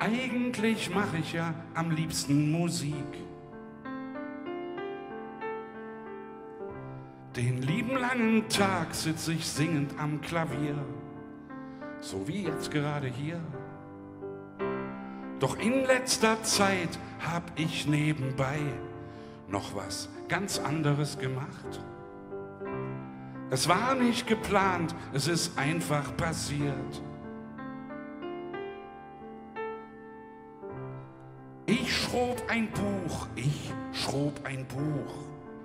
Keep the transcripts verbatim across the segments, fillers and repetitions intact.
Eigentlich mache ich ja am liebsten Musik. Den lieben langen Tag sitze ich singend am Klavier, so wie jetzt gerade hier. Doch in letzter Zeit hab ich nebenbei noch was ganz anderes gemacht. Es war nicht geplant, es ist einfach passiert. Ich schrob ein Buch, ich schrob ein Buch.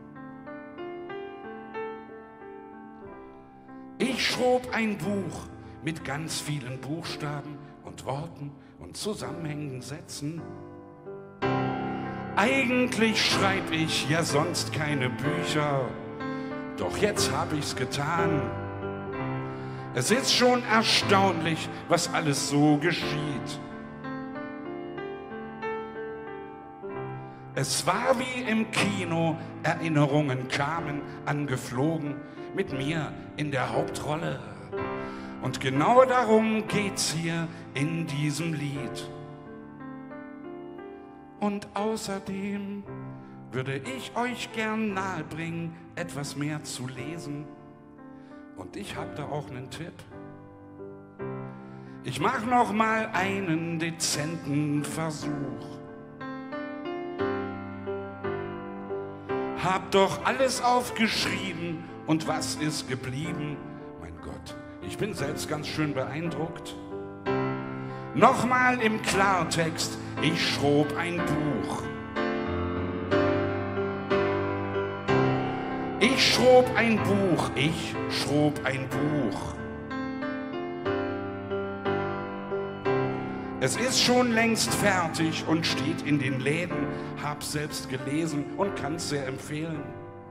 Ich schrob ein Buch mit ganz vielen Buchstaben und Worten und zusammenhängenden Sätzen. Eigentlich schreib ich ja sonst keine Bücher, doch jetzt hab ich's getan. Es ist schon erstaunlich, was alles so geschieht. Es war wie im Kino, Erinnerungen kamen angeflogen mit mir in der Hauptrolle. Und genau darum geht's hier in diesem Lied. Und außerdem würde ich euch gern nahebringen, etwas mehr zu lesen. Und ich hab da auch einen Tipp. Ich mach noch mal einen dezenten Versuch. Hab doch alles aufgeschrieben und was ist geblieben? Mein Gott, ich bin selbst ganz schön beeindruckt. Nochmal im Klartext, ich schrob ein Buch. Ich schrob ein Buch, ich schrob ein Buch. Es ist schon längst fertig und steht in den Läden, hab's selbst gelesen und kann's sehr empfehlen.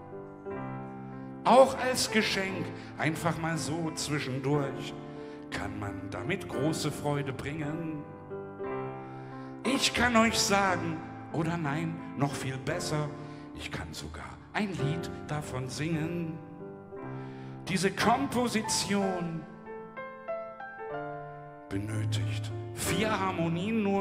Auch als Geschenk, einfach mal so zwischendurch, kann man damit große Freude bringen. Ich kann euch sagen, oder nein, noch viel besser, ich kann sogar ein Lied davon singen. Diese Komposition benötigt vier Harmonien nur,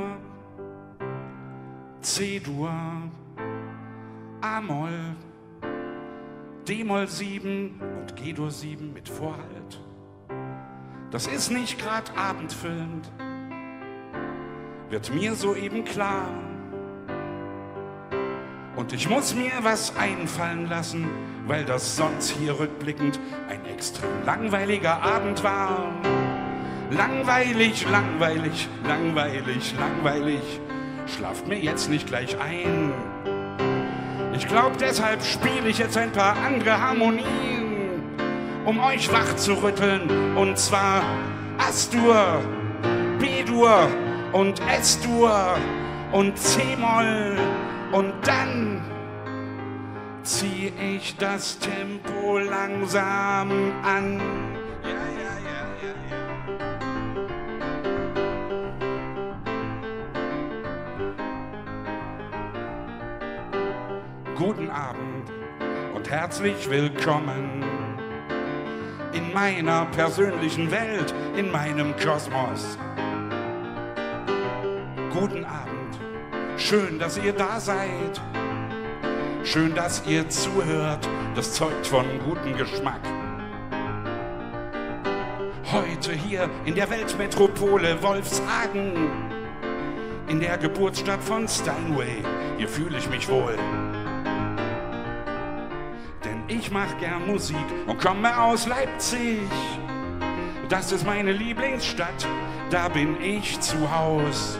C-Dur, A-Moll, D-Moll sieben und G-Dur sieben mit Vorhalt. Das ist nicht gerade abendfüllend, wird mir soeben klar. Und ich muss mir was einfallen lassen, weil das sonst hier rückblickend ein extrem langweiliger Abend war. Langweilig, langweilig, langweilig, langweilig, schlaft mir jetzt nicht gleich ein. Ich glaub, deshalb spiele ich jetzt ein paar andere Harmonien, um euch wach zu rütteln. Und zwar As-Dur, B-Dur und S-Dur und C-Moll. Und dann zieh ich das Tempo langsam an. Ja, ja, ja, ja, ja. Guten Abend und herzlich willkommen in meiner persönlichen Welt, in meinem Kosmos. Guten Abend. Schön, dass ihr da seid. Schön, dass ihr zuhört. Das zeugt von gutem Geschmack. Heute hier in der Weltmetropole Wolfshagen, in der Geburtsstadt von Steinway, hier fühle ich mich wohl. Denn ich mach gern Musik und komme aus Leipzig. Das ist meine Lieblingsstadt, da bin ich zu Haus.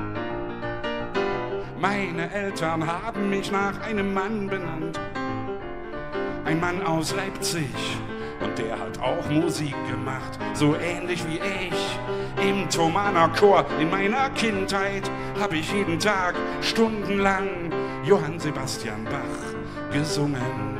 Meine Eltern haben mich nach einem Mann benannt. Ein Mann aus Leipzig. Und der hat auch Musik gemacht, so ähnlich wie ich. Im Thomaner Chor in meiner Kindheit habe ich jeden Tag stundenlang Johann Sebastian Bach gesungen.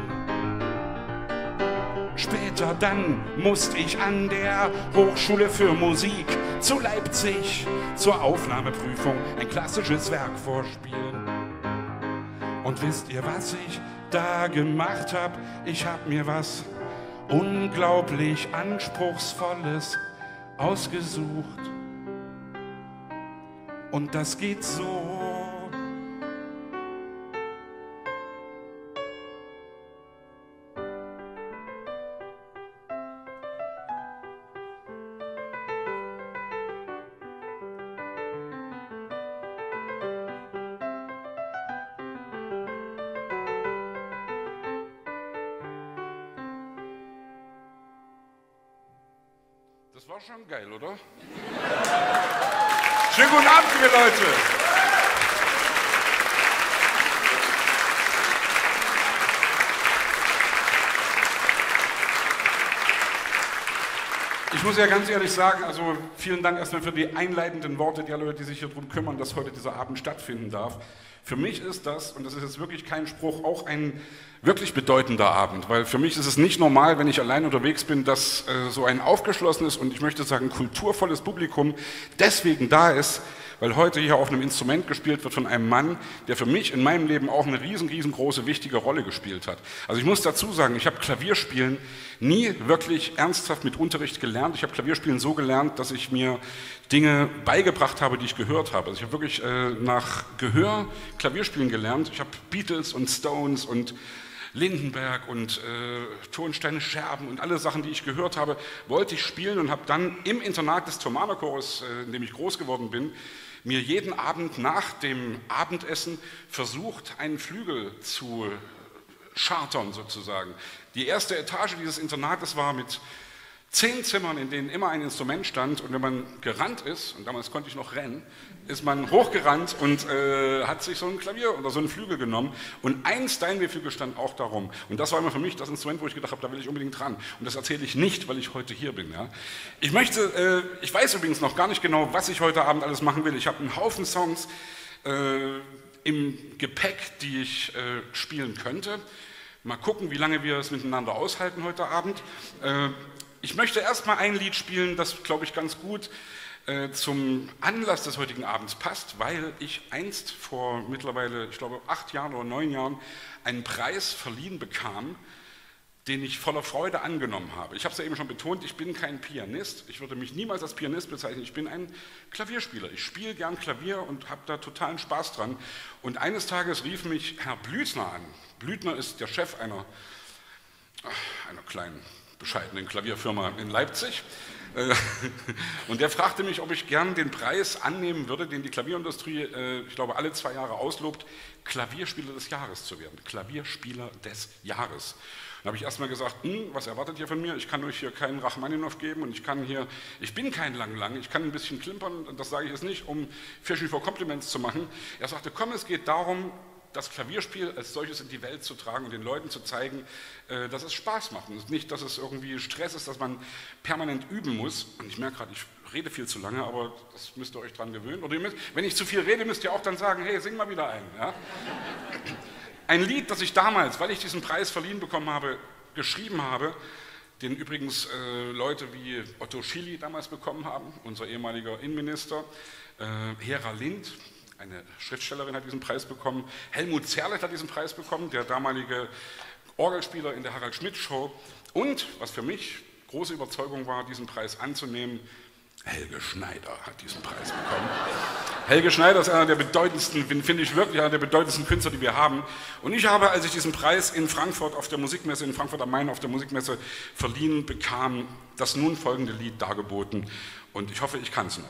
Später dann musste ich an der Hochschule für Musik zu Leipzig zur Aufnahmeprüfung ein klassisches Werk vorspielen. Und wisst ihr, was ich da gemacht habe? Ich habe mir was unglaublich Anspruchsvolles ausgesucht. Und das geht so. Das war schon geil, oder? Schönen guten Abend, liebe Leute! Ich muss ja ganz ehrlich sagen, also vielen Dank erstmal für die einleitenden Worte der Leute, die sich hier darum kümmern, dass heute dieser Abend stattfinden darf. Für mich ist das, und das ist jetzt wirklich kein Spruch, auch ein wirklich bedeutender Abend, weil für mich ist es nicht normal, wenn ich allein unterwegs bin, dass äh, so ein aufgeschlossenes und ich möchte sagen kulturvolles Publikum deswegen da ist, weil heute hier auf einem Instrument gespielt wird von einem Mann, der für mich in meinem Leben auch eine riesen, riesengroße, wichtige Rolle gespielt hat. Also ich muss dazu sagen, ich habe Klavierspielen nie wirklich ernsthaft mit Unterricht gelernt. Ich habe Klavierspielen so gelernt, dass ich mir Dinge beigebracht habe, die ich gehört habe. Also ich habe wirklich äh, nach Gehör Klavierspielen gelernt. Ich habe Beatles und Stones und Lindenberg und äh, Tonsteine Scherben und alle Sachen, die ich gehört habe, wollte ich spielen und habe dann im Internat des Thomanerchores, äh, in dem ich groß geworden bin, mir jeden Abend nach dem Abendessen versucht, einen Flügel zu chartern sozusagen. Die erste Etage dieses Internates war mit zehn Zimmern, in denen immer ein Instrument stand, und wenn man gerannt ist, und damals konnte ich noch rennen, ist man hochgerannt und äh, hat sich so ein Klavier oder so einen Flügel genommen, und ein Steinway-Flügel stand auch darum. Und das war immer für mich das Instrument, wo ich gedacht habe, da will ich unbedingt dran. Und das erzähle ich nicht, weil ich heute hier bin. Ja. Ich möchte, äh, ich weiß übrigens noch gar nicht genau, was ich heute Abend alles machen will. Ich habe einen Haufen Songs äh, im Gepäck, die ich äh, spielen könnte. Mal gucken, wie lange wir es miteinander aushalten heute Abend. Äh, Ich möchte erstmal ein Lied spielen, das, glaube ich, ganz gut äh, zum Anlass des heutigen Abends passt, weil ich einst vor mittlerweile, ich glaube, acht Jahren oder neun Jahren einen Preis verliehen bekam, den ich voller Freude angenommen habe. Ich habe es ja eben schon betont, ich bin kein Pianist. Ich würde mich niemals als Pianist bezeichnen. Ich bin ein Klavierspieler. Ich spiele gern Klavier und habe da totalen Spaß dran. Und eines Tages rief mich Herr Blüthner an. Blüthner ist der Chef einer, einer kleinen, bescheidenen Klavierfirma in Leipzig. Und der fragte mich, ob ich gern den Preis annehmen würde, den die Klavierindustrie, ich glaube, alle zwei Jahre auslobt, Klavierspieler des Jahres zu werden. Klavierspieler des Jahres. Dann habe ich erstmal gesagt, hm, was erwartet ihr von mir? Ich kann euch hier keinen Rachmaninow geben und ich kann hier, ich bin kein Lang-Lang, ich kann ein bisschen klimpern, und das sage ich jetzt nicht, um Fishing for Compliments zu machen. Er sagte, komm, es geht darum, das Klavierspiel als solches in die Welt zu tragen und den Leuten zu zeigen, äh, dass es Spaß macht und nicht, dass es irgendwie Stress ist, dass man permanent üben muss. Und ich merke gerade, ich rede viel zu lange, aber das müsst ihr euch dran gewöhnen. Oder ihr müsst, wenn ich zu viel rede, müsst ihr auch dann sagen, hey, sing mal wieder ein. Ja? Ein Lied, das ich damals, weil ich diesen Preis verliehen bekommen habe, geschrieben habe, den übrigens äh, Leute wie Otto Schily damals bekommen haben, unser ehemaliger Innenminister, äh, Hera Lind, eine Schriftstellerin, hat diesen Preis bekommen. Helmut Zerlett hat diesen Preis bekommen, der damalige Orgelspieler in der Harald Schmidt Show. Und, was für mich große Überzeugung war, diesen Preis anzunehmen, Helge Schneider hat diesen Preis bekommen. Helge Schneider ist einer der bedeutendsten, finde ich wirklich einer der bedeutendsten Künstler, die wir haben. Und ich habe, als ich diesen Preis in Frankfurt auf der Musikmesse, in Frankfurt am Main auf der Musikmesse verliehen bekam, das nun folgende Lied dargeboten. Und ich hoffe, ich kann es noch.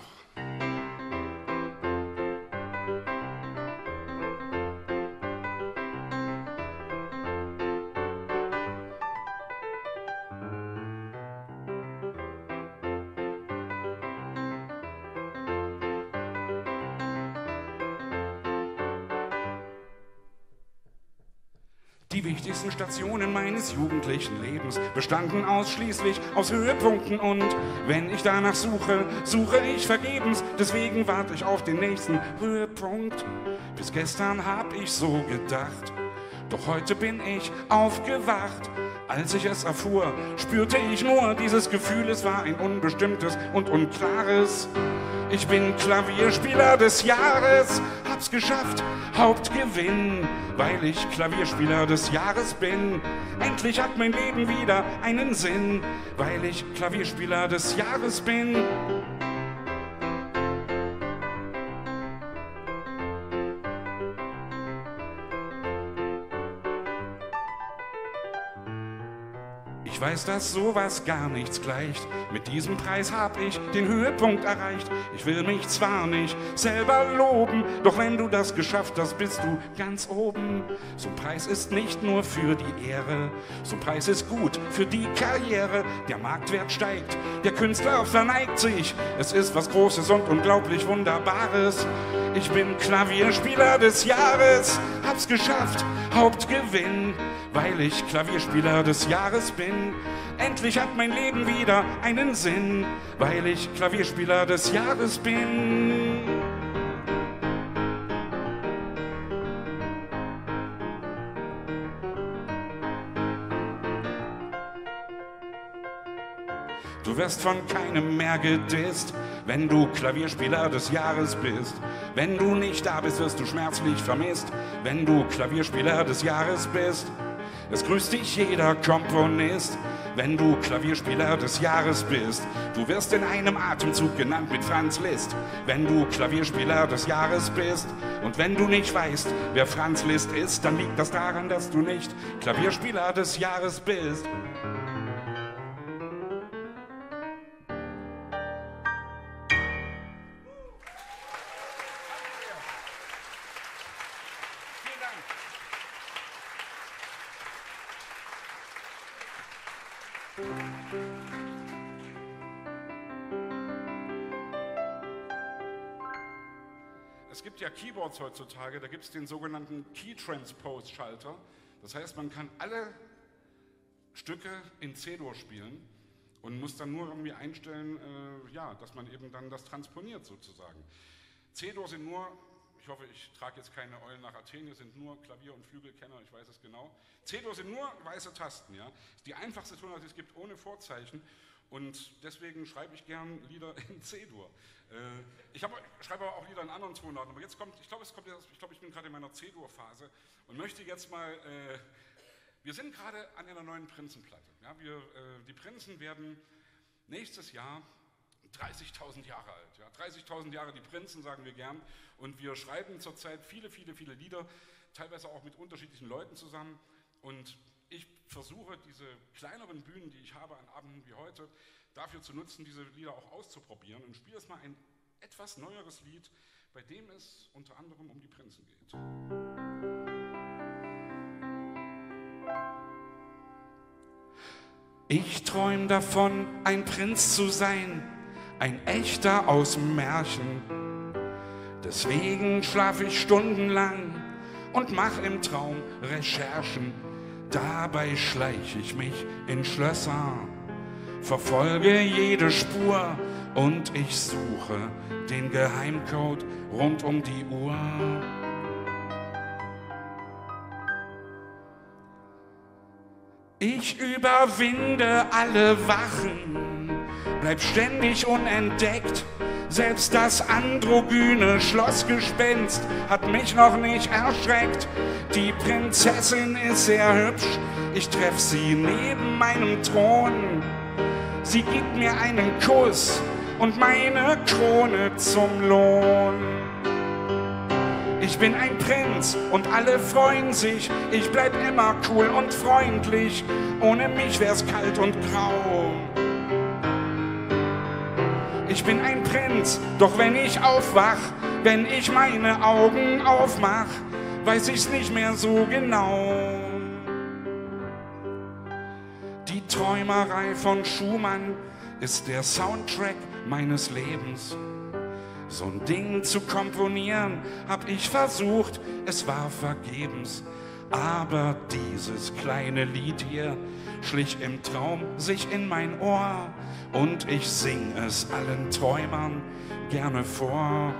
Die wichtigsten Stationen meines jugendlichen Lebens bestanden ausschließlich aus Höhepunkten, und wenn ich danach suche, suche ich vergebens. Deswegen warte ich auf den nächsten Höhepunkt. Bis gestern hab ich so gedacht, doch heute bin ich aufgewacht. Als ich es erfuhr, spürte ich nur dieses Gefühl, es war ein unbestimmtes und unklares. Ich bin Klavierspieler des Jahres, hab's geschafft, Hauptgewinn, weil ich Klavierspieler des Jahres bin. Endlich hat mein Leben wieder einen Sinn, weil ich Klavierspieler des Jahres bin. weiß, dass sowas gar nichts gleicht. Mit diesem Preis hab ich den Höhepunkt erreicht. Ich will mich zwar nicht selber loben, doch wenn du das geschafft hast, bist du ganz oben. So ein Preis ist nicht nur für die Ehre, so ein Preis ist gut für die Karriere. Der Marktwert steigt, der Künstler verneigt sich. Es ist was Großes und unglaublich Wunderbares. Ich bin Klavierspieler des Jahres, hab's geschafft, Hauptgewinn, weil ich Klavierspieler des Jahres bin. Endlich hat mein Leben wieder einen Sinn, weil ich Klavierspieler des Jahres bin. Du wirst von keinem mehr gedisst, wenn du Klavierspieler des Jahres bist. Wenn du nicht da bist, wirst du schmerzlich vermisst, wenn du Klavierspieler des Jahres bist. Es grüßt dich jeder Komponist, wenn du Klavierspieler des Jahres bist. Du wirst in einem Atemzug genannt mit Franz Liszt, wenn du Klavierspieler des Jahres bist. Und wenn du nicht weißt, wer Franz Liszt ist, dann liegt das daran, dass du nicht Klavierspieler des Jahres bist. Es gibt ja Keyboards heutzutage, da gibt es den sogenannten Key Transpose Schalter. Das heißt, man kann alle Stücke in C-Dur spielen und muss dann nur irgendwie einstellen, äh, ja, dass man eben dann das transponiert sozusagen. C-Dur sind nur, ich hoffe, ich trage jetzt keine Eulen nach Athen, hier sind nur Klavier- und Flügelkenner, ich weiß es genau. C-Dur sind nur weiße Tasten, ja. Das ist die einfachste Tonart, die es gibt, ohne Vorzeichen. Und deswegen schreibe ich gern Lieder in C-Dur. Äh, ich hab, schreibe aber auch Lieder in anderen Tonarten. Aber jetzt kommt, ich glaube, ich, glaub, ich bin gerade in meiner C-Dur-Phase und möchte jetzt mal, äh, wir sind gerade an einer neuen Prinzenplatte. Ja, wir, äh, die Prinzen werden nächstes Jahr dreißigtausend Jahre alt. Ja, dreißigtausend Jahre die Prinzen, sagen wir gern. Und wir schreiben zurzeit viele, viele, viele Lieder, teilweise auch mit unterschiedlichen Leuten zusammen. Und ich versuche, diese kleineren Bühnen, die ich habe an Abenden wie heute, dafür zu nutzen, diese Lieder auch auszuprobieren. Und spiele jetzt mal ein etwas neueres Lied, bei dem es unter anderem um die Prinzen geht. Ich träum davon, ein Prinz zu sein, ein echter aus Märchen. Deswegen schlaf ich stundenlang und mach im Traum Recherchen. Dabei schleich ich mich in Schlösser, verfolge jede Spur und ich suche den Geheimcode rund um die Uhr. Ich überwinde alle Wachen, bleib ständig unentdeckt. Selbst das androgyne Schlossgespenst hat mich noch nicht erschreckt. Die Prinzessin ist sehr hübsch, ich treff sie neben meinem Thron. Sie gibt mir einen Kuss und meine Krone zum Lohn. Ich bin ein Prinz und alle freuen sich, ich bleib immer cool und freundlich, ohne mich wär's kalt und grau. Ich bin ein Prinz, doch wenn ich aufwach, wenn ich meine Augen aufmach, weiß ich's nicht mehr so genau. Die Träumerei von Schumann ist der Soundtrack meines Lebens. So ein Ding zu komponieren, hab ich versucht, es war vergebens. Aber dieses kleine Lied hier schlich im Traum sich in mein Ohr und ich sing es allen Träumern gerne vor.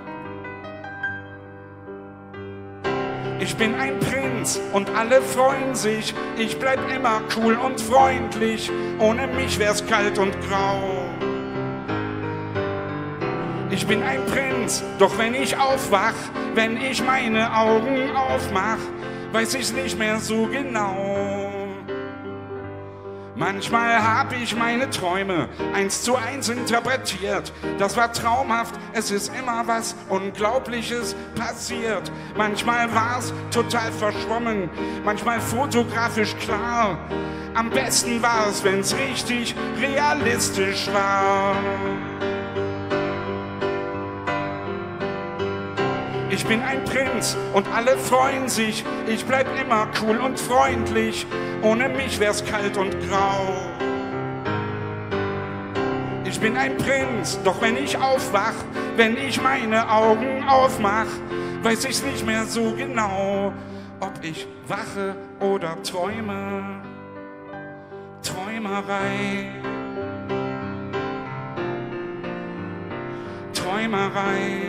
Ich bin ein Prinz und alle freuen sich, ich bleib immer cool und freundlich, ohne mich wär's kalt und grau. Ich bin ein Prinz, doch wenn ich aufwach, wenn ich meine Augen aufmach, weiß ich's nicht mehr so genau. Manchmal hab ich meine Träume eins zu eins interpretiert. Das war traumhaft, es ist immer was Unglaubliches passiert. Manchmal war's total verschwommen, manchmal fotografisch klar. Am besten war's, wenn's richtig realistisch war. Ich bin ein Prinz und alle freuen sich. Ich bleib immer cool und freundlich. Ohne mich wär's kalt und grau. Ich bin ein Prinz, doch wenn ich aufwach, wenn ich meine Augen aufmach, weiß ich's nicht mehr so genau, ob ich wache oder träume. Träumerei. Träumerei.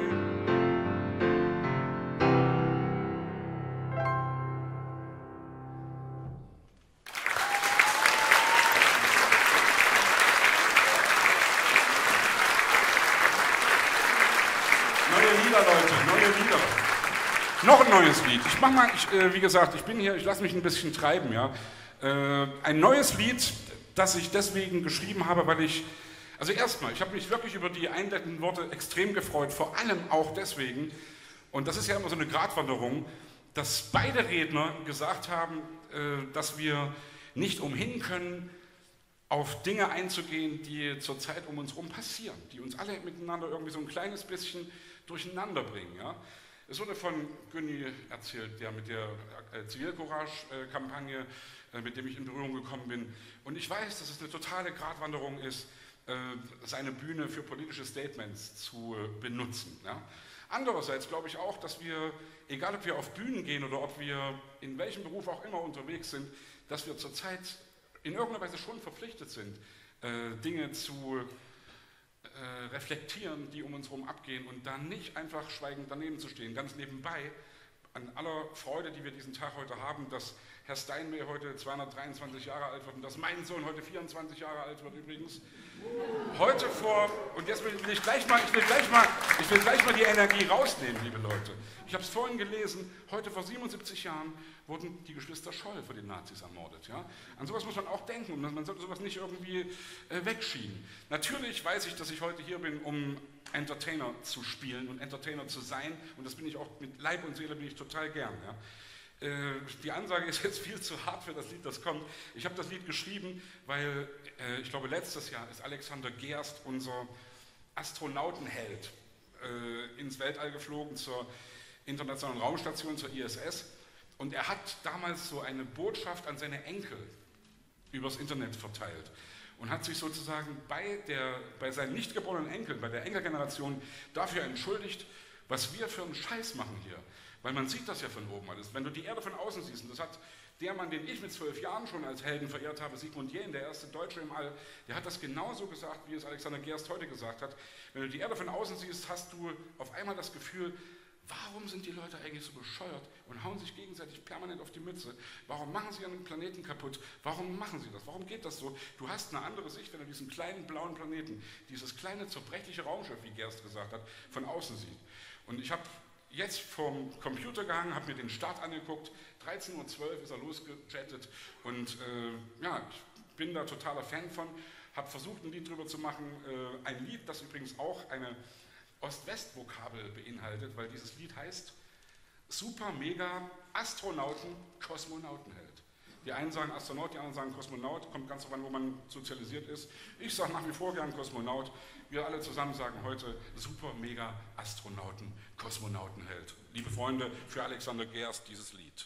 Noch ein neues Lied. Ich mach mal, ich, äh, wie gesagt, ich bin hier, ich lasse mich ein bisschen treiben, ja. Äh, ein neues Lied, das ich deswegen geschrieben habe, weil ich, also erstmal, ich habe mich wirklich über die einleitenden Worte extrem gefreut, vor allem auch deswegen, und das ist ja immer so eine Gratwanderung, dass beide Redner gesagt haben, äh, dass wir nicht umhin können, auf Dinge einzugehen, die zurzeit um uns herum passieren, die uns alle miteinander irgendwie so ein kleines bisschen durcheinander bringen, ja. Es wurde von Günni erzählt, der mit der Zivilcourage-Kampagne, mit dem ich in Berührung gekommen bin. Und ich weiß, dass es eine totale Gratwanderung ist, seine Bühne für politische Statements zu benutzen. Ja. Andererseits glaube ich auch, dass wir, egal ob wir auf Bühnen gehen oder ob wir in welchem Beruf auch immer unterwegs sind, dass wir zurzeit in irgendeiner Weise schon verpflichtet sind, Dinge zu reflektieren, die um uns herum abgehen und dann nicht einfach schweigend daneben zu stehen. Ganz nebenbei, an aller Freude, die wir diesen Tag heute haben, dass Herr Steinmeier heute zweihundertdreiundzwanzig Jahre alt wird und dass mein Sohn heute vierundzwanzig Jahre alt wird übrigens. Heute vor, und jetzt will ich gleich mal, ich will gleich mal, ich will gleich mal die Energie rausnehmen, liebe Leute. Ich habe es vorhin gelesen, heute vor siebenundsiebzig Jahren wurden die Geschwister Scholl von den Nazis ermordet. Ja? An sowas muss man auch denken und man sollte sowas nicht irgendwie äh, wegschieben. Natürlich weiß ich, dass ich heute hier bin, um Entertainer zu spielen und Entertainer zu sein und das bin ich auch mit Leib und Seele, bin ich total gern. Ja? Die Ansage ist jetzt viel zu hart für das Lied, das kommt. Ich habe das Lied geschrieben, weil äh, ich glaube, letztes Jahr ist Alexander Gerst, unser Astronautenheld, äh, ins Weltall geflogen zur Internationalen Raumstation, zur I S S. Und er hat damals so eine Botschaft an seine Enkel übers Internet verteilt und hat sich sozusagen bei, der, bei seinen nicht geborenen Enkeln, bei der Enkelgeneration dafür entschuldigt, was wir für einen Scheiß machen hier. Weil man sieht das ja von oben alles. Wenn du die Erde von außen siehst, und das hat der Mann, den ich mit zwölf Jahren schon als Helden verehrt habe, Sigmund Jähn, der erste Deutsche im All, der hat das genauso gesagt, wie es Alexander Gerst heute gesagt hat. Wenn du die Erde von außen siehst, hast du auf einmal das Gefühl, warum sind die Leute eigentlich so bescheuert und hauen sich gegenseitig permanent auf die Mütze? Warum machen sie einen Planeten kaputt? Warum machen sie das? Warum geht das so? Du hast eine andere Sicht, wenn du diesen kleinen blauen Planeten, dieses kleine zerbrechliche Raumschiff, wie Gerst gesagt hat, von außen siehst. Und ich habe jetzt vorm Computer gehangen, habe mir den Start angeguckt, dreizehn Uhr zwölf ist er losgechattet und äh, ja, ich bin da totaler Fan von, habe versucht ein Lied drüber zu machen, äh, ein Lied, das übrigens auch eine Ost-West-Vokabel beinhaltet, weil dieses Lied heißt Super Mega Astronauten Kosmonautenheld. Die einen sagen Astronaut, die anderen sagen Kosmonaut, kommt ganz darauf an, wo man sozialisiert ist. Ich sage nach wie vor gern Kosmonaut. Wir alle zusammen sagen heute Super Mega Astronauten Kosmonautenheld. Liebe Freunde, für Alexander Gerst dieses Lied.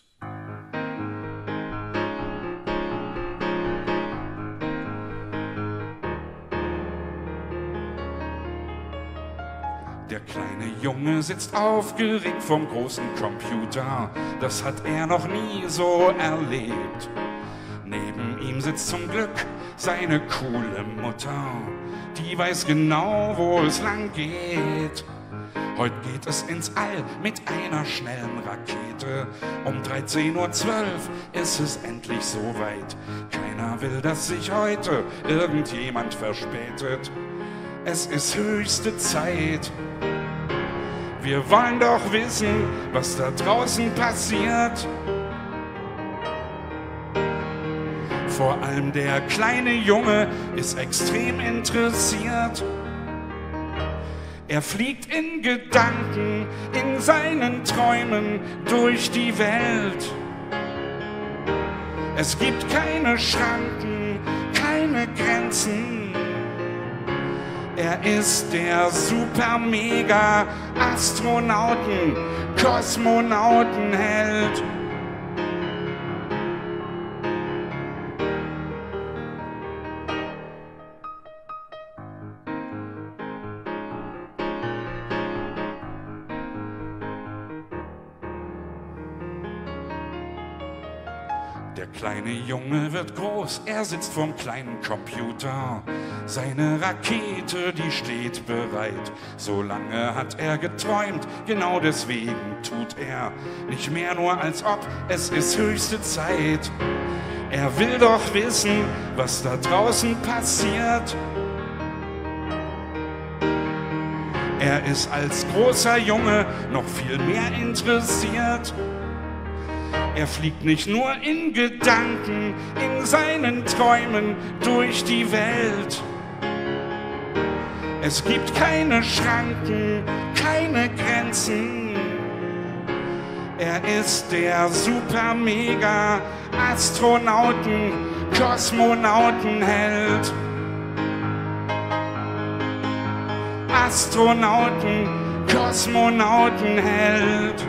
Der kleine Junge sitzt aufgeregt vorm großen Computer, das hat er noch nie so erlebt. Neben ihm sitzt zum Glück seine coole Mutter, die weiß genau, wo es lang geht. Heute geht es ins All mit einer schnellen Rakete. Um dreizehn Uhr zwölf ist es endlich soweit. Keiner will, dass sich heute irgendjemand verspätet. Es ist höchste Zeit. Wir wollen doch wissen, was da draußen passiert. Vor allem der kleine Junge ist extrem interessiert. Er fliegt in Gedanken, in seinen Träumen durch die Welt. Es gibt keine Schranken, keine Grenzen. Er ist der Super-Mega-Astronauten, Kosmonautenheld. Der kleine Junge wird groß, er sitzt vorm kleinen Computer. Seine Rakete, die steht bereit. So lange hat er geträumt, genau deswegen tut er nicht mehr nur als ob, es ist höchste Zeit. Er will doch wissen, was da draußen passiert. Er ist als großer Junge noch viel mehr interessiert. Er fliegt nicht nur in Gedanken, in seinen Träumen durch die Welt. Es gibt keine Schranken, keine Grenzen. Er ist der Super-Mega-Astronauten, Kosmonautenheld. Astronauten, Kosmonautenheld.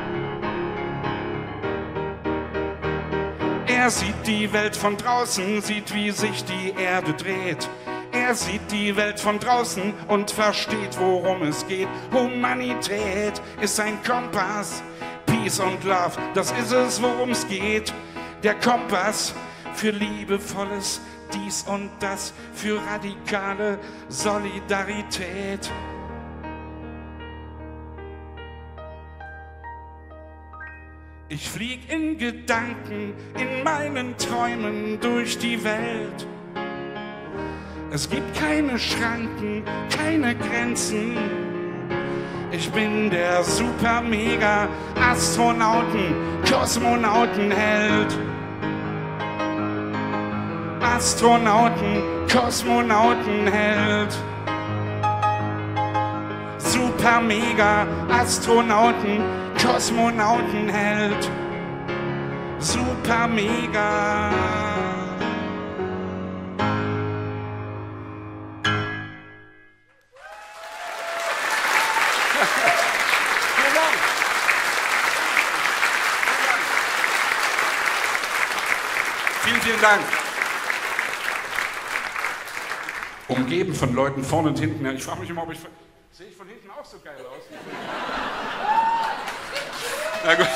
Er sieht die Welt von draußen, sieht, wie sich die Erde dreht. Er sieht die Welt von draußen und versteht, worum es geht. Humanität ist sein Kompass. Peace und Love, das ist es, worum es geht. Der Kompass für liebevolles Dies und Das, für radikale Solidarität. Ich flieg in Gedanken, in meinen Träumen durch die Welt. Es gibt keine Schranken, keine Grenzen. Ich bin der Super-Mega-Astronauten, Kosmonautenheld. Astronauten, Kosmonautenheld. Super-Mega-Astronauten, Kosmonautenheld. Super-Mega. Vielen Dank. Vielen, vielen Dank. Umgeben von Leuten vorne und hinten. Ich frage mich immer, ob ich... Sehe ich von hinten auch so geil aus? Na gut.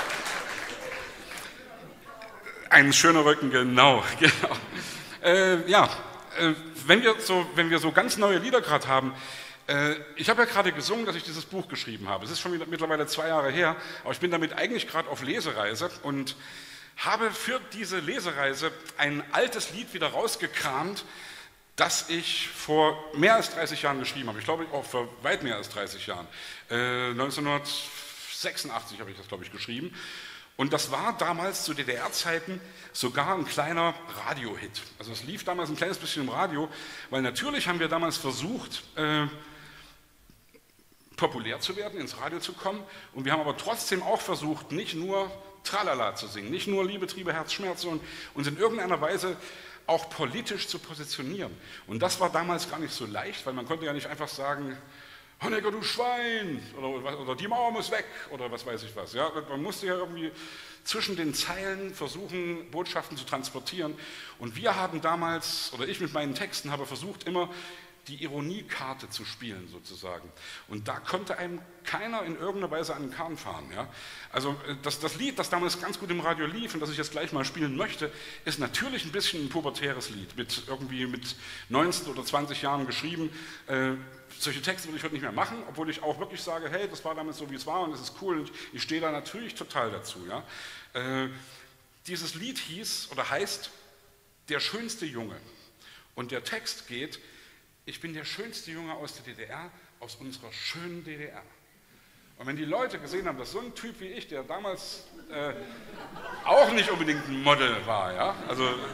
Ein schöner Rücken, genau. genau. Äh, ja, äh, wenn, wir so, wenn wir so ganz neue Lieder gerade haben, äh, ich habe ja gerade gesungen, dass ich dieses Buch geschrieben habe. Es ist schon wieder, mittlerweile zwei Jahre her, aber ich bin damit eigentlich gerade auf Lesereise und habe für diese Lesereise ein altes Lied wieder rausgekramt, das ich vor mehr als dreißig Jahren geschrieben habe. Ich glaube auch vor weit mehr als dreißig Jahren. Äh, neunzehnhundertsechsundachtzig habe ich das, glaube ich, geschrieben. Und das war damals zu D D R-Zeiten sogar ein kleiner Radiohit. Also es lief damals ein kleines bisschen im Radio, weil natürlich haben wir damals versucht, äh, populär zu werden, ins Radio zu kommen. Und wir haben aber trotzdem auch versucht, nicht nur Tralala zu singen, nicht nur Liebe, Triebe, Herz, Schmerz, und uns in irgendeiner Weise auch politisch zu positionieren. Und das war damals gar nicht so leicht, weil man konnte ja nicht einfach sagen, Honecker, du Schwein, oder, oder die Mauer muss weg, oder was weiß ich was. Ja? Man musste ja irgendwie zwischen den Zeilen versuchen, Botschaften zu transportieren. Und wir haben damals, oder ich mit meinen Texten, habe versucht, immer die Ironiekarte zu spielen sozusagen. Und da konnte einem keiner in irgendeiner Weise an den Kahn fahren. Ja? Also das, das Lied, das damals ganz gut im Radio lief und das ich jetzt gleich mal spielen möchte, ist natürlich ein bisschen ein pubertäres Lied, mit irgendwie mit neunzehn oder zwanzig Jahren geschrieben. Äh, solche Texte würde ich heute nicht mehr machen, obwohl ich auch wirklich sage, hey, das war damals so, wie es war und es ist cool und ich stehe da natürlich total dazu. Ja? Äh, dieses Lied hieß oder heißt Der schönste Junge. Und der Text geht: Ich bin der schönste Junge aus der D D R, aus unserer schönen D D R. Und wenn die Leute gesehen haben, dass so ein Typ wie ich, der damals äh, auch nicht unbedingt ein Model war, ja, also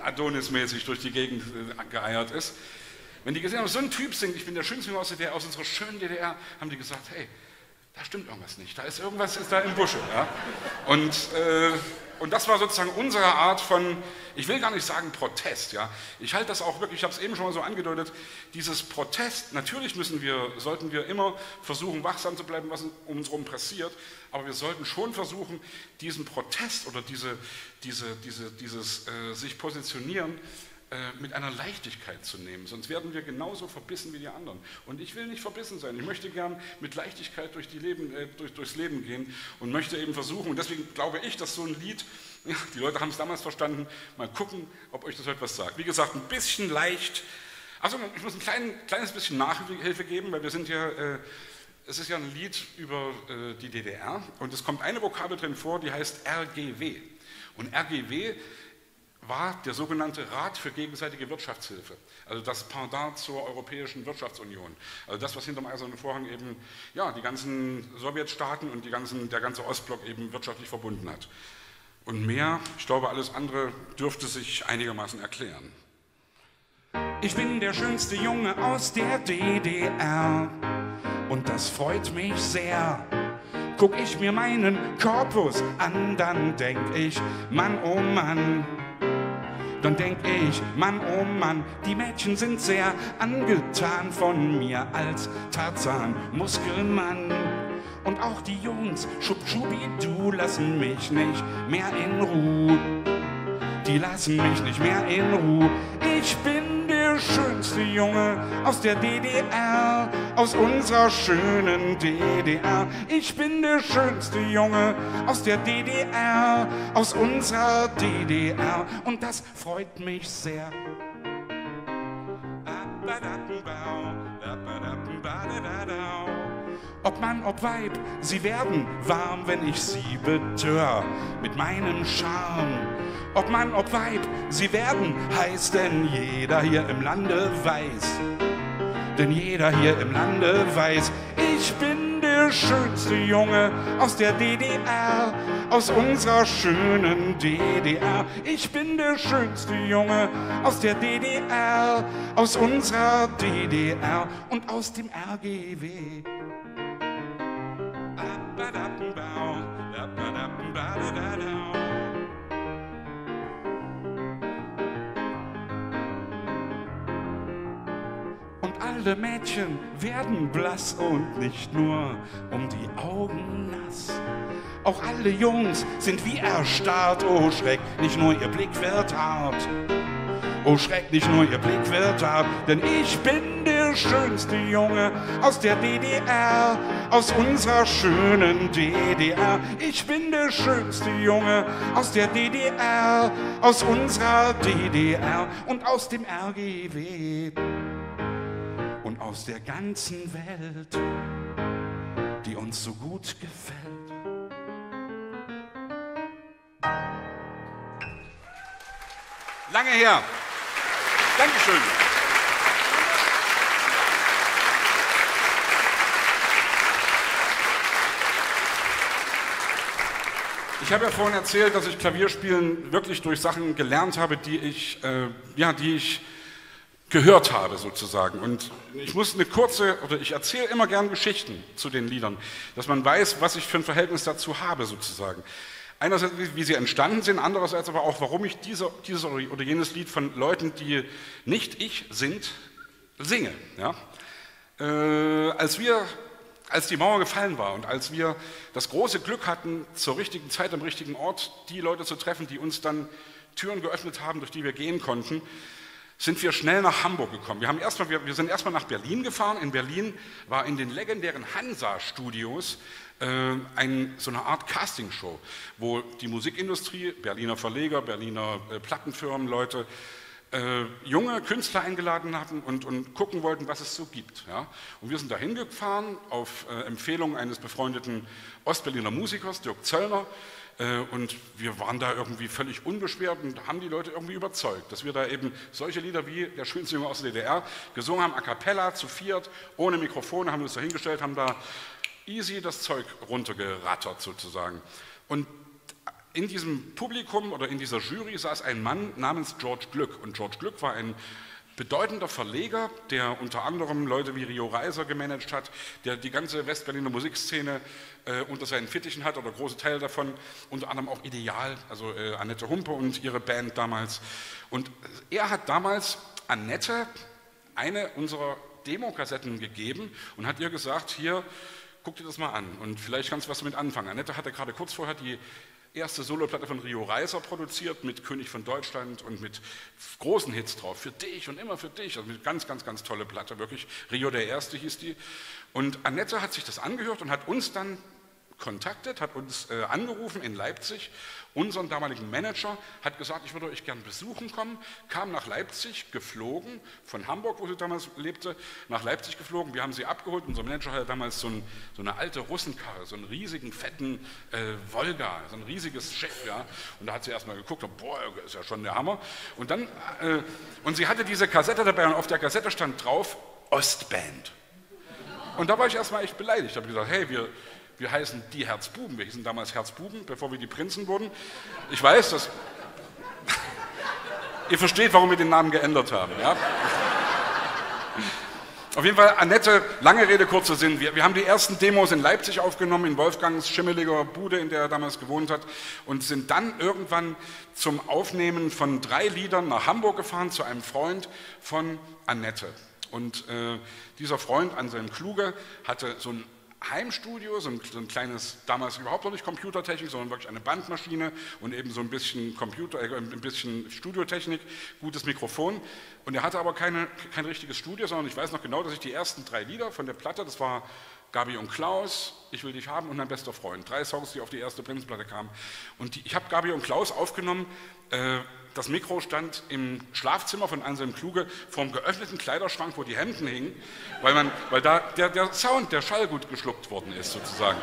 Adonis-mäßig durch die Gegend äh, geeiert ist. Wenn die gesehen haben, so ein Typ singt, ich bin der schönste Junge aus der D D R, aus unserer schönen D D R, haben die gesagt, hey, da stimmt irgendwas nicht, da ist irgendwas ist da im Busche. Ja? Und, äh, und das war sozusagen unsere Art von, ich will gar nicht sagen Protest, ja. Ich halte das auch wirklich, ich habe es eben schon mal so angedeutet, dieses Protest, natürlich müssen wir, sollten wir immer versuchen, wachsam zu bleiben, was um uns herum passiert, aber wir sollten schon versuchen, diesen Protest oder diese, diese, diese, dieses äh, sich positionieren, mit einer Leichtigkeit zu nehmen, sonst werden wir genauso verbissen wie die anderen. Und ich will nicht verbissen sein, ich möchte gern mit Leichtigkeit durch die Leben, äh, durch, durchs Leben gehen und möchte eben versuchen, und deswegen glaube ich, dass so ein Lied, ja, die Leute haben es damals verstanden, mal gucken, ob euch das heute was sagt. Wie gesagt, ein bisschen leicht, also ich muss ein klein, kleines bisschen Nachhilfe geben, weil wir sind ja, äh, es ist ja ein Lied über äh, die D D R und es kommt eine Vokabel drin vor, die heißt R G W. Und R G W war der sogenannte Rat für gegenseitige Wirtschaftshilfe, also das Pendant zur Europäischen Wirtschaftsunion. Also das, was hinterm Eisernen Vorhang eben ja, die ganzen Sowjetstaaten und die ganzen, der ganze Ostblock eben wirtschaftlich verbunden hat. Und mehr, ich glaube, alles andere dürfte sich einigermaßen erklären. Ich bin der schönste Junge aus der D D R und das freut mich sehr. Guck ich mir meinen Korpus an, dann denk ich, Mann, oh Mann. Dann denk ich, Mann, oh Mann, die Mädchen sind sehr angetan von mir als Tarzan, Muskelmann. Und auch die Jungs, schub-schubi-du, lassen mich nicht mehr in Ruhe. Die lassen mich nicht mehr in Ruhe. Ich bin der schönste Junge aus der D D R, aus unserer schönen D D R. Ich bin der schönste Junge aus der D D R, aus unserer D D R. Und das freut mich sehr. Ob Mann, ob Weib, sie werden warm, wenn ich sie betör mit meinem Charme. Ob Mann, ob Weib, sie werden heiß, denn jeder hier im Lande weiß, denn jeder hier im Lande weiß, ich bin der schönste Junge aus der D D R, aus unserer schönen D D R. Ich bin der schönste Junge aus der D D R, aus unserer D D R und aus dem R G W. Alle Mädchen werden blass und nicht nur um die Augen nass. Auch alle Jungs sind wie erstarrt, oh Schreck, nicht nur ihr Blick wird hart. Oh Schreck, nicht nur ihr Blick wird hart, denn ich bin der schönste Junge aus der D D R, aus unserer schönen D D R. Ich bin der schönste Junge aus der D D R, aus unserer D D R und aus dem R G W. Und aus der ganzen Welt, die uns so gut gefällt. Lange her. Dankeschön. Ich habe ja vorhin erzählt, dass ich Klavierspielen wirklich durch Sachen gelernt habe, die ich, äh, ja, die ich gehört habe sozusagen. Und ich muss eine kurze, oder ich erzähle immer gern Geschichten zu den Liedern, dass man weiß, was ich für ein Verhältnis dazu habe sozusagen. Einerseits, wie sie entstanden sind, andererseits aber auch, warum ich diese, dieses oder jenes Lied von Leuten, die nicht ich sind, singe. Ja? Äh, als wir, als die Mauer gefallen war und als wir das große Glück hatten, zur richtigen Zeit am richtigen Ort die Leute zu treffen, die uns dann Türen geöffnet haben, durch die wir gehen konnten, sind wir schnell nach Hamburg gekommen. Wir, haben erst mal, wir, wir sind erstmal nach Berlin gefahren. In Berlin war in den legendären Hansa-Studios äh, ein, so eine Art Castingshow, wo die Musikindustrie, Berliner Verleger, Berliner äh, Plattenfirmen, Leute, äh, junge Künstler eingeladen hatten und, und gucken wollten, was es so gibt. Ja? Und wir sind da hingefahren auf äh, Empfehlung eines befreundeten Ostberliner Musikers, Dirk Zöllner. Und wir waren da irgendwie völlig unbeschwert und haben die Leute irgendwie überzeugt, dass wir da eben solche Lieder wie Der schönste Junge aus der D D R gesungen haben, a cappella, zu viert, ohne Mikrofone, haben uns da hingestellt, haben da easy das Zeug runtergerattert sozusagen. Und in diesem Publikum oder in dieser Jury saß ein Mann namens George Glück. Und George Glück war ein bedeutender Verleger, der unter anderem Leute wie Rio Reiser gemanagt hat, der die ganze Westberliner Musikszene äh, unter seinen Fittichen hat oder große Teile davon, unter anderem auch Ideal, also äh, Annette Humpe und ihre Band damals. Und er hat damals Annette eine unserer Demokassetten gegeben und hat ihr gesagt, hier, guck dir das mal an und vielleicht kannst du was damit anfangen. Annette hatte gerade kurz vorher die erste Soloplatte von Rio Reiser produziert mit König von Deutschland und mit großen Hits drauf, für dich und immer für dich, also eine ganz, ganz, ganz tolle Platte, wirklich, Rio der Erste hieß die. Und Annette hat sich das angehört und hat uns dann kontaktet, hat uns äh, angerufen in Leipzig, unseren damaligen Manager, hat gesagt, ich würde euch gern besuchen kommen, kam nach Leipzig, geflogen, von Hamburg, wo sie damals lebte, nach Leipzig geflogen, wir haben sie abgeholt, unser Manager hatte damals so, ein, so eine alte Russenkarre, so einen riesigen, fetten äh, Volga, so ein riesiges Schiff, ja, und da hat sie erstmal geguckt, und, boah, ist ja schon der Hammer, und dann, äh, und sie hatte diese Kassette dabei und auf der Kassette stand drauf, Ostband. Und da war ich erstmal echt beleidigt, ich habe gesagt, hey, wir Wir heißen die Herzbuben, wir hießen damals Herzbuben, bevor wir die Prinzen wurden. Ich weiß, dass ihr versteht, warum wir den Namen geändert haben. Ja? Auf jeden Fall, Annette, lange Rede, kurzer Sinn. Wir, wir haben die ersten Demos in Leipzig aufgenommen, in Wolfgangs schimmeliger Bude, in der er damals gewohnt hat, und sind dann irgendwann zum Aufnehmen von drei Liedern nach Hamburg gefahren, zu einem Freund von Annette. Und äh, dieser Freund, Anselm Kluge, hatte so ein Heimstudio, so ein, so ein kleines, damals überhaupt noch nicht Computertechnik, sondern wirklich eine Bandmaschine und eben so ein bisschen Computer, äh, ein bisschen Studiotechnik, gutes Mikrofon. Und er hatte aber keine, kein richtiges Studio, sondern ich weiß noch genau, dass ich die ersten drei Lieder von der Platte, das war Gabi und Klaus, Ich will dich haben und Mein bester Freund, drei Songs, die auf die erste Prinzenplatte kamen. Und die, ich habe Gabi und Klaus aufgenommen, äh, das Mikro stand im Schlafzimmer von Anselm Kluge vor dem geöffneten Kleiderschrank, wo die Hemden hingen, weil, man, weil da der, der Sound, der Schall gut geschluckt worden ist sozusagen.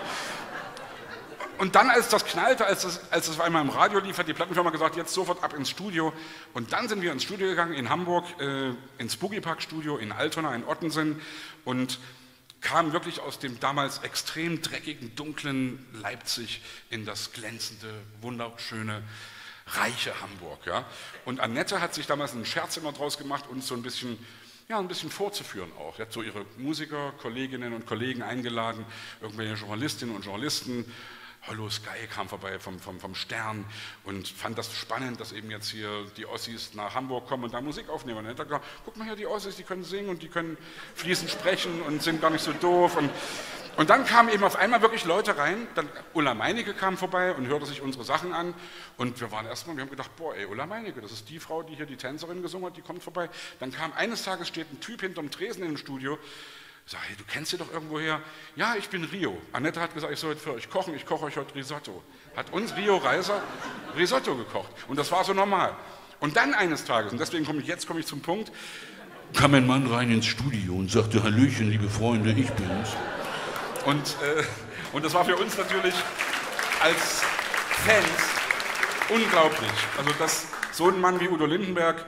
Und dann, als das knallte, als es als das auf einmal im Radio lief, hat die Plattenfirma gesagt, jetzt sofort ab ins Studio. Und dann sind wir ins Studio gegangen, in Hamburg, äh, ins Boogie Park Studio, in Altona, in Ottensen, und kam wirklich aus dem damals extrem dreckigen, dunklen Leipzig in das glänzende, wunderschöne, reiche Hamburg. Ja? Und Annette hat sich damals einen Scherz immer draus gemacht, uns so ein bisschen, ja, ein bisschen vorzuführen auch. Sie hat so ihre Musiker, Kolleginnen und Kollegen eingeladen, irgendwelche Journalistinnen und Journalisten. Hallo Sky kam vorbei vom, vom, vom Stern und fand das spannend, dass eben jetzt hier die Ossis nach Hamburg kommen und da Musik aufnehmen. Und dann hat er gesagt, guck mal hier, die Ossis, die können singen und die können fließend sprechen und sind gar nicht so doof. Und, und dann kamen eben auf einmal wirklich Leute rein, dann Ulla Meinecke kam vorbei und hörte sich unsere Sachen an und wir waren erstmal, wir haben gedacht, boah ey, Ulla Meinecke, das ist die Frau, die hier die Tänzerin gesungen hat, die kommt vorbei. Dann kam eines Tages, steht ein Typ hinterm Tresen im Studio. Ich sage, hey, du kennst sie doch irgendwoher? Ja, ich bin Rio. Annette hat gesagt, ich soll heute für euch kochen, ich koche euch heute Risotto. Hat uns Rio Reiser Risotto gekocht. Und das war so normal. Und dann eines Tages, und deswegen komme ich jetzt komme ich zum Punkt, kam ein Mann rein ins Studio und sagte, Hallöchen, liebe Freunde, ich bin's. Und, äh, und das war für uns natürlich als Fans unglaublich. Also, dass so ein Mann wie Udo Lindenberg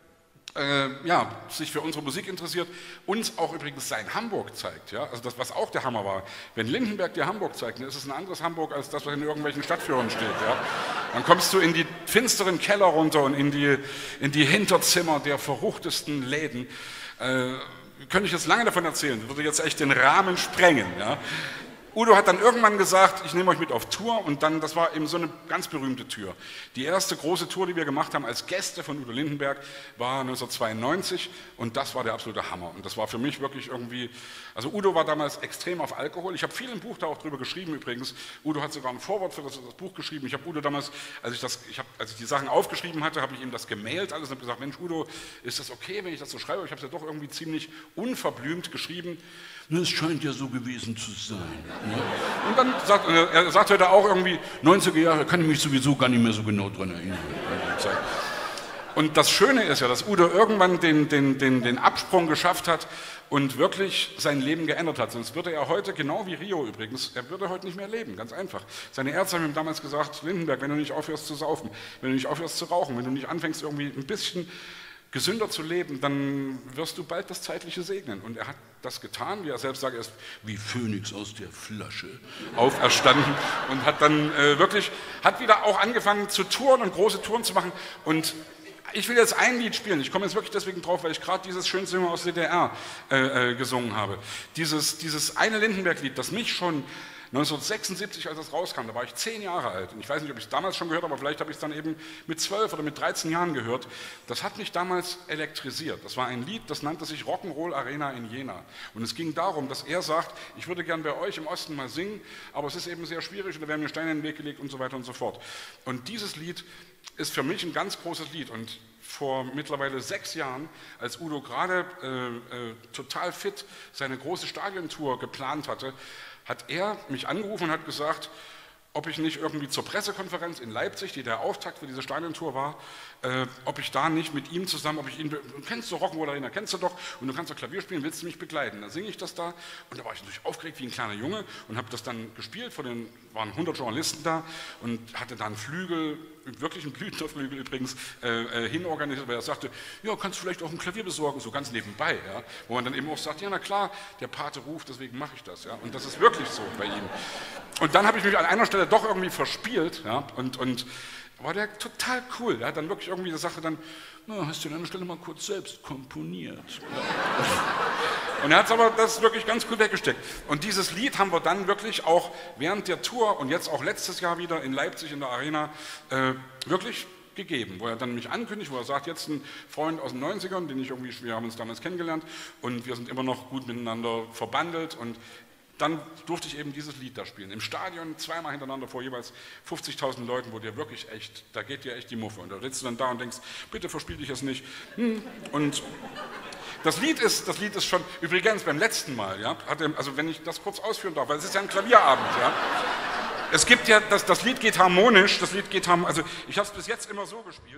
Äh, ja, sich für unsere Musik interessiert, uns auch übrigens sein Hamburg zeigt. Ja? Also das, was auch der Hammer war. Wenn Lindenberg dir Hamburg zeigt, dann ist es ein anderes Hamburg als das, was in irgendwelchen Stadtführern steht. Ja? Dann kommst du in die finsteren Keller runter und in die, in die Hinterzimmer der verruchtesten Läden. Äh, könnte ich jetzt lange davon erzählen, das würde jetzt echt den Rahmen sprengen. Ja? Udo hat dann irgendwann gesagt, ich nehme euch mit auf Tour, und dann, das war eben so eine ganz berühmte Tür. Die erste große Tour, die wir gemacht haben als Gäste von Udo Lindenberg, war neunzehnhundertzweiundneunzig, und das war der absolute Hammer. Und das war für mich wirklich irgendwie, also Udo war damals extrem auf Alkohol. Ich habe viel im Buch da auch drüber geschrieben übrigens. Udo hat sogar ein Vorwort für das, das Buch geschrieben. Ich habe Udo damals, als ich, das, ich hab, als ich die Sachen aufgeschrieben hatte, habe ich ihm das gemailt alles und habe gesagt, Mensch Udo, ist das okay, wenn ich das so schreibe? Ich habe es ja doch irgendwie ziemlich unverblümt geschrieben. Es scheint ja so gewesen zu sein. Ja. Und dann sagt er, sagt heute auch irgendwie, neunziger Jahre, kann ich mich sowieso gar nicht mehr so genau dran erinnern. Und das Schöne ist ja, dass Udo irgendwann den, den, den, den Absprung geschafft hat und wirklich sein Leben geändert hat. Sonst würde er heute, genau wie Rio übrigens, er würde heute nicht mehr leben, ganz einfach. Seine Ärzte haben ihm damals gesagt, Lindenberg, wenn du nicht aufhörst zu saufen, wenn du nicht aufhörst zu rauchen, wenn du nicht anfängst irgendwie ein bisschen gesünder zu leben, dann wirst du bald das Zeitliche segnen. Und er hat das getan, wie er selbst sagt, er ist wie Phönix aus der Flasche auferstanden und hat dann äh, wirklich, hat wieder auch angefangen zu touren und große Touren zu machen. Und ich will jetzt ein Lied spielen, ich komme jetzt wirklich deswegen drauf, weil ich gerade dieses schönste Junge aus der D D R äh, äh, gesungen habe. Dieses, dieses eine Lindenberg-Lied, das mich schon neunzehnhundertsechsundsiebzig, als es rauskam, da war ich zehn Jahre alt. Und ich weiß nicht, ob ich es damals schon gehört habe, aber vielleicht habe ich es dann eben mit zwölf oder mit dreizehn Jahren gehört. Das hat mich damals elektrisiert. Das war ein Lied, das nannte sich Rock'n'Roll Arena in Jena. Und es ging darum, dass er sagt, ich würde gern bei euch im Osten mal singen, aber es ist eben sehr schwierig und da werden mir Steine in den Weg gelegt und so weiter und so fort. Und dieses Lied ist für mich ein ganz großes Lied. Und vor mittlerweile sechs Jahren, als Udo gerade äh, äh, total fit seine große Stadiontour geplant hatte, hat er mich angerufen und hat gesagt, ob ich nicht irgendwie zur Pressekonferenz in Leipzig, die der Auftakt für diese Stadiontour war, äh, ob ich da nicht mit ihm zusammen, ob ich ihn, du kennst du Rock'n'Roll Arena, kennst du doch, und du kannst doch Klavier spielen, willst du mich begleiten? Dann singe ich das da und da war ich natürlich aufgeregt wie ein kleiner Junge und habe das dann gespielt, vor den waren hundert Journalisten da und hatte dann Flügel, wirklich einen Blütenflügel übrigens, äh, äh, hinorganisiert, weil er sagte, ja, kannst du vielleicht auch ein Klavier besorgen, so ganz nebenbei, ja? Wo man dann eben auch sagt, ja na klar, der Pate ruft, deswegen mache ich das, ja? Und das ist wirklich so bei ihm. Und dann habe ich mich an einer Stelle doch irgendwie verspielt, ja? und, und war der total cool, der hat dann wirklich irgendwie, der sagte dann, na, hast du an einer Stelle mal kurz selbst komponiert. Und er hat aber das wirklich ganz cool weggesteckt. Und dieses Lied haben wir dann wirklich auch während der Tour und jetzt auch letztes Jahr wieder in Leipzig in der Arena äh, wirklich gegeben, wo er dann mich ankündigt, wo er sagt, jetzt ein Freund aus den neunzigern, den ich irgendwie, wir haben uns damals kennengelernt und wir sind immer noch gut miteinander verbandelt und dann durfte ich eben dieses Lied da spielen. Im Stadion zweimal hintereinander vor jeweils fünfzigtausend Leuten, wo dir wirklich echt, da geht dir echt die Muffe. Und da sitzt du dann da und denkst, bitte verspiel dich es nicht. Und das Lied ist, das Lied ist schon, übrigens beim letzten Mal, ja, hatte, also wenn ich das kurz ausführen darf, weil es ist ja ein Klavierabend, ja. Es gibt ja, das, das Lied geht harmonisch, das Lied geht harmonisch, also ich habe es bis jetzt immer so gespielt.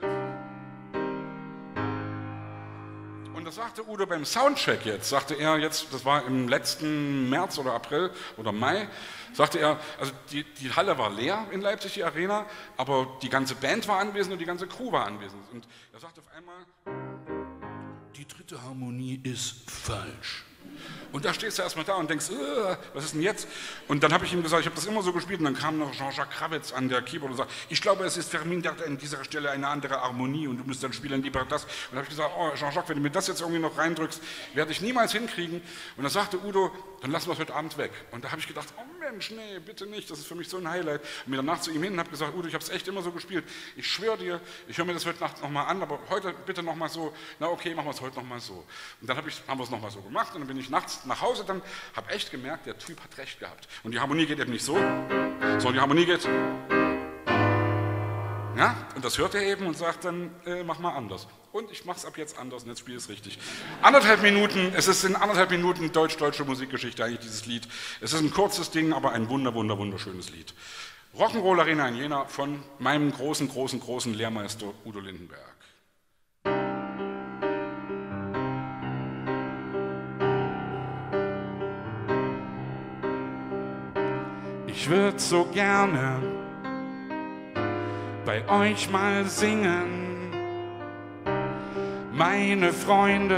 Und das sagte Udo beim Soundcheck jetzt, sagte er jetzt, das war im letzten März oder April oder Mai, sagte er, also die, die Halle war leer in Leipzig, die Arena, aber die ganze Band war anwesend und die ganze Crew war anwesend. Und er sagte auf einmal, die dritte Harmonie ist falsch. Und da stehst du erstmal da und denkst, äh, was ist denn jetzt? Und dann habe ich ihm gesagt, ich habe das immer so gespielt und dann kam noch Jean-Jacques Krawitz an der Keyboard und sagt, ich glaube, es ist vermindert an dieser Stelle eine andere Harmonie und du musst dann spielen lieber das. Und dann habe ich gesagt, oh Jean-Jacques, wenn du mir das jetzt irgendwie noch reindrückst, werde ich niemals hinkriegen. Und dann sagte Udo, dann lassen wir es heute Abend weg. Und da habe ich gedacht, oh Mensch, nee, bitte nicht, das ist für mich so ein Highlight. Und bin danach zu ihm hin und habe gesagt, Udo, ich habe es echt immer so gespielt. Ich schwöre dir, ich höre mir das heute Nacht nochmal an, aber heute bitte nochmal so. Na okay, machen wir es heute nochmal so. Und dann hab ich, haben wir es nochmal so gemacht und dann bin ich nachts nach Hause, dann habe echt gemerkt, der Typ hat recht gehabt. Und die Harmonie geht eben nicht so, sondern die Harmonie geht. Ja, und das hört er eben und sagt dann, äh, mach mal anders. Und ich mache es ab jetzt anders und jetzt spiele ich es richtig. Anderthalb Minuten, es ist in anderthalb Minuten deutsch-deutsche Musikgeschichte eigentlich dieses Lied. Es ist ein kurzes Ding, aber ein wunder, wunder, wunderschönes Lied. Rock'n'Roll Arena in Jena von meinem großen, großen, großen Lehrmeister Udo Lindenberg. Ich würde so gerne bei euch mal singen, meine Freunde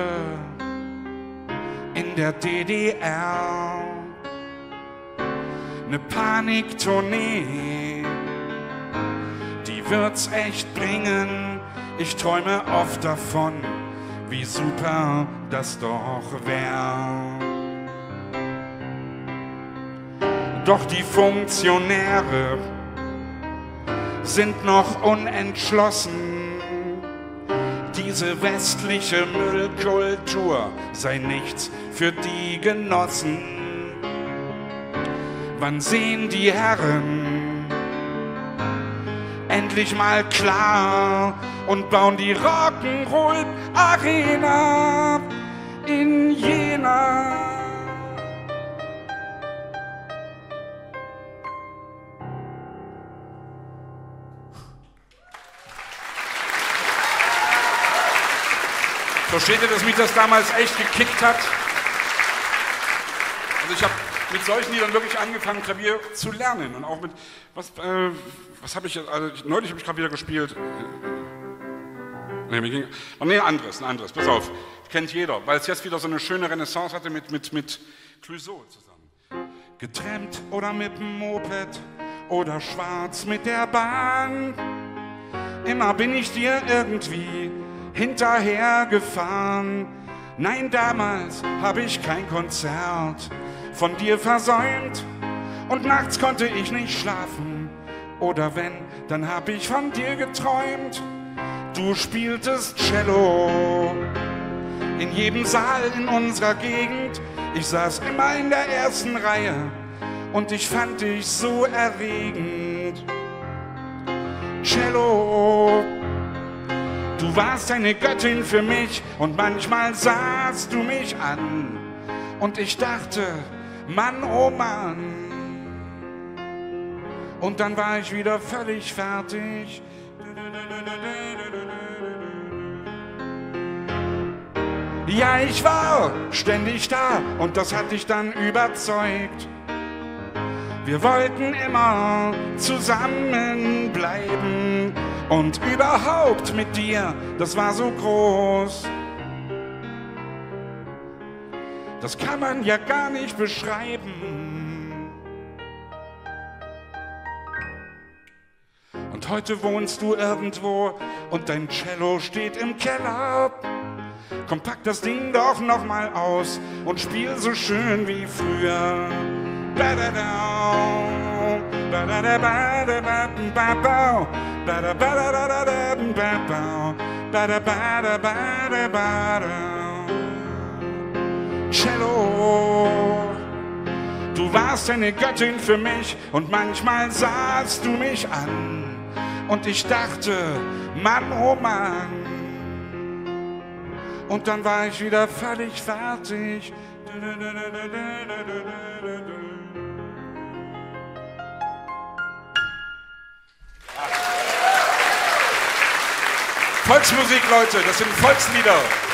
in der D D R. Ne Paniktournee, die wird's echt bringen. Ich träume oft davon, wie super das doch wär. Doch die Funktionäre sind noch unentschlossen. Diese westliche Müllkultur sei nichts für die Genossen. Wann sehen die Herren endlich mal klar und bauen die Rock'n'Roll Arena in Jena? Versteht ihr, dass mich das damals echt gekickt hat? Also ich habe mit solchen Liedern wirklich angefangen, Klavier zu lernen. Und auch mit, was, äh, was habe ich jetzt, also neulich habe ich gerade wieder gespielt. Nee, mir ging, oh, nee, ein anderes, ein anderes, pass auf. kennt jeder, weil es jetzt wieder so eine schöne Renaissance hatte mit, mit, mit Clouseau zusammen. Getrennt oder mit dem Moped oder schwarz mit der Bahn, immer bin ich dir irgendwie hinterhergefahren. Nein, damals habe ich kein Konzert von dir versäumt und nachts konnte ich nicht schlafen. Oder wenn, dann hab ich von dir geträumt. Du spieltest Cello in jedem Saal in unserer Gegend. Ich saß immer in der ersten Reihe und ich fand dich so erregend. Cello, du warst eine Göttin für mich und manchmal sahst du mich an und ich dachte, Mann, oh Mann. Und dann war ich wieder völlig fertig. Ja, ich war ständig da und das hat dich dann überzeugt. Wir wollten immer zusammenbleiben und überhaupt mit dir, das war so groß. Das kann man ja gar nicht beschreiben. Und heute wohnst du irgendwo und dein Cello steht im Keller. Komm, pack das Ding doch noch mal aus und spiel so schön wie früher. Cello, du warst eine Göttin für mich und manchmal sahst du mich an und ich dachte, Mann, oh Mann. Und dann war ich wieder völlig fertig. Volksmusik, Leute, das sind Volkslieder.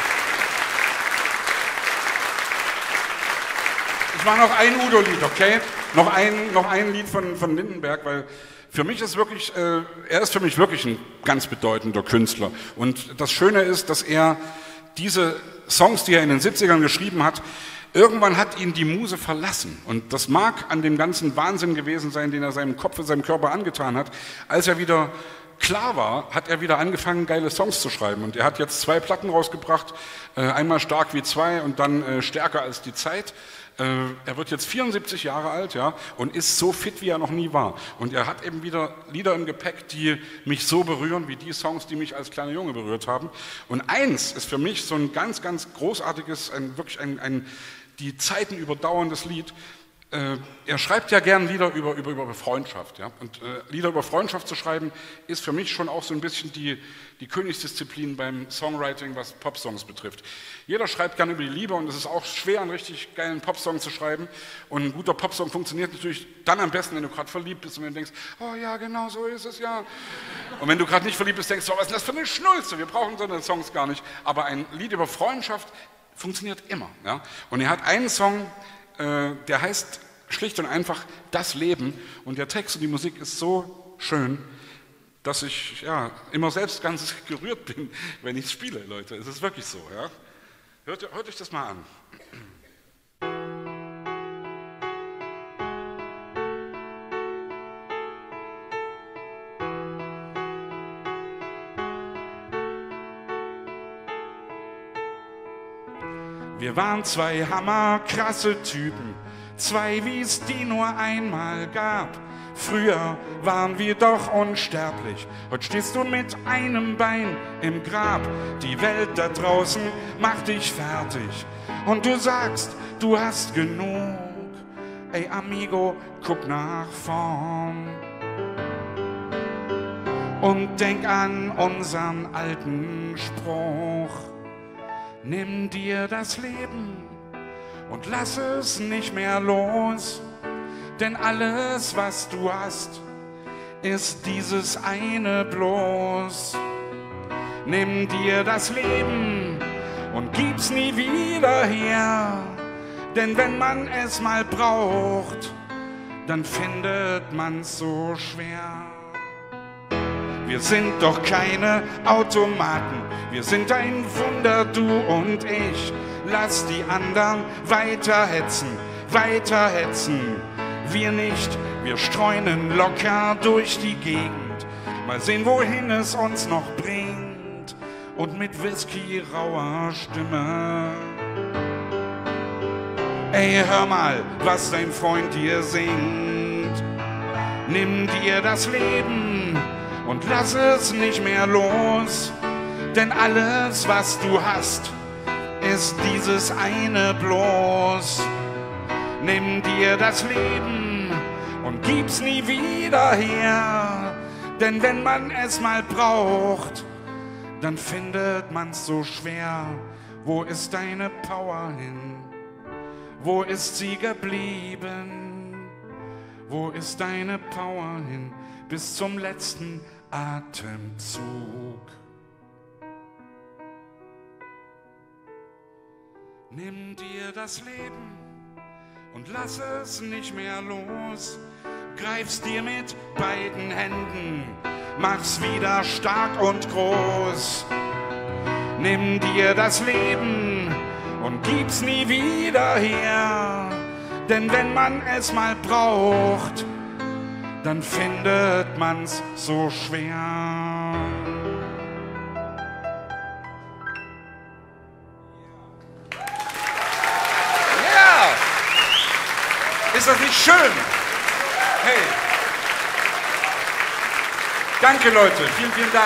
Ich mache noch ein Udo-Lied, okay? Noch ein, noch ein Lied von, von Lindenberg, weil für mich ist wirklich, äh, er ist für mich wirklich ein ganz bedeutender Künstler. Und das Schöne ist, dass er diese Songs, die er in den siebzigern geschrieben hat, irgendwann hat ihn die Muse verlassen. Und das mag an dem ganzen Wahnsinn gewesen sein, den er seinem Kopf und seinem Körper angetan hat. Als er wieder klar war, hat er wieder angefangen, geile Songs zu schreiben. Und er hat jetzt zwei Platten rausgebracht, äh, einmal Stark wie zwei und dann äh, Stärker als die Zeit. Er wird jetzt vierundsiebzig Jahre alt, ja, und ist so fit, wie er noch nie war. Und er hat eben wieder Lieder im Gepäck, die mich so berühren, wie die Songs, die mich als kleiner Junge berührt haben. Und eins ist für mich so ein ganz, ganz großartiges, ein, wirklich ein, ein die Zeiten überdauerndes Lied. Äh, er schreibt ja gern Lieder über, über, über Freundschaft. Ja? Und äh, Lieder über Freundschaft zu schreiben, ist für mich schon auch so ein bisschen die, die Königsdisziplin beim Songwriting, was Popsongs betrifft. Jeder schreibt gern über die Liebe und es ist auch schwer, einen richtig geilen Popsong zu schreiben. Und ein guter Popsong funktioniert natürlich dann am besten, wenn du gerade verliebt bist und wenn du denkst, oh ja, genau so ist es ja. Und wenn du gerade nicht verliebt bist, denkst du, oh, was ist das für eine Schnulze, wir brauchen so eine Songs gar nicht. Aber ein Lied über Freundschaft funktioniert immer. Ja? Und er hat einen Song, äh, der heißt schlicht und einfach Das Leben. Und der Text und die Musik ist so schön, dass ich ja, immer selbst ganz gerührt bin, wenn ich es spiele, Leute. Es ist wirklich so. Ja? Hört, hört euch das mal an. Wir waren zwei hammerkrasse Typen, zwei, wie es die nur einmal gab. Früher waren wir doch unsterblich, heute stehst du mit einem Bein im Grab. Die Welt da draußen macht dich fertig und du sagst, du hast genug. Ey Amigo, guck nach vorn und denk an unseren alten Spruch. Nimm dir das Leben und lass es nicht mehr los, denn alles, was du hast, ist dieses eine bloß. Nimm dir das Leben und gib's nie wieder her, denn wenn man es mal braucht, dann findet man's so schwer. Wir sind doch keine Automaten, Wir sind ein Wunder, du und ich. Lass die anderen weiter hetzen, weiter hetzen. Wir nicht, wir streunen locker durch die Gegend. Mal sehen, wohin es uns noch bringt. Und mit Whisky rauer Stimme. Ey, hör mal, was dein Freund dir singt. Nimm dir das Leben und lass es nicht mehr los. Denn alles, was du hast, ist dieses eine bloß. Nimm dir das Leben und gib's nie wieder her. Denn wenn man es mal braucht, dann findet man's so schwer. Wo ist deine Power hin? Wo ist sie geblieben? Wo ist deine Power hin? Bis zum letzten Atemzug. Nimm dir das Leben und lass es nicht mehr los. Greif's dir mit beiden Händen, mach's wieder stark und groß. Nimm dir das Leben und gib's nie wieder her. Denn wenn man es mal braucht, dann findet man's so schwer. Ja! Ist das nicht schön? Hey! Danke, Leute. Vielen, vielen Dank.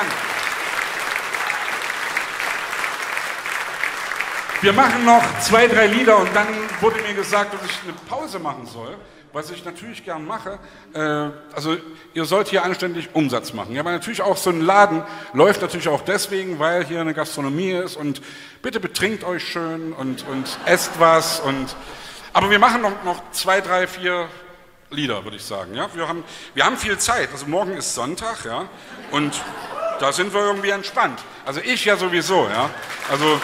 Wir machen noch zwei, drei Lieder und dann wurde mir gesagt, dass ich eine Pause machen soll, was ich natürlich gern mache. Äh, also ihr sollt hier anständig Umsatz machen. Ja, aber natürlich auch so ein Laden läuft natürlich auch deswegen, weil hier eine Gastronomie ist und bitte betrinkt euch schön und, und esst was. Und, aber wir machen noch, noch zwei, drei, vier Lieder, würde ich sagen. Ja? Wir haben, wir haben viel Zeit. Also morgen ist Sonntag, ja, und da sind wir irgendwie entspannt. Also ich ja sowieso, ja. Also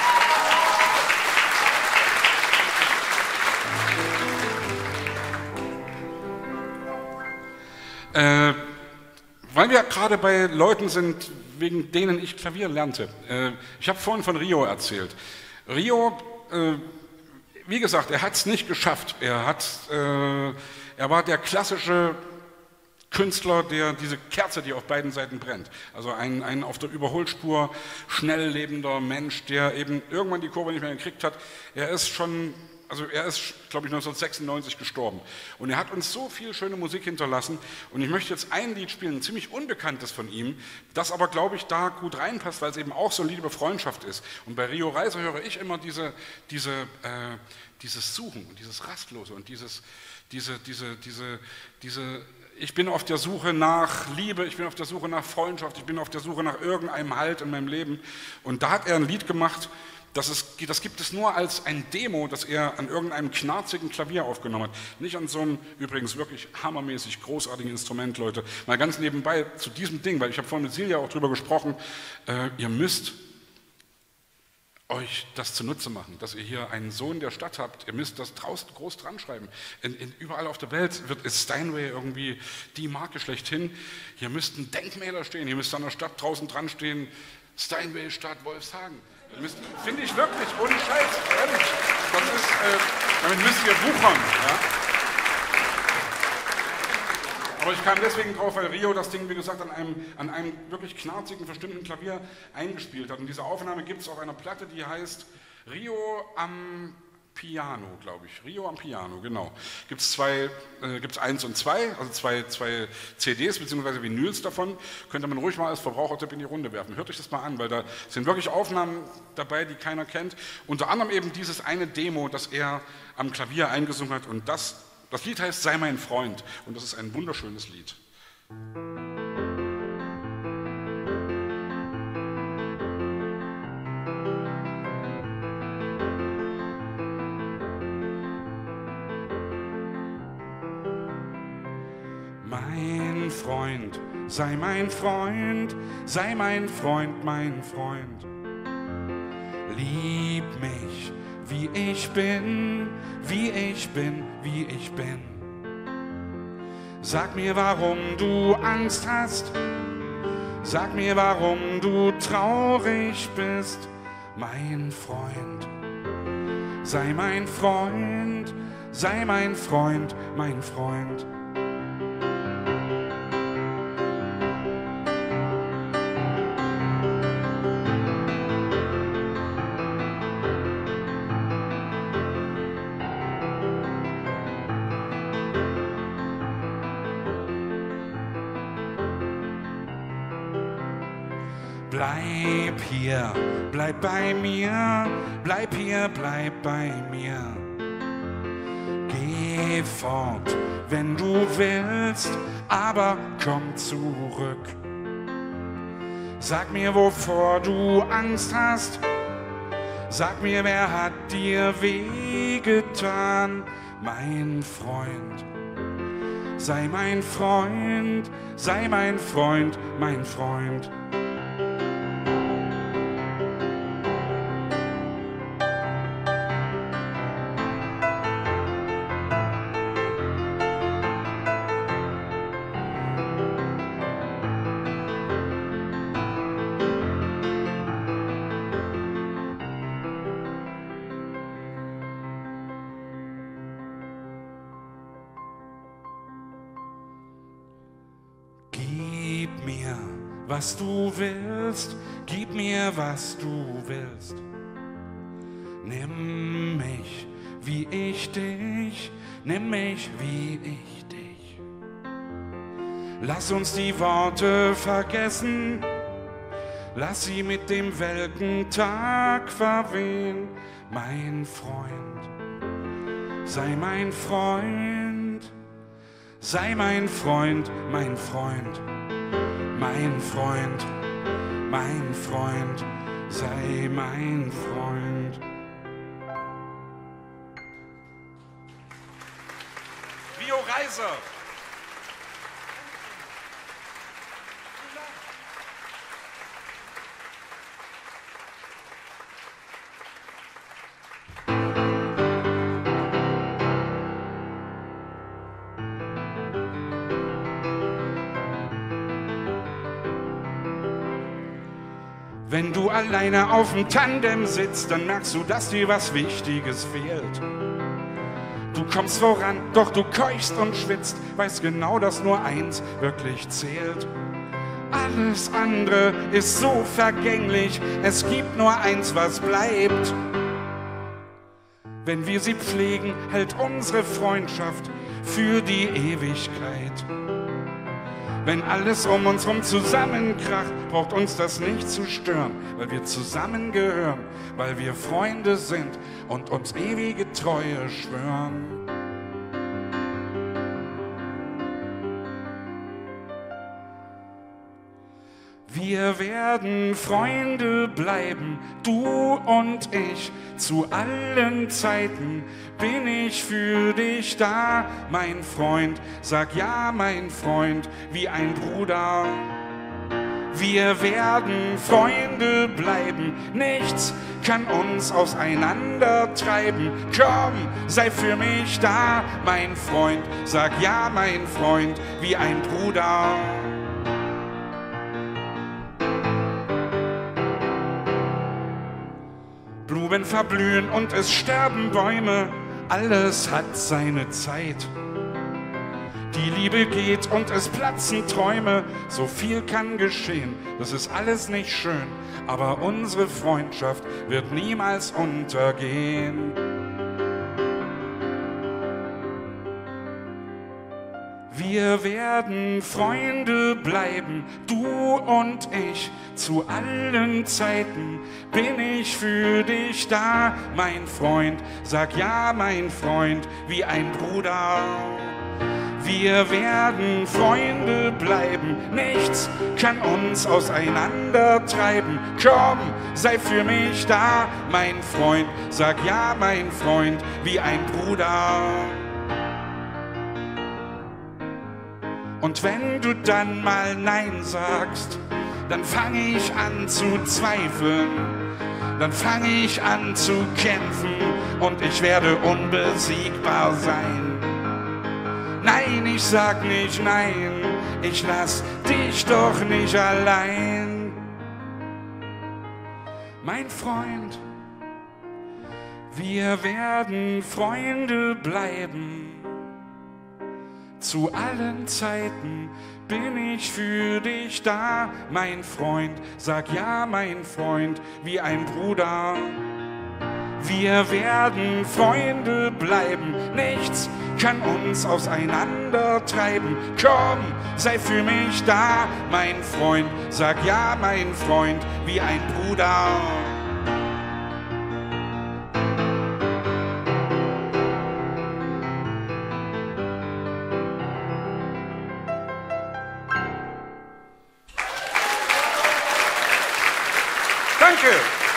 Äh, weil wir gerade bei Leuten sind, wegen denen ich Klavier lernte. Äh, ich habe vorhin von Rio erzählt. Rio, äh, wie gesagt, er hat es nicht geschafft. Er, hat, äh, er war der klassische Künstler, der diese Kerze, die auf beiden Seiten brennt. Also ein, ein auf der Überholspur schnell lebender Mensch, der eben irgendwann die Kurve nicht mehr gekriegt hat. Er ist schon... Also er ist, glaube ich, neunzehnhundertsechsundneunzig gestorben. Und er hat uns so viel schöne Musik hinterlassen. Und ich möchte jetzt ein Lied spielen, ein ziemlich unbekanntes von ihm, das aber, glaube ich, da gut reinpasst, weil es eben auch so ein Lied über Freundschaft ist. Und bei Rio Reiser höre ich immer diese, diese, äh, dieses Suchen und dieses Rastlose und dieses, diese, diese, diese, diese, ich bin auf der Suche nach Liebe, ich bin auf der Suche nach Freundschaft, ich bin auf der Suche nach irgendeinem Halt in meinem Leben. Und da hat er ein Lied gemacht, Das, ist, das gibt es nur als ein Demo, das er an irgendeinem knarzigen Klavier aufgenommen hat. Nicht an so einem übrigens wirklich hammermäßig großartigen Instrument, Leute. Mal ganz nebenbei zu diesem Ding, weil ich habe vorhin mit Silja auch drüber gesprochen, äh, ihr müsst euch das zunutze machen, dass ihr hier einen Sohn der Stadt habt. Ihr müsst das draußen groß dran schreiben. In, in, überall auf der Welt wird ist Steinway irgendwie die Marke schlechthin. Hier müssten Denkmäler stehen, hier müsste an der Stadt draußen dran stehen, Steinway Stadt Wolfshagen. Finde ich wirklich, ohne Scheiß, ehrlich. Das ist, äh, damit müsst ihr wuchern. Ja? Aber ich kam deswegen drauf, weil Rio das Ding, wie gesagt, an einem, an einem wirklich knarzigen, verstimmten Klavier eingespielt hat. Und diese Aufnahme gibt es auf einer Platte, die heißt Rio am Piano, glaube ich. Rio am Piano, genau. Gibt es zwei, äh, gibt's eins und zwei, also zwei, zwei C Ds bzw. Vinyls davon. Könnte man ruhig mal als Verbrauchertipp in die Runde werfen. Hört euch das mal an, weil da sind wirklich Aufnahmen dabei, die keiner kennt. Unter anderem eben dieses eine Demo, das er am Klavier eingesungen hat. Und das, das Lied heißt Sei mein Freund. Und das ist ein wunderschönes Lied. Mein Freund, sei mein Freund, sei mein Freund, mein Freund. Lieb mich, wie ich bin, wie ich bin, wie ich bin. Sag mir, warum du Angst hast, Sag mir, warum du traurig bist, mein Freund. Sei mein Freund, sei mein Freund, mein Freund. Bleib hier, bleib bei mir, bleib hier, bleib bei mir. Geh fort, wenn du willst, aber komm zurück. Sag mir, wovor du Angst hast, sag mir, wer hat dir wehgetan, mein Freund. Sei mein Freund, sei mein Freund, mein Freund. Gib mir, was du willst, gib mir, was du willst. Nimm mich, wie ich dich, nimm mich, wie ich dich. Lass uns die Worte vergessen, lass sie mit dem welken Tag verwehen, mein Freund. Sei mein Freund, sei mein Freund, mein Freund. Mein Freund, mein Freund, sei mein Freund. Rio Reiser. Wenn du alleine auf dem Tandem sitzt, dann merkst du, dass dir was Wichtiges fehlt. Du kommst voran, doch du keuchst und schwitzt, weißt genau, dass nur eins wirklich zählt. Alles andere ist so vergänglich, es gibt nur eins, was bleibt. Wenn wir sie pflegen, hält unsere Freundschaft für die Ewigkeit. Wenn alles um uns herum zusammenkracht, braucht uns das nicht zu stören, weil wir zusammengehören, weil wir Freunde sind und uns ewige Treue schwören. Wir werden Freunde bleiben, du und ich, zu allen Zeiten bin ich für dich da, mein Freund. Sag ja, mein Freund, wie ein Bruder. Wir werden Freunde bleiben, nichts kann uns auseinandertreiben. Komm, sei für mich da, mein Freund. Sag ja, mein Freund, wie ein Bruder. Blumen verblühen und es sterben Bäume, alles hat seine Zeit. Die Liebe geht und es platzen Träume, so viel kann geschehen, das ist alles nicht schön, aber unsere Freundschaft wird niemals untergehen. Wir werden Freunde bleiben, du und ich, zu allen Zeiten bin ich für dich da, mein Freund. Sag ja, mein Freund, wie ein Bruder. Wir werden Freunde bleiben, nichts kann uns auseinandertreiben. Komm, sei für mich da, mein Freund. Sag ja, mein Freund, wie ein Bruder. Und wenn du dann mal Nein sagst, dann fange ich an zu zweifeln, dann fange ich an zu kämpfen und ich werde unbesiegbar sein. Nein, ich sag nicht nein, ich lass dich doch nicht allein. Mein Freund, wir werden Freunde bleiben. Zu allen Zeiten bin ich für dich da, mein Freund. Sag ja, mein Freund, wie ein Bruder. Wir werden Freunde bleiben, nichts kann uns auseinandertreiben. Komm, sei für mich da, mein Freund. Sag ja, mein Freund, wie ein Bruder. Danke.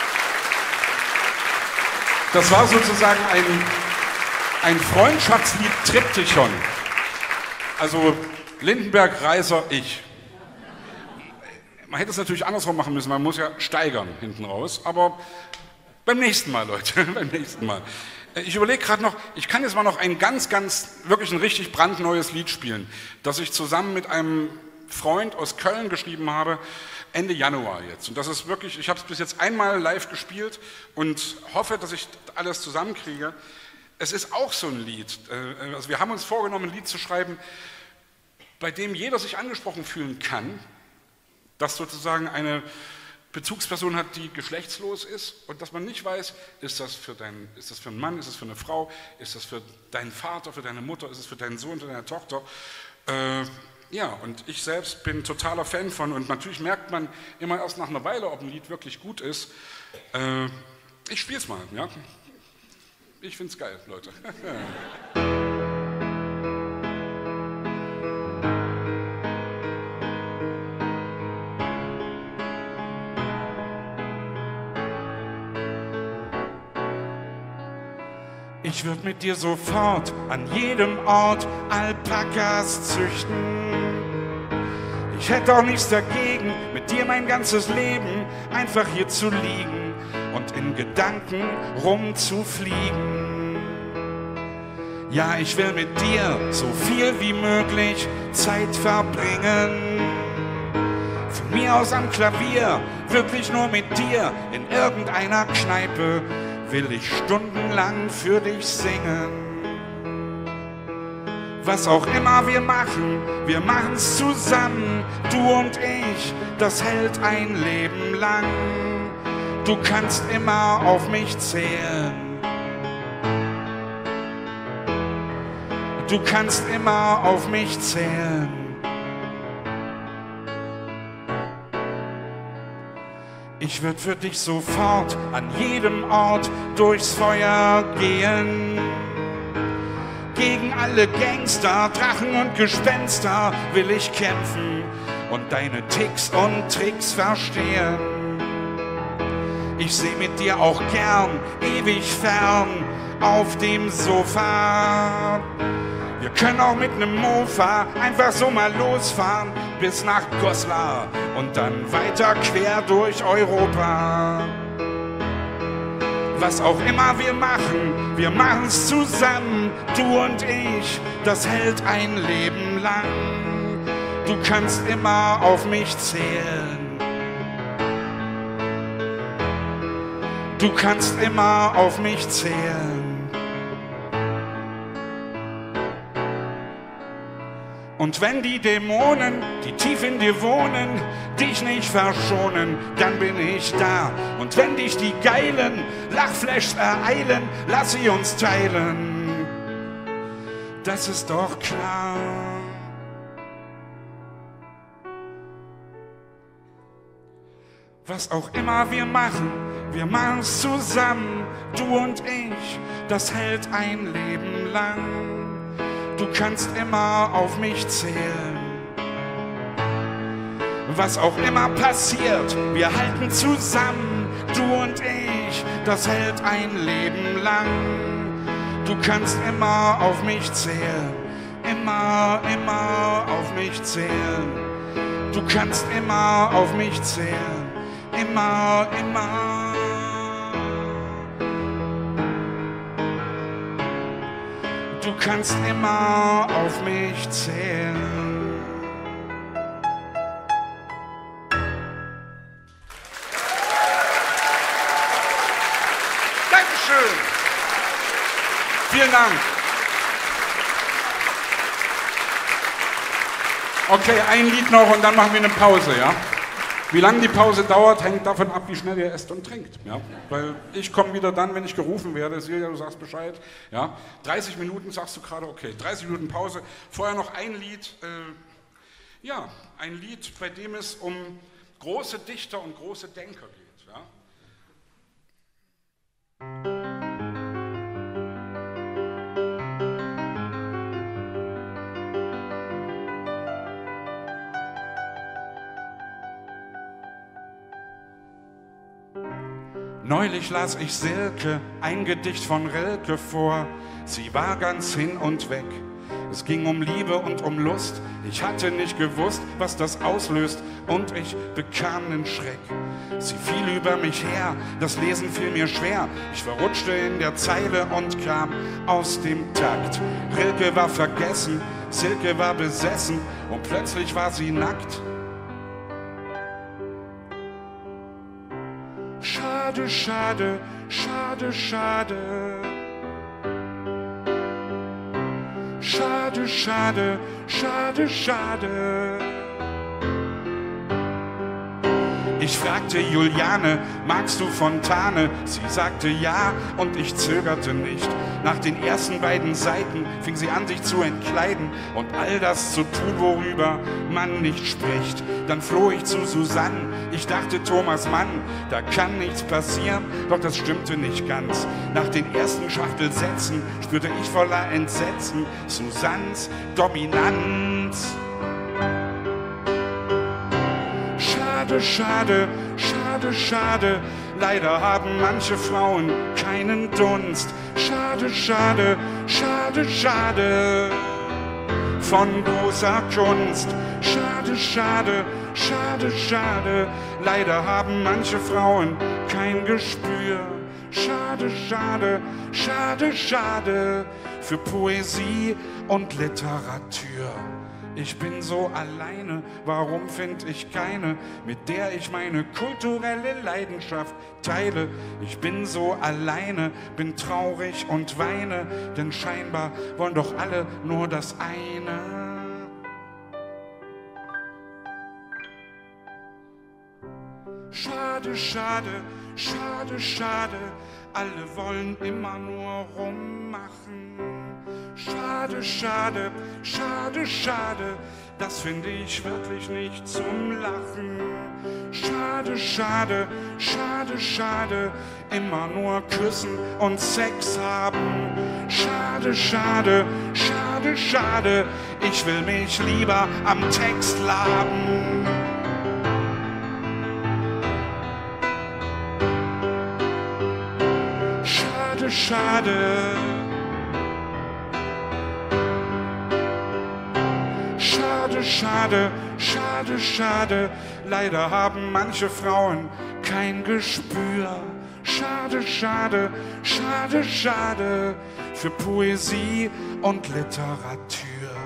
Das war sozusagen ein, ein Freundschaftslied Triptychon. Also Lindenberg, Reiser, ich. Man hätte es natürlich andersrum machen müssen, man muss ja steigern hinten raus, aber beim nächsten Mal, Leute, beim nächsten Mal. Ich überlege gerade noch, ich kann jetzt mal noch ein ganz, ganz, wirklich ein richtig brandneues Lied spielen, das ich zusammen mit einem Freund aus Köln geschrieben habe, Ende Januar jetzt. Und das ist wirklich, ich habe es bis jetzt einmal live gespielt und hoffe, dass ich alles zusammenkriege. Es ist auch so ein Lied, also wir haben uns vorgenommen, ein Lied zu schreiben, bei dem jeder sich angesprochen fühlen kann, das sozusagen eine Bezugsperson hat, die geschlechtslos ist und dass man nicht weiß, ist das für dein, ist das für einen Mann, ist das für eine Frau, ist das für deinen Vater, für deine Mutter, ist es für deinen Sohn, für deine Tochter. Äh, Ja, und ich selbst bin totaler Fan von, und natürlich merkt man immer erst nach einer Weile, ob ein Lied wirklich gut ist. Äh, ich spiel's mal, ja. Ich find's geil, Leute. Ich würd mit dir sofort an jedem Ort Alpakas züchten. Ich hätte auch nichts dagegen, mit dir mein ganzes Leben einfach hier zu liegen und in Gedanken rumzufliegen. Ja, ich will mit dir so viel wie möglich Zeit verbringen. Von mir aus am Klavier, wirklich nur mit dir, in irgendeiner Kneipe will ich stundenlang für dich singen. Was auch immer wir machen, wir machen's zusammen, du und ich, das hält ein Leben lang. Du kannst immer auf mich zählen. Du kannst immer auf mich zählen. Ich würd für dich sofort an jedem Ort durchs Feuer gehen. Gegen alle Gangster, Drachen und Gespenster will ich kämpfen und deine Ticks und Tricks verstehen. Ich seh mit dir auch gern ewig fern auf dem Sofa. Wir können auch mit nem Mofa einfach so mal losfahren bis nach Goslar und dann weiter quer durch Europa. Was auch immer wir machen, wir machen's zusammen, du und ich, das hält ein Leben lang. Du kannst immer auf mich zählen. Du kannst immer auf mich zählen. Und wenn die Dämonen, die tief in dir wohnen, dich nicht verschonen, dann bin ich da. Und wenn dich die geilen Lachflashs ereilen, lass sie uns teilen. Das ist doch klar. Was auch immer wir machen, wir machen's zusammen, du und ich, das hält ein Leben lang. Du kannst immer auf mich zählen. Was auch immer passiert, wir halten zusammen, du und ich, das hält ein Leben lang. Du kannst immer auf mich zählen, immer, immer auf mich zählen. Du kannst immer auf mich zählen, immer, immer. Du kannst immer auf mich zählen. Dankeschön. Vielen Dank. Okay, ein Lied noch und dann machen wir eine Pause, ja? Wie lange die Pause dauert, hängt davon ab, wie schnell ihr esst und trinkt. Ja? Weil ich komme wieder dann, wenn ich gerufen werde. Silja, du sagst Bescheid. Ja? dreißig Minuten sagst du gerade, okay, dreißig Minuten Pause. Vorher noch ein Lied, äh, ja, ein Lied, bei dem es um große Dichter und große Denker geht. Ja? Neulich las ich Silke, ein Gedicht von Rilke vor. Sie war ganz hin und weg. Es ging um Liebe und um Lust. Ich hatte nicht gewusst, was das auslöst, und ich bekam nen Schreck. Sie fiel über mich her, das Lesen fiel mir schwer. Ich verrutschte in der Zeile und kam aus dem Takt. Rilke war vergessen, Silke war besessen, und plötzlich war sie nackt. Schade, schade, schade, schade. Schade, schade, schade, schade. Ich fragte Juliane, magst du Fontane? Sie sagte ja, und ich zögerte nicht. Nach den ersten beiden Seiten fing sie an, sich zu entkleiden und all das zu tun, worüber man nicht spricht. Dann floh ich zu Susanne, ich dachte Thomas Mann, da kann nichts passieren, doch das stimmte nicht ganz. Nach den ersten Schachtelsätzen spürte ich voller Entsetzen Susannes Dominanz. Schade, schade, schade, schade, leider haben manche Frauen keinen Dunst. Schade, schade, schade, schade, von großer Kunst. Schade, schade, schade, schade, leider haben manche Frauen kein Gespür. Schade, schade, schade, schade, für Poesie und Literatur. Ich bin so alleine, warum find ich keine, mit der ich meine kulturelle Leidenschaft teile? Ich bin so alleine, bin traurig und weine, denn scheinbar wollen doch alle nur das eine. Schade, schade, schade, schade, alle wollen immer nur rummachen. Schade, schade, schade, schade, das finde ich wirklich nicht zum Lachen. Schade, schade, schade, schade, immer nur küssen und Sex haben. Schade, schade, schade, schade, ich will mich lieber am Text laben. Schade, schade. Schade, schade, schade, schade, leider haben manche Frauen kein Gespür. Schade, schade, schade, schade, für Poesie und Literatur.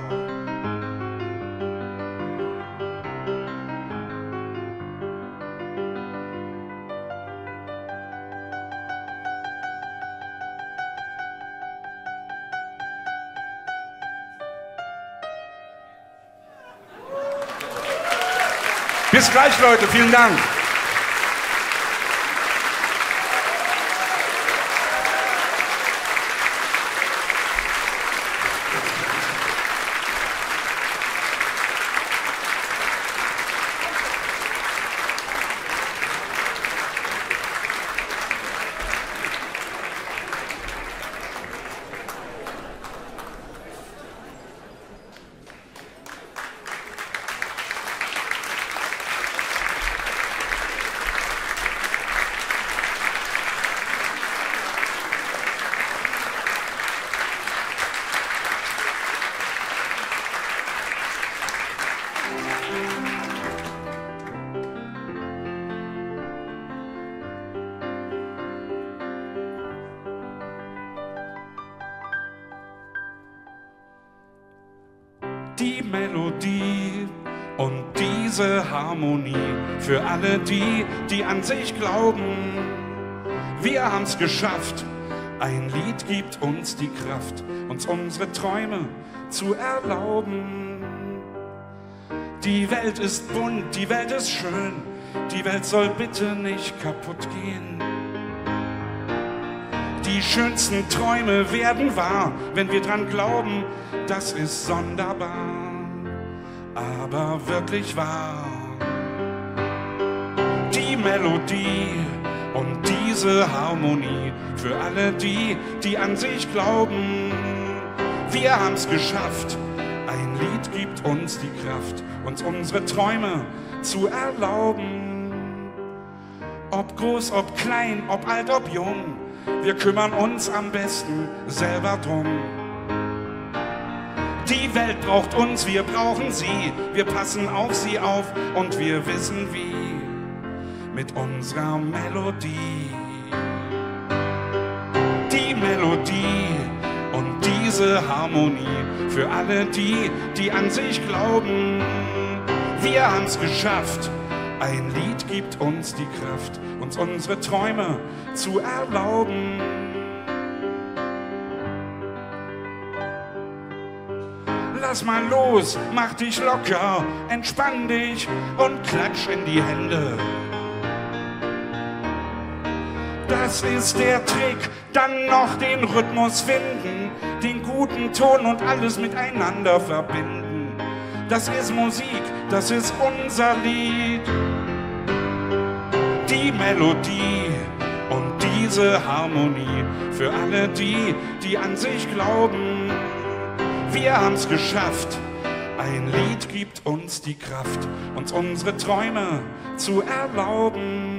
Bis gleich, Leute. Vielen Dank. Die Melodie und diese Harmonie für alle die, die an sich glauben. Wir haben's geschafft, Ein Lied gibt uns die Kraft, uns unsere Träume zu erlauben. Die Welt ist bunt, die Welt ist schön, die Welt soll bitte nicht kaputt gehen. Die schönsten Träume werden wahr, wenn wir dran glauben, das ist sonderbar, aber wirklich wahr. Die Melodie und diese Harmonie für alle die, die an sich glauben. Wir haben's geschafft, ein Lied gibt uns die Kraft, uns unsere Träume zu erlauben. Ob groß, ob klein, ob alt, ob jung, wir kümmern uns am besten selber drum. Die Welt braucht uns, wir brauchen sie, wir passen auf sie auf und wir wissen wie, mit unserer Melodie. Die Melodie und diese Harmonie für alle die, die an sich glauben. Wir haben's geschafft, ein Lied gibt uns die Kraft, uns unsere Träume zu erlauben. Lass mal los, mach dich locker, entspann dich und klatsch in die Hände. Das ist der Trick, dann noch den Rhythmus finden, den guten Ton und alles miteinander verbinden. Das ist Musik, das ist unser Lied. Die Melodie und diese Harmonie für alle die, die an sich glauben. Wir haben's geschafft, ein Lied gibt uns die Kraft, uns unsere Träume zu erlauben.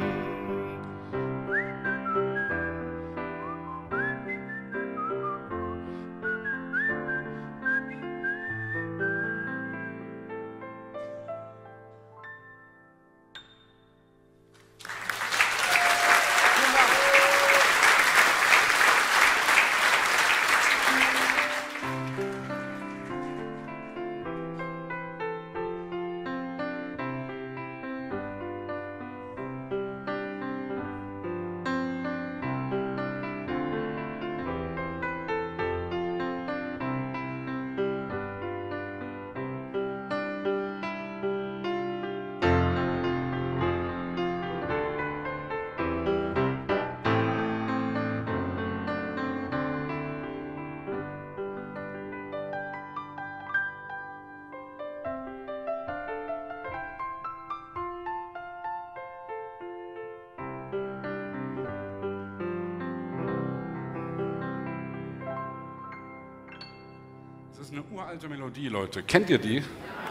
Das ist eine uralte Melodie, Leute. Kennt ihr die?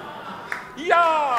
Ja!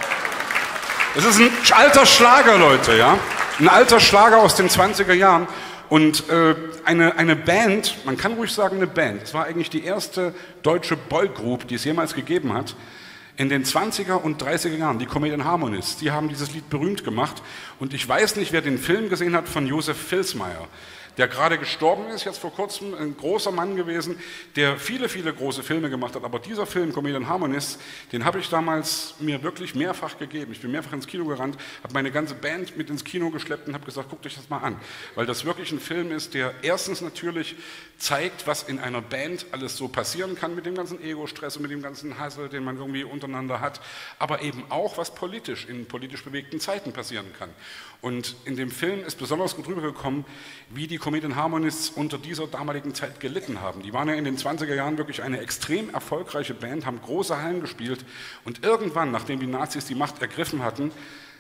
Das ist ein alter Schlager, Leute, ja? Ein alter Schlager aus den zwanziger Jahren. Und äh, eine, eine Band, man kann ruhig sagen eine Band, es war eigentlich die erste deutsche Boygroup, die es jemals gegeben hat, in den zwanziger und dreißiger Jahren, die Comedian Harmonists, die haben dieses Lied berühmt gemacht. Und ich weiß nicht, wer den Film gesehen hat von Josef Vilsmeier, der gerade gestorben ist, jetzt vor kurzem, ein großer Mann gewesen, der viele, viele große Filme gemacht hat. Aber dieser Film, Comedian Harmonists, den habe ich damals mir wirklich mehrfach gegeben. Ich bin mehrfach ins Kino gerannt, habe meine ganze Band mit ins Kino geschleppt und habe gesagt, guckt euch das mal an. Weil das wirklich ein Film ist, der erstens natürlich zeigt, was in einer Band alles so passieren kann mit dem ganzen Ego-Stress und mit dem ganzen Hassel, den man irgendwie untereinander hat, aber eben auch, was politisch in politisch bewegten Zeiten passieren kann. Und in dem Film ist besonders gut rübergekommen, wie die Comedian Harmonists unter dieser damaligen Zeit gelitten haben. Die waren ja in den zwanziger Jahren wirklich eine extrem erfolgreiche Band, haben große Hallen gespielt und irgendwann, nachdem die Nazis die Macht ergriffen hatten,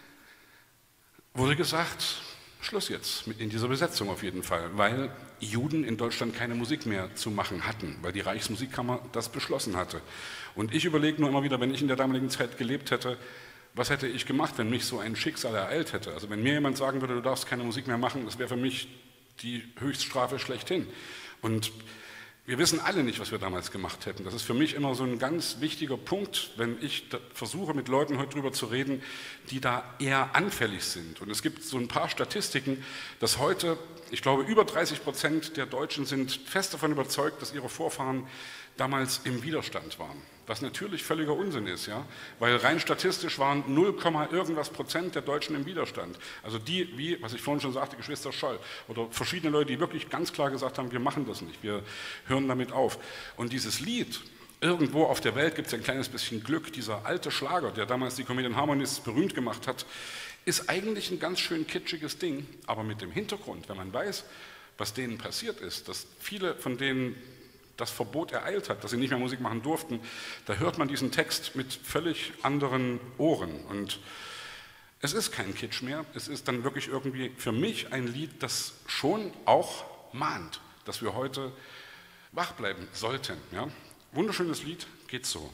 wurde gesagt, Schluss jetzt in dieser Besetzung auf jeden Fall, weil Juden in Deutschland keine Musik mehr zu machen hatten, weil die Reichsmusikkammer das beschlossen hatte. Und ich überlege nur immer wieder, wenn ich in der damaligen Zeit gelebt hätte, was hätte ich gemacht, wenn mich so ein Schicksal ereilt hätte? Also wenn mir jemand sagen würde, du darfst keine Musik mehr machen, das wäre für mich die Höchststrafe schlechthin. Und wir wissen alle nicht, was wir damals gemacht hätten. Das ist für mich immer so ein ganz wichtiger Punkt, wenn ich versuche, mit Leuten heute drüber zu reden, die da eher anfällig sind. Und es gibt so ein paar Statistiken, dass heute, ich glaube, über dreißig Prozent der Deutschen sind fest davon überzeugt, dass ihre Vorfahren damals im Widerstand waren. was natürlich völliger Unsinn ist, ja? Weil rein statistisch waren null, irgendwas Prozent der Deutschen im Widerstand. Also die, wie, was ich vorhin schon sagte, Geschwister Scholl oder verschiedene Leute, die wirklich ganz klar gesagt haben, wir machen das nicht, wir hören damit auf. Und dieses Lied, irgendwo auf der Welt gibt es ein kleines bisschen Glück, dieser alte Schlager, der damals die Comedian Harmonists berühmt gemacht hat, ist eigentlich ein ganz schön kitschiges Ding, aber mit dem Hintergrund, wenn man weiß, was denen passiert ist, dass viele von denen das Verbot ereilt hat, dass sie nicht mehr Musik machen durften, da hört man diesen Text mit völlig anderen Ohren. Und es ist kein Kitsch mehr, es ist dann wirklich irgendwie für mich ein Lied, das schon auch mahnt, dass wir heute wach bleiben sollten. Ja? Wunderschönes Lied, geht so.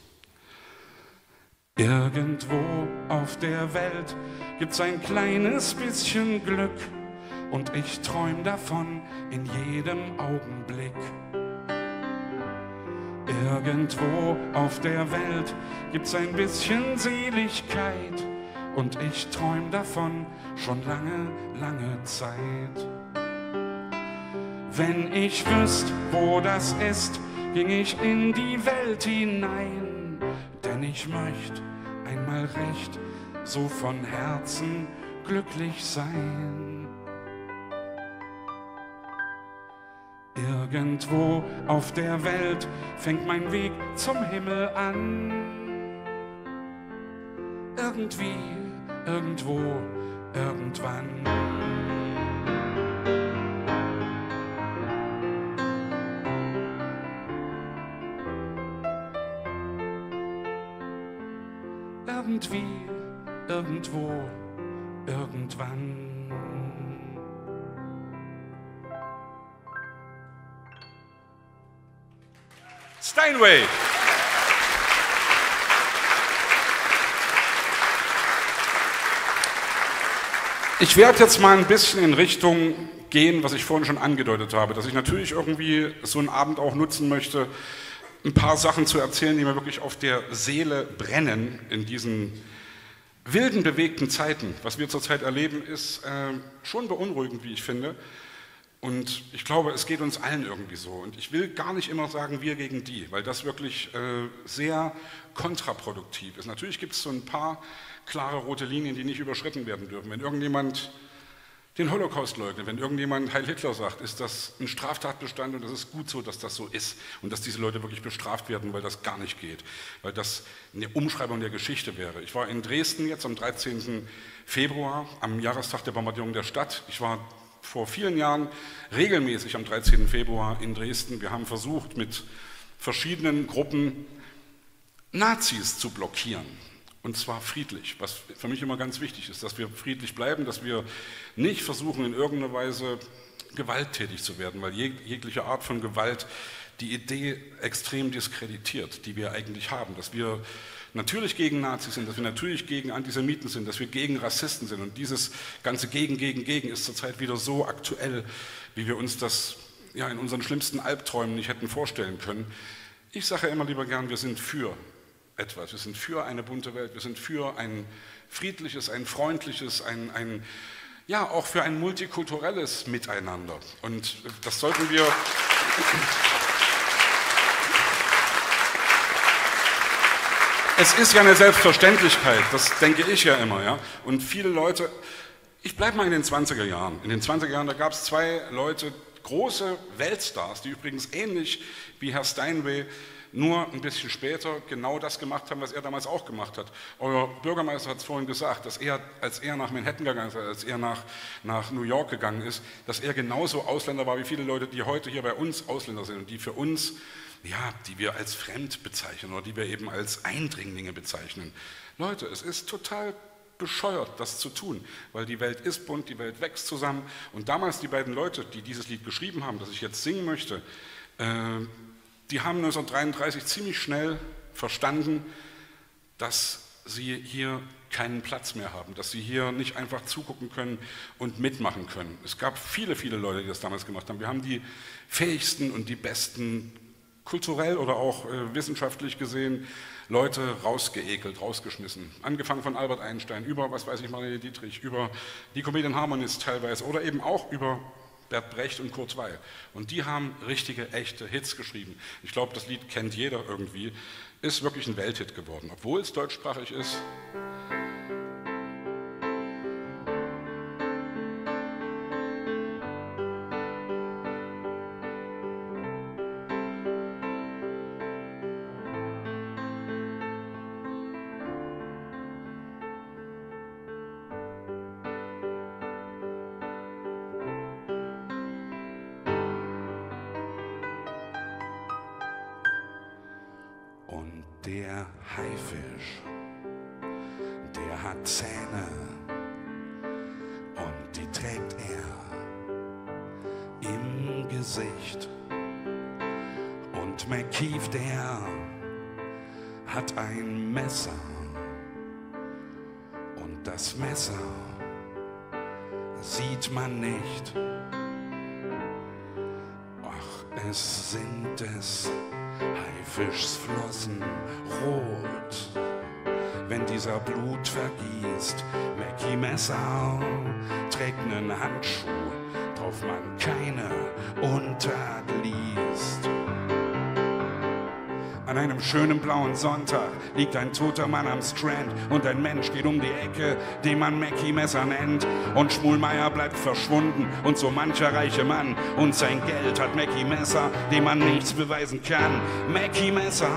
Irgendwo auf der Welt gibt's ein kleines bisschen Glück und ich träum davon in jedem Augenblick. Irgendwo auf der Welt gibt's ein bisschen Seligkeit und ich träum davon schon lange, lange Zeit. Wenn ich wüsste, wo das ist, ging ich in die Welt hinein, denn ich möchte einmal recht so von Herzen glücklich sein. Irgendwo auf der Welt fängt mein Weg zum Himmel an. Irgendwie, irgendwo, irgendwann. Irgendwie, irgendwo, irgendwann. Steinway! Ich werde jetzt mal ein bisschen in Richtung gehen, was ich vorhin schon angedeutet habe, dass ich natürlich irgendwie so einen Abend auch nutzen möchte, ein paar Sachen zu erzählen, die mir wirklich auf der Seele brennen in diesen wilden, bewegten Zeiten. Was wir zurzeit erleben, ist äh, schon beunruhigend, wie ich finde. Und ich glaube, es geht uns allen irgendwie so. Und ich will gar nicht immer sagen, wir gegen die, weil das wirklich äh, sehr kontraproduktiv ist. Natürlich gibt es so ein paar klare rote Linien, die nicht überschritten werden dürfen. Wenn irgendjemand den Holocaust leugnet, wenn irgendjemand Heil Hitler sagt, ist das ein Straftatbestand und das ist gut so, dass das so ist und dass diese Leute wirklich bestraft werden, weil das gar nicht geht, weil das eine Umschreibung der Geschichte wäre. Ich war in Dresden jetzt am dreizehnten Februar, am Jahrestag der Bombardierung der Stadt. Ich war vor vielen Jahren regelmäßig am dreizehnten Februar in Dresden. Wir haben versucht, mit verschiedenen Gruppen Nazis zu blockieren. Und zwar friedlich, was für mich immer ganz wichtig ist, dass wir friedlich bleiben, dass wir nicht versuchen, in irgendeiner Weise gewalttätig zu werden, weil jeg jegliche Art von Gewalt die Idee extrem diskreditiert, die wir eigentlich haben, dass wir natürlich gegen Nazis sind, dass wir natürlich gegen Antisemiten sind, dass wir gegen Rassisten sind. Und dieses ganze Gegen, Gegen, Gegen ist zurzeit wieder so aktuell, wie wir uns das ja, in unseren schlimmsten Albträumen nicht hätten vorstellen können. Ich sage immer lieber gern, wir sind für etwas. Wir sind für eine bunte Welt, wir sind für ein friedliches, ein freundliches, ein, ein, ja, auch für ein multikulturelles Miteinander. Und das sollten wir... Es ist ja eine Selbstverständlichkeit, das denke ich ja immer. Ja? Und viele Leute, ich bleibe mal in den zwanziger Jahren. In den zwanziger Jahren, da gab es zwei Leute, große Weltstars, die übrigens ähnlich wie Herr Steinway nur ein bisschen später genau das gemacht haben, was er damals auch gemacht hat. Euer Bürgermeister hat es vorhin gesagt, dass er, als er nach Manhattan gegangen ist, als er nach, nach New York gegangen ist, dass er genauso Ausländer war wie viele Leute, die heute hier bei uns Ausländer sind und die für uns, ja, die wir als fremd bezeichnen oder die wir eben als Eindringlinge bezeichnen. Leute, es ist total bescheuert, das zu tun, weil die Welt ist bunt, die Welt wächst zusammen. Und damals die beiden Leute, die dieses Lied geschrieben haben, das ich jetzt singen möchte, äh, die haben neunzehnhundertdreiunddreißig ziemlich schnell verstanden, dass sie hier keinen Platz mehr haben, dass sie hier nicht einfach zugucken können und mitmachen können. Es gab viele, viele Leute, die das damals gemacht haben. Wir haben die fähigsten und die besten, kulturell oder auch äh, wissenschaftlich gesehen, Leute rausgeekelt, rausgeschmissen. Angefangen von Albert Einstein, über, was weiß ich, Marlene Dietrich, über die Comedian Harmonists teilweise oder eben auch über Bert Brecht und Kurt Weill. Und die haben richtige, echte Hits geschrieben. Ich glaube, das Lied kennt jeder irgendwie. Ist wirklich ein Welthit geworden, obwohl es deutschsprachig ist. Und der Haifisch, der hat Zähne und die trägt er im Gesicht. Und McKeef, der hat ein Messer und das Messer sieht man nicht. Ach, es sind es Haifischsflossen rot, wenn dieser Blut vergießt. Mackie Messer trägt nen Handschuh, drauf man keine Untat liest. An einem schönen blauen Sonntag liegt ein toter Mann am Strand und ein Mensch geht um die Ecke, den man Mackie Messer nennt. Und Schmulmeier bleibt verschwunden und so mancher reiche Mann. Und sein Geld hat Mackie Messer, dem man nichts beweisen kann. Mackie Messer.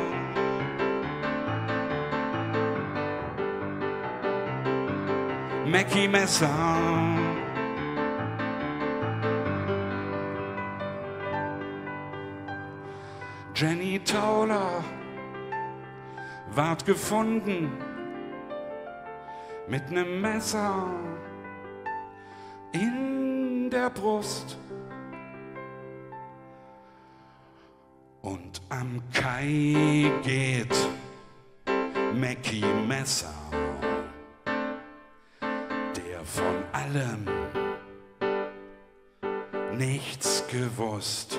Mackie Messer. Jenny Tauler ward gefunden mit nem Messer in der Brust. Und am Kai geht Mackie Messer, der von allem nichts gewusst.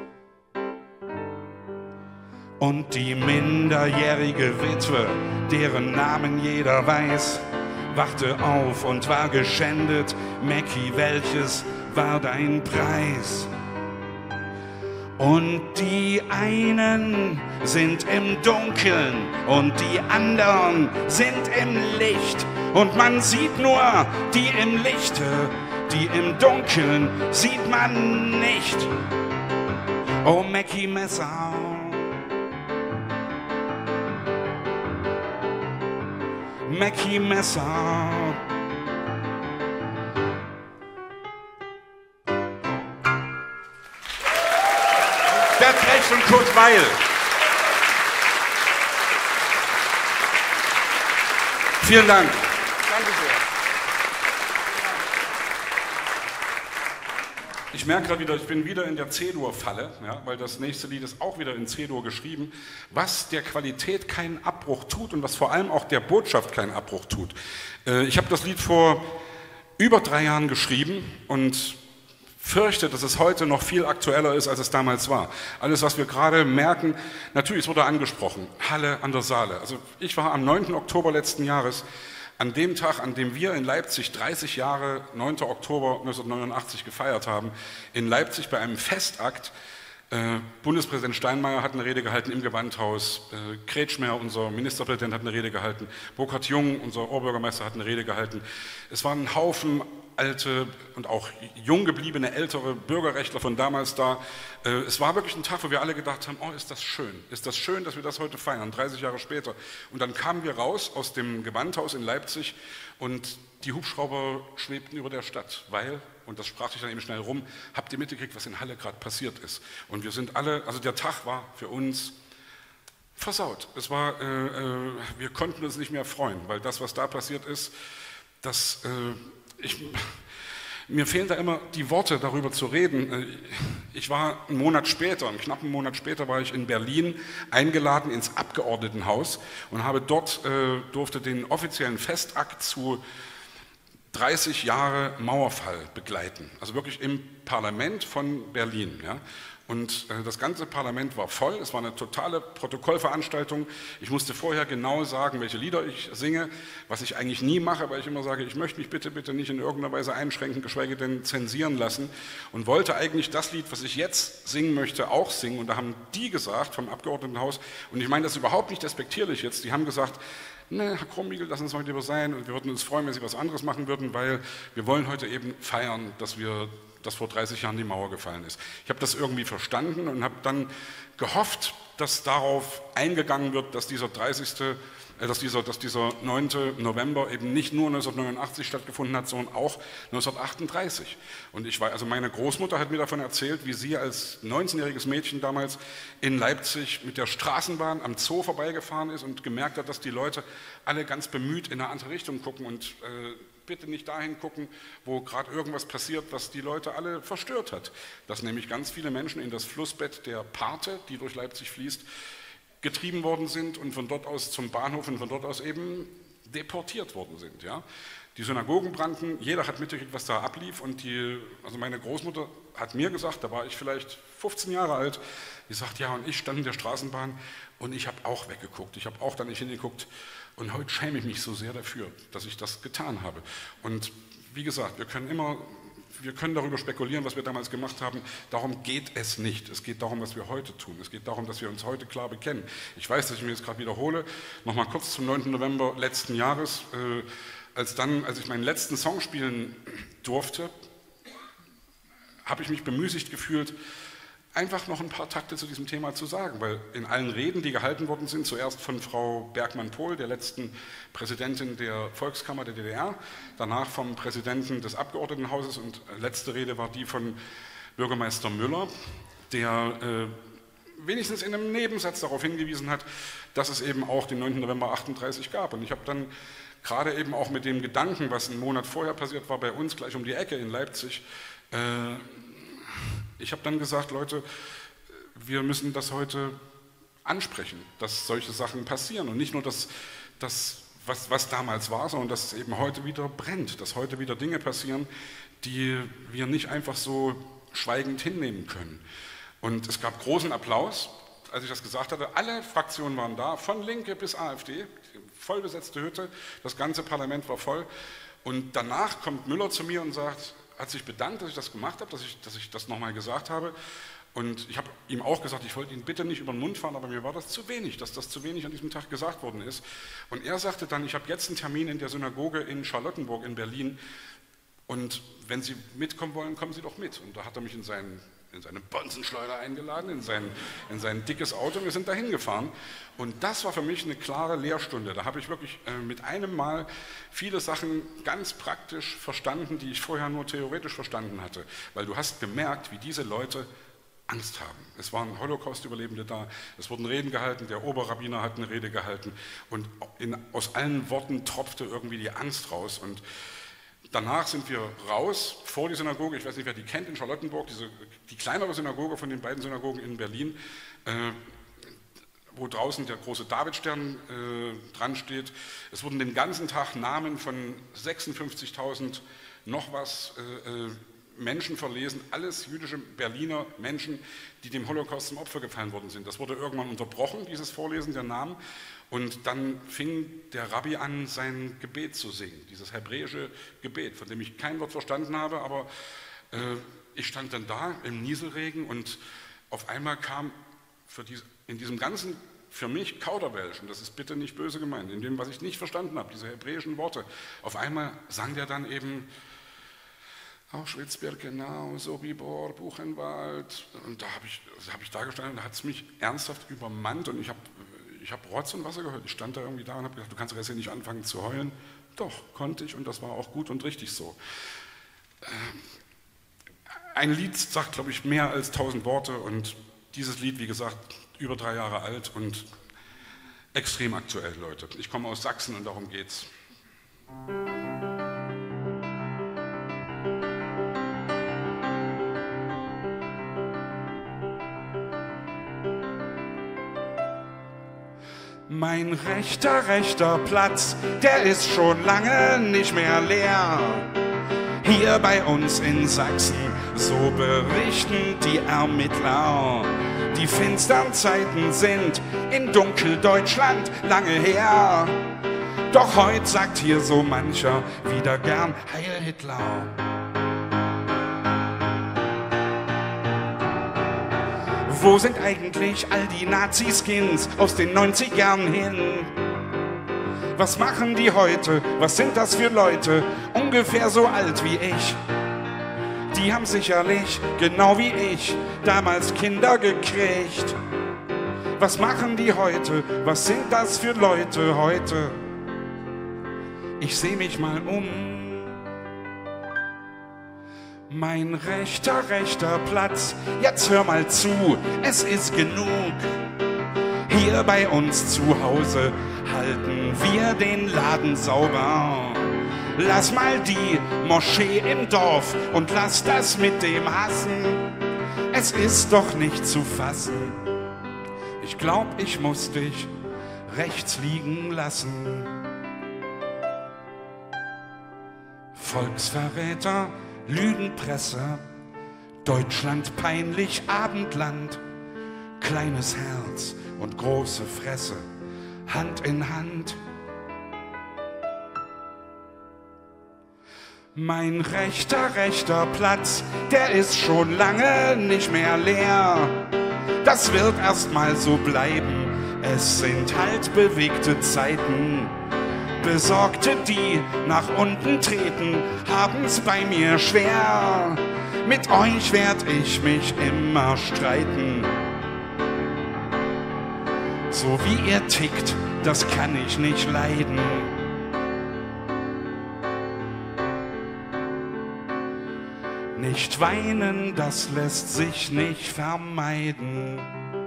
Und die minderjährige Witwe, deren Namen jeder weiß, wachte auf und war geschändet. Mackie, welches war dein Preis? Und die einen sind im Dunkeln und die anderen sind im Licht. Und man sieht nur die im Lichte, die im Dunkeln sieht man nicht. Oh, Mackie Messer. Mackie Messer. Bert Brecht und Kurt Weill. Vielen Dank. Danke sehr. Ich merke gerade wieder, ich bin wieder in der C-Dur-Falle, ja, weil das nächste Lied ist auch wieder in C-Dur geschrieben, was der Qualität keinen Abbruch tut und was vor allem auch der Botschaft keinen Abbruch tut. Äh, ich habe das Lied vor über drei Jahren geschrieben und fürchte, dass es heute noch viel aktueller ist, als es damals war. Alles, was wir gerade merken, natürlich, es wurde angesprochen, Halle an der Saale. Also ich war am neunten Oktober letzten Jahres, an dem Tag, an dem wir in Leipzig dreißig Jahre, neunten Oktober neunzehnhundertneunundachtzig gefeiert haben, in Leipzig bei einem Festakt. Äh, Bundespräsident Steinmeier hat eine Rede gehalten im Gewandhaus, äh, Kretschmer, unser Ministerpräsident, hat eine Rede gehalten, Burkhard Jung, unser Oberbürgermeister, hat eine Rede gehalten. Es waren ein Haufen alte und auch jung gebliebene ältere Bürgerrechtler von damals da. Äh, es war wirklich ein Tag, wo wir alle gedacht haben, oh, ist das schön, ist das schön, dass wir das heute feiern, dreißig Jahre später. Und dann kamen wir raus aus dem Gewandhaus in Leipzig und die Hubschrauber schwebten über der Stadt, weil, und das sprach sich dann eben schnell rum, habt ihr mitgekriegt, was in Halle gerade passiert ist. Und wir sind alle, also der Tag war für uns versaut. Es war, äh, äh, wir konnten uns nicht mehr freuen, weil das, was da passiert ist, das, äh, ich, mir fehlen da immer die Worte, darüber zu reden. Ich war einen Monat später, einen knappen Monat später, war ich in Berlin eingeladen ins Abgeordnetenhaus und habe dort, äh, durfte den offiziellen Festakt zu dreißig Jahre Mauerfall begleiten, also wirklich im Parlament von Berlin. Ja. Und äh, das ganze Parlament war voll, es war eine totale Protokollveranstaltung. Ich musste vorher genau sagen, welche Lieder ich singe, was ich eigentlich nie mache, weil ich immer sage, ich möchte mich bitte, bitte nicht in irgendeiner Weise einschränken, geschweige denn zensieren lassen. Und wollte eigentlich das Lied, was ich jetzt singen möchte, auch singen. Und da haben die gesagt, vom Abgeordnetenhaus, und ich meine das überhaupt nicht despektierlich jetzt, die haben gesagt, ne, Herr Krummigl, lassen Sie es heute lieber sein und wir würden uns freuen, wenn Sie was anderes machen würden, weil wir wollen heute eben feiern, dass wir dass vor dreißig Jahren die Mauer gefallen ist. Ich habe das irgendwie verstanden und habe dann gehofft, dass darauf eingegangen wird, dass dieser dreißigste Äh, dass dieser, dass dieser neunte November eben nicht nur neunzehnhundertneunundachtzig stattgefunden hat, sondern auch neunzehnhundertachtunddreißig. Und ich war, also meine Großmutter hat mir davon erzählt, wie sie als neunzehnjähriges Mädchen damals in Leipzig mit der Straßenbahn am Zoo vorbeigefahren ist und gemerkt hat, dass die Leute alle ganz bemüht in eine andere Richtung gucken und äh, bitte nicht dahin gucken, wo gerade irgendwas passiert, was die Leute alle verstört hat. Dass nämlich ganz viele Menschen in das Flussbett der Parthe, die durch Leipzig fließt, getrieben worden sind und von dort aus zum Bahnhof und von dort aus eben deportiert worden sind. Ja. Die Synagogen brannten, jeder hat mitgekriegt, was da ablief und die, also meine Großmutter hat mir gesagt, da war ich vielleicht fünfzehn Jahre alt, die sagt, ja, und ich stand in der Straßenbahn und ich habe auch weggeguckt, ich habe auch da nicht hingeguckt und heute schäme ich mich so sehr dafür, dass ich das getan habe. Und wie gesagt, wir können immer, wir können darüber spekulieren, was wir damals gemacht haben, darum geht es nicht. Es geht darum, was wir heute tun. Es geht darum, dass wir uns heute klar bekennen. Ich weiß, dass ich mich jetzt gerade wiederhole, nochmal kurz zum neunten November letzten Jahres, äh, als, dann, als ich meinen letzten Song spielen durfte, habe ich mich bemüßigt gefühlt, einfach noch ein paar Takte zu diesem Thema zu sagen, weil in allen Reden, die gehalten worden sind, zuerst von Frau Bergmann-Pohl, der letzten Präsidentin der Volkskammer der D D R, danach vom Präsidenten des Abgeordnetenhauses und letzte Rede war die von Bürgermeister Müller, der äh, wenigstens in einem Nebensatz darauf hingewiesen hat, dass es eben auch den neunten November achtunddreißig gab. Und ich habe dann gerade eben auch mit dem Gedanken, was einen Monat vorher passiert war bei uns, gleich um die Ecke in Leipzig, äh, ich habe dann gesagt, Leute, wir müssen das heute ansprechen, dass solche Sachen passieren und nicht nur das, das was, was damals war, sondern dass es eben heute wieder brennt, dass heute wieder Dinge passieren, die wir nicht einfach so schweigend hinnehmen können. Und es gab großen Applaus, als ich das gesagt hatte. Alle Fraktionen waren da, von Linke bis AfD, vollbesetzte Hütte, das ganze Parlament war voll. Und danach kommt Müller zu mir und sagt, hat sich bedankt, dass ich das gemacht habe, dass ich, dass ich das nochmal gesagt habe. Und ich habe ihm auch gesagt, ich wollte ihn bitte nicht über den Mund fahren, aber mir war das zu wenig, dass das zu wenig an diesem Tag gesagt worden ist. Und er sagte dann, ich habe jetzt einen Termin in der Synagoge in Charlottenburg in Berlin und wenn Sie mitkommen wollen, kommen Sie doch mit. Und da hat er mich in seinen in seine Bonzenschleuder eingeladen, in sein, in sein dickes Auto, und wir sind da hingefahren. Und das war für mich eine klare Lehrstunde. Da habe ich wirklich äh, mit einem Mal viele Sachen ganz praktisch verstanden, die ich vorher nur theoretisch verstanden hatte. Weil du hast gemerkt, wie diese Leute Angst haben. Es waren Holocaust-Überlebende da, es wurden Reden gehalten, der Oberrabbiner hat eine Rede gehalten und in, aus allen Worten tropfte irgendwie die Angst raus. Und danach sind wir raus vor die Synagoge, ich weiß nicht, wer die kennt in Charlottenburg, diese, die kleinere Synagoge von den beiden Synagogen in Berlin, äh, wo draußen der große Davidstern äh, dran steht. Es wurden den ganzen Tag Namen von sechsundfünfzigtausend noch was äh, Menschen verlesen, alles jüdische Berliner Menschen, die dem Holocaust zum Opfer gefallen worden sind. Das wurde irgendwann unterbrochen, dieses Vorlesen der Namen. Und dann fing der Rabbi an, sein Gebet zu singen, dieses hebräische Gebet, von dem ich kein Wort verstanden habe, aber äh, ich stand dann da im Nieselregen und auf einmal kam für die, in diesem ganzen, für mich Kauderwelsch, und das ist bitte nicht böse gemeint, in dem, was ich nicht verstanden habe, diese hebräischen Worte, auf einmal sang der dann eben Auschwitz, Birkenau, Sobibor, Buchenwald, und da habe ich, also hab ich da gestanden, da hat es mich ernsthaft übermannt und ich habe Ich habe Rotz und Wasser gehört. Ich stand da irgendwie da und habe gedacht, du kannst doch jetzt hier nicht anfangen zu heulen. Doch, konnte ich und das war auch gut und richtig so. Ein Lied sagt, glaube ich, mehr als tausend Worte und dieses Lied, wie gesagt, über drei Jahre alt und extrem aktuell, Leute. Ich komme aus Sachsen und darum geht's. Mein rechter, rechter Platz, der ist schon lange nicht mehr leer. Hier bei uns in Sachsen, so berichten die Ermittler. Die finstern Zeiten sind in Dunkeldeutschland lange her. Doch heut sagt hier so mancher wieder gern Heil Hitler. Wo sind eigentlich all die Nazi-Skins aus den neunzigern hin? Was machen die heute? Was sind das für Leute? Ungefähr so alt wie ich. Die haben sicherlich, genau wie ich, damals Kinder gekriegt. Was machen die heute? Was sind das für Leute heute? Ich seh mich mal um. Mein rechter, rechter Platz, jetzt hör mal zu, es ist genug. Hier bei uns zu Hause halten wir den Laden sauber. Lass mal die Moschee im Dorf und lass das mit dem Hassen. Es ist doch nicht zu fassen. Ich glaub, ich muss dich rechts liegen lassen. Volksverräter, Lügenpresse, Deutschland peinlich Abendland, kleines Herz und große Fresse, Hand in Hand. Mein rechter, rechter Platz, der ist schon lange nicht mehr leer. Das wird erst mal so bleiben, es sind halt bewegte Zeiten. Besorgte, die nach unten treten, haben's bei mir schwer. Mit euch werd ich mich immer streiten. So wie ihr tickt, das kann ich nicht leiden. Nicht weinen, das lässt sich nicht vermeiden.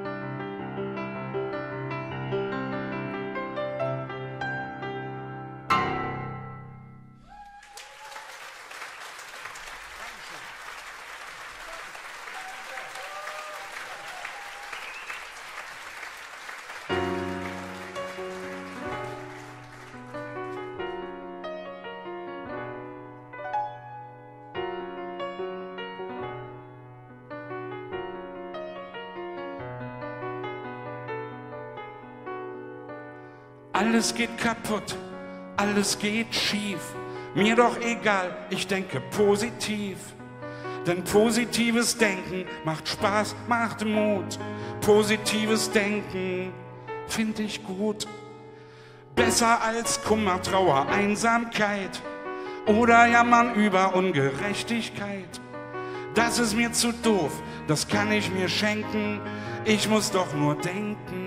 Alles geht kaputt, alles geht schief, mir doch egal, ich denke positiv. Denn positives Denken macht Spaß, macht Mut. Positives Denken find ich gut. Besser als Kummer, Trauer, Einsamkeit oder Jammern über Ungerechtigkeit. Das ist mir zu doof, das kann ich mir schenken, ich muss doch nur denken.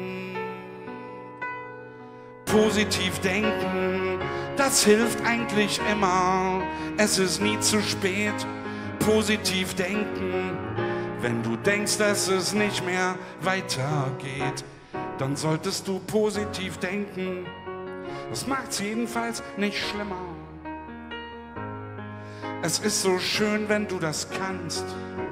Positiv denken, das hilft eigentlich immer, es ist nie zu spät. Positiv denken, wenn du denkst, dass es nicht mehr weitergeht, dann solltest du positiv denken. Das macht's jedenfalls nicht schlimmer. Es ist so schön, wenn du das kannst.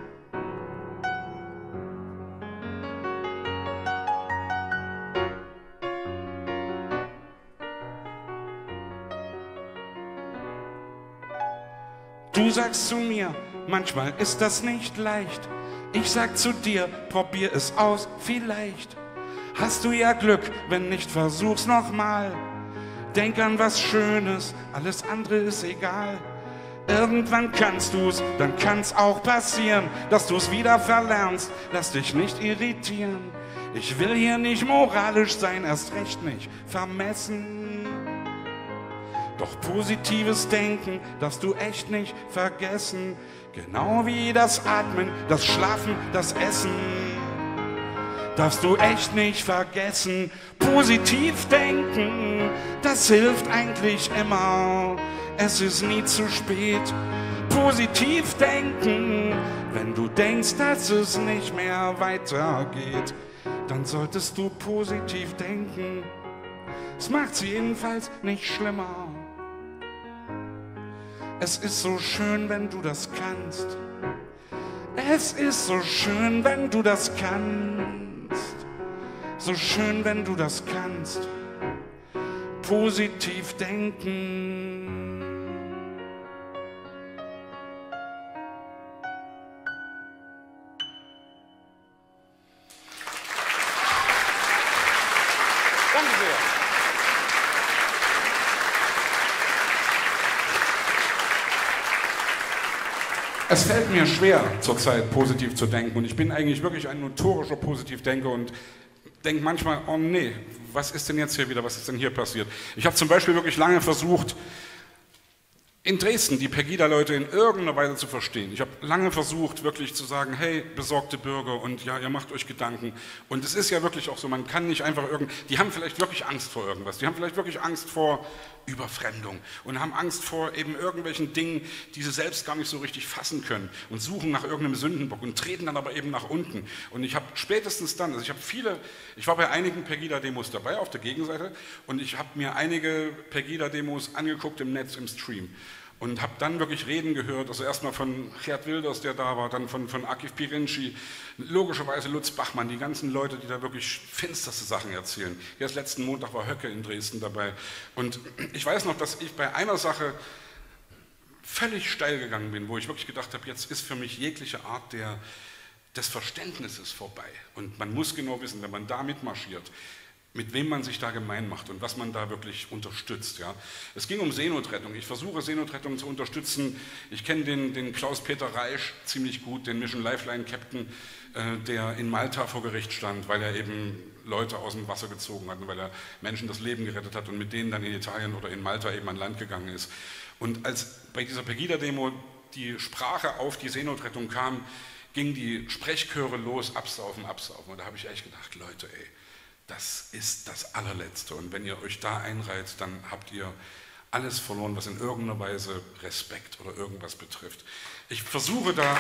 Du sagst zu mir, manchmal ist das nicht leicht. Ich sag zu dir, probier es aus, vielleicht. Hast du ja Glück, wenn nicht, versuch's nochmal. Denk an was Schönes, alles andere ist egal. Irgendwann kannst du's, dann kann's auch passieren, dass du's wieder verlernst. Lass dich nicht irritieren. Ich will hier nicht moralisch sein, erst recht nicht vermessen. Doch positives Denken darfst du echt nicht vergessen. Genau wie das Atmen, das Schlafen, das Essen. Darfst du echt nicht vergessen. Positiv denken, das hilft eigentlich immer. Es ist nie zu spät. Positiv denken, wenn du denkst, dass es nicht mehr weitergeht, dann solltest du positiv denken. Es macht's jedenfalls nicht schlimmer. Es ist so schön, wenn du das kannst. Es ist so schön, wenn du das kannst. So schön, wenn du das kannst. Positiv denken. Danke sehr. Es fällt mir schwer, zurzeit positiv zu denken. Und ich bin eigentlich wirklich ein notorischer Positivdenker und denke manchmal, oh nee, was ist denn jetzt hier wieder, was ist denn hier passiert? Ich habe zum Beispiel wirklich lange versucht, in Dresden die Pegida-Leute in irgendeiner Weise zu verstehen. Ich habe lange versucht, wirklich zu sagen, hey, besorgte Bürger und ja, ihr macht euch Gedanken. Und es ist ja wirklich auch so, man kann nicht einfach irgend... Die haben vielleicht wirklich Angst vor irgendwas. Die haben vielleicht wirklich Angst vor Überfremdung und haben Angst vor eben irgendwelchen Dingen, die sie selbst gar nicht so richtig fassen können und suchen nach irgendeinem Sündenbock und treten dann aber eben nach unten. Und ich habe spätestens dann, also ich habe viele, ich war bei einigen Pegida-Demos dabei auf der Gegenseite und ich habe mir einige Pegida-Demos angeguckt im Netz, im Stream. Und habe dann wirklich Reden gehört, also erstmal von Gerd Wilders, der da war, dann von, von Akif Pirinci, logischerweise Lutz Bachmann, die ganzen Leute, die da wirklich finsterste Sachen erzählen. Erst letzten Montag war Höcke in Dresden dabei. Und ich weiß noch, dass ich bei einer Sache völlig steil gegangen bin, wo ich wirklich gedacht habe, jetzt ist für mich jegliche Art der, des Verständnisses vorbei. Und man muss genau wissen, wenn man da mitmarschiert, mit wem man sich da gemein macht und was man da wirklich unterstützt. Ja. Es ging um Seenotrettung. Ich versuche Seenotrettung zu unterstützen. Ich kenne den, den Klaus-Peter Reisch ziemlich gut, den Mission Lifeline-Captain, äh, der in Malta vor Gericht stand, weil er eben Leute aus dem Wasser gezogen hat und weil er Menschen das Leben gerettet hat und mit denen dann in Italien oder in Malta eben an Land gegangen ist. Und als bei dieser Pegida-Demo die Sprache auf die Seenotrettung kam, ging die Sprechchöre los, absaufen, absaufen. Und da habe ich echt gedacht, Leute, ey, das ist das Allerletzte und wenn ihr euch da einreiht, dann habt ihr alles verloren, was in irgendeiner Weise Respekt oder irgendwas betrifft. Ich versuche da...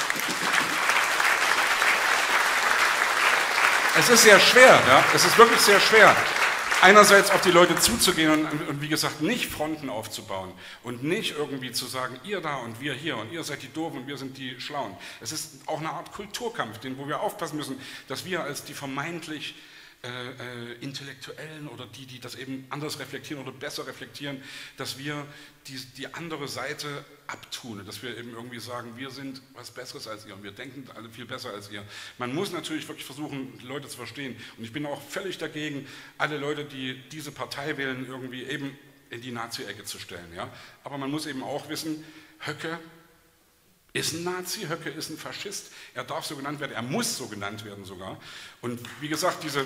Es ist sehr schwer, ja? Es ist wirklich sehr schwer, einerseits auf die Leute zuzugehen und, und wie gesagt nicht Fronten aufzubauen und nicht irgendwie zu sagen, ihr da und wir hier und ihr seid die Doofen und wir sind die Schlauen. Es ist auch eine Art Kulturkampf, den, wo wir aufpassen müssen, dass wir als die vermeintlich Äh, äh, Intellektuellen oder die, die das eben anders reflektieren oder besser reflektieren, dass wir die, die andere Seite abtun, dass wir eben irgendwie sagen, wir sind was Besseres als ihr und wir denken alle viel besser als ihr. Man muss natürlich wirklich versuchen, die Leute zu verstehen und ich bin auch völlig dagegen, alle Leute, die diese Partei wählen, irgendwie eben in die Nazi-Ecke zu stellen. Ja? Aber man muss eben auch wissen, Höcke ist ein Nazi, Höcke ist ein Faschist, er darf so genannt werden, er muss so genannt werden sogar. Und wie gesagt, diese...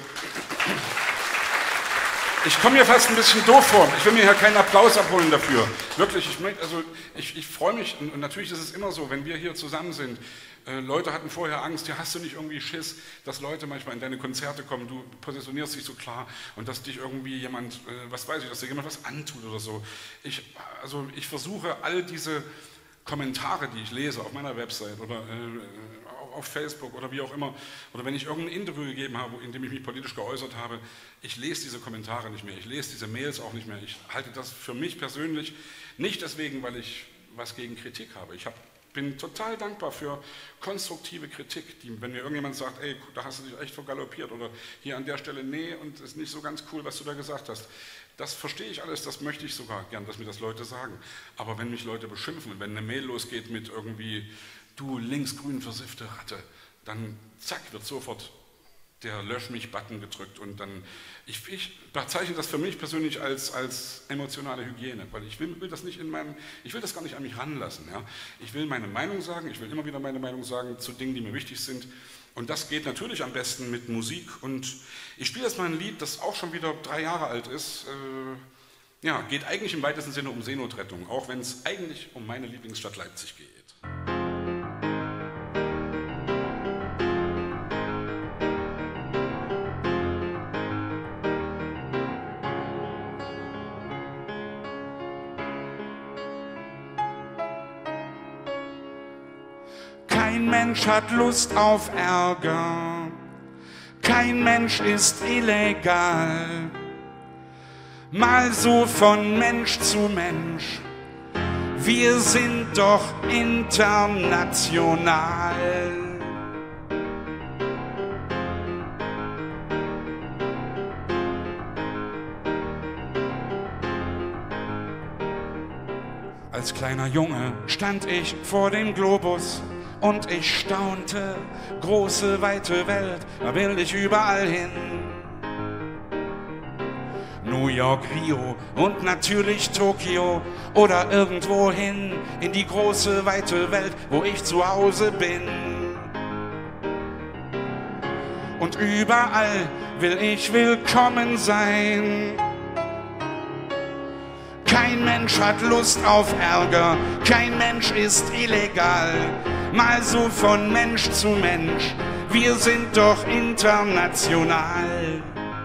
Ich komme mir fast ein bisschen doof vor, ich will mir hier keinen Applaus abholen dafür. Wirklich, ich, möchte, also ich, ich freue mich und natürlich ist es immer so, wenn wir hier zusammen sind, äh, Leute hatten vorher Angst, ja, hast du nicht irgendwie Schiss, dass Leute manchmal in deine Konzerte kommen, du positionierst dich so klar und dass dich irgendwie jemand, äh, was weiß ich, dass dir jemand was antut oder so. Ich, also ich versuche all diese Kommentare, die ich lese auf meiner Website oder äh, auf Facebook oder wie auch immer, oder wenn ich irgendein Interview gegeben habe, in dem ich mich politisch geäußert habe, ich lese diese Kommentare nicht mehr, ich lese diese Mails auch nicht mehr. Ich halte das für mich persönlich nicht deswegen, weil ich was gegen Kritik habe. Ich hab, bin total dankbar für konstruktive Kritik, die, wenn mir irgendjemand sagt, ey, da hast du dich echt vergaloppiert oder hier an der Stelle, nee, und es ist nicht so ganz cool, was du da gesagt hast. Das verstehe ich alles, das möchte ich sogar gern, dass mir das Leute sagen. Aber wenn mich Leute beschimpfen und wenn eine Mail losgeht mit irgendwie, du linksgrün versiffte Ratte, dann zack, wird sofort der Lösch-mich-Button gedrückt und dann, ich, ich bezeichne das für mich persönlich als, als emotionale Hygiene, weil ich will, will das nicht in meinem, ich will das gar nicht an mich ranlassen. Ja? Ich will meine Meinung sagen, ich will immer wieder meine Meinung sagen zu Dingen, die mir wichtig sind. Und das geht natürlich am besten mit Musik. Und ich spiele jetzt mal ein Lied, das auch schon wieder drei Jahre alt ist. Äh, ja, geht eigentlich im weitesten Sinne um Seenotrettung, auch wenn es eigentlich um meine Lieblingsstadt Leipzig geht. Kein Mensch hat Lust auf Ärger, kein Mensch ist illegal. Mal so von Mensch zu Mensch, wir sind doch international. Als kleiner Junge stand ich vor dem Globus und ich staunte, große, weite Welt, da will ich überall hin. New York, Rio und natürlich Tokio oder irgendwohin in die große, weite Welt, wo ich zu Hause bin. Und überall will ich willkommen sein. Kein Mensch hat Lust auf Ärger, kein Mensch ist illegal. Mal so von Mensch zu Mensch, wir sind doch international.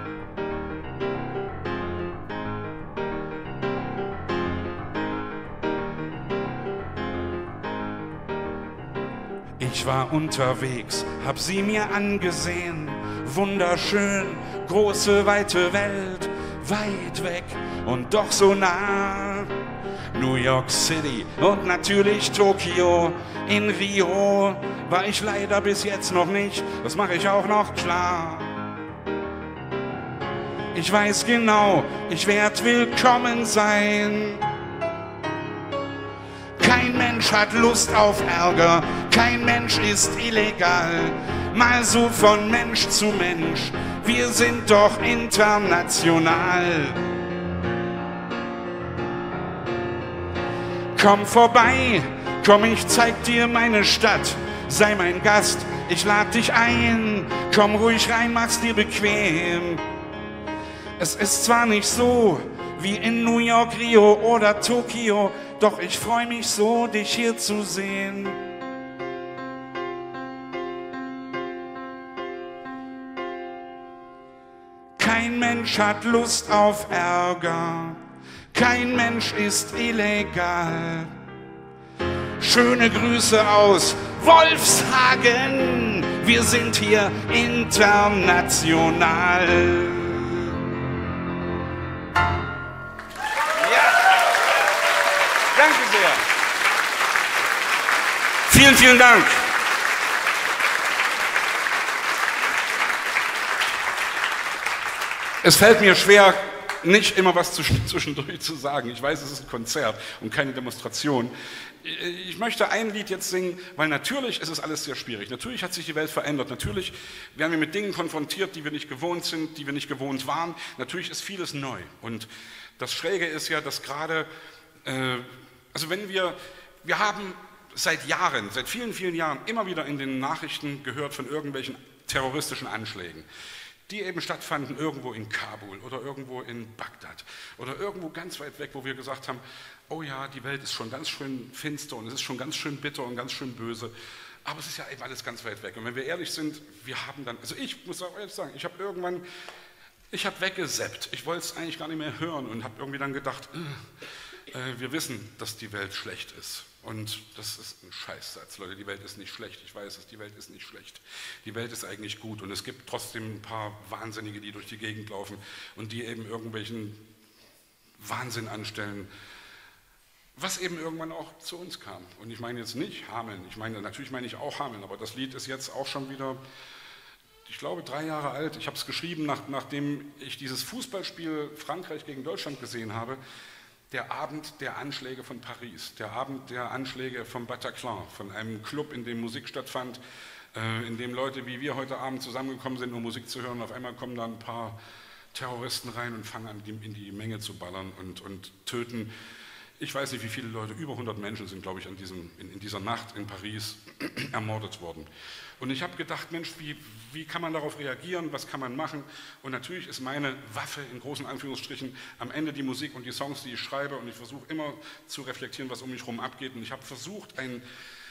Ich war unterwegs, hab sie mir angesehen, wunderschön, große, weite Welt, weit weg und doch so nah. New York City und natürlich Tokio, in Rio war ich leider bis jetzt noch nicht, das mache ich auch noch klar. Ich weiß genau, ich werd willkommen sein. Kein Mensch hat Lust auf Ärger, kein Mensch ist illegal. Mal so von Mensch zu Mensch, wir sind doch international. Komm vorbei, komm, ich zeig dir meine Stadt, sei mein Gast, ich lad dich ein. Komm ruhig rein, mach's dir bequem. Es ist zwar nicht so wie in New York, Rio oder Tokio, doch ich freu mich so, dich hier zu sehen. Kein Mensch hat Lust auf Ärger, kein Mensch ist illegal. Schöne Grüße aus Wolfshagen, wir sind hier international. Danke sehr. Vielen, vielen Dank. Es fällt mir schwer, nicht immer was zwischendurch zu sagen. Ich weiß, es ist ein Konzert und keine Demonstration. Ich möchte ein Lied jetzt singen, weil natürlich ist es alles sehr schwierig. Natürlich hat sich die Welt verändert. Natürlich werden wir mit Dingen konfrontiert, die wir nicht gewohnt sind, die wir nicht gewohnt waren. Natürlich ist vieles neu. Und das Schräge ist ja, dass gerade, äh, also wenn wir, wir haben seit Jahren, seit vielen, vielen Jahren immer wieder in den Nachrichten gehört von irgendwelchen terroristischen Anschlägen, die eben stattfanden irgendwo in Kabul oder irgendwo in Bagdad oder irgendwo ganz weit weg, wo wir gesagt haben, oh ja, die Welt ist schon ganz schön finster und es ist schon ganz schön bitter und ganz schön böse, aber es ist ja eben alles ganz weit weg. Und wenn wir ehrlich sind, wir haben dann, also ich muss auch ehrlich sagen, ich habe irgendwann, ich habe weggesappt, ich wollte es eigentlich gar nicht mehr hören und habe irgendwie dann gedacht, äh, wir wissen, dass die Welt schlecht ist. Und das ist ein Scheißsatz, Leute, die Welt ist nicht schlecht, ich weiß es, die Welt ist nicht schlecht. Die Welt ist eigentlich gut und es gibt trotzdem ein paar Wahnsinnige, die durch die Gegend laufen und die eben irgendwelchen Wahnsinn anstellen, was eben irgendwann auch zu uns kam. Und ich meine jetzt nicht Hameln, ich meine, natürlich meine ich auch Hameln, aber das Lied ist jetzt auch schon wieder, ich glaube, drei Jahre alt. Ich habe es geschrieben, nach, nachdem ich dieses Fußballspiel Frankreich gegen Deutschland gesehen habe. Der Abend der Anschläge von Paris, der Abend der Anschläge vom Bataclan, von einem Club, in dem Musik stattfand, äh, in dem Leute wie wir heute Abend zusammengekommen sind, um Musik zu hören. Auf einmal kommen da ein paar Terroristen rein und fangen an, in die Menge zu ballern und, und töten. Ich weiß nicht, wie viele Leute, über hundert Menschen sind, glaube ich, an diesem, in, in dieser Nacht in Paris ermordet worden. Und ich habe gedacht, Mensch, wie, wie kann man darauf reagieren, was kann man machen? Und natürlich ist meine Waffe, in großen Anführungsstrichen, am Ende die Musik und die Songs, die ich schreibe. Und ich versuche immer zu reflektieren, was um mich herum abgeht. Und ich habe versucht, ein,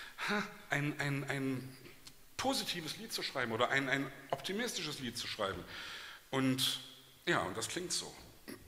ein, ein, ein positives Lied zu schreiben oder ein, ein optimistisches Lied zu schreiben. Und ja, und das klingt so.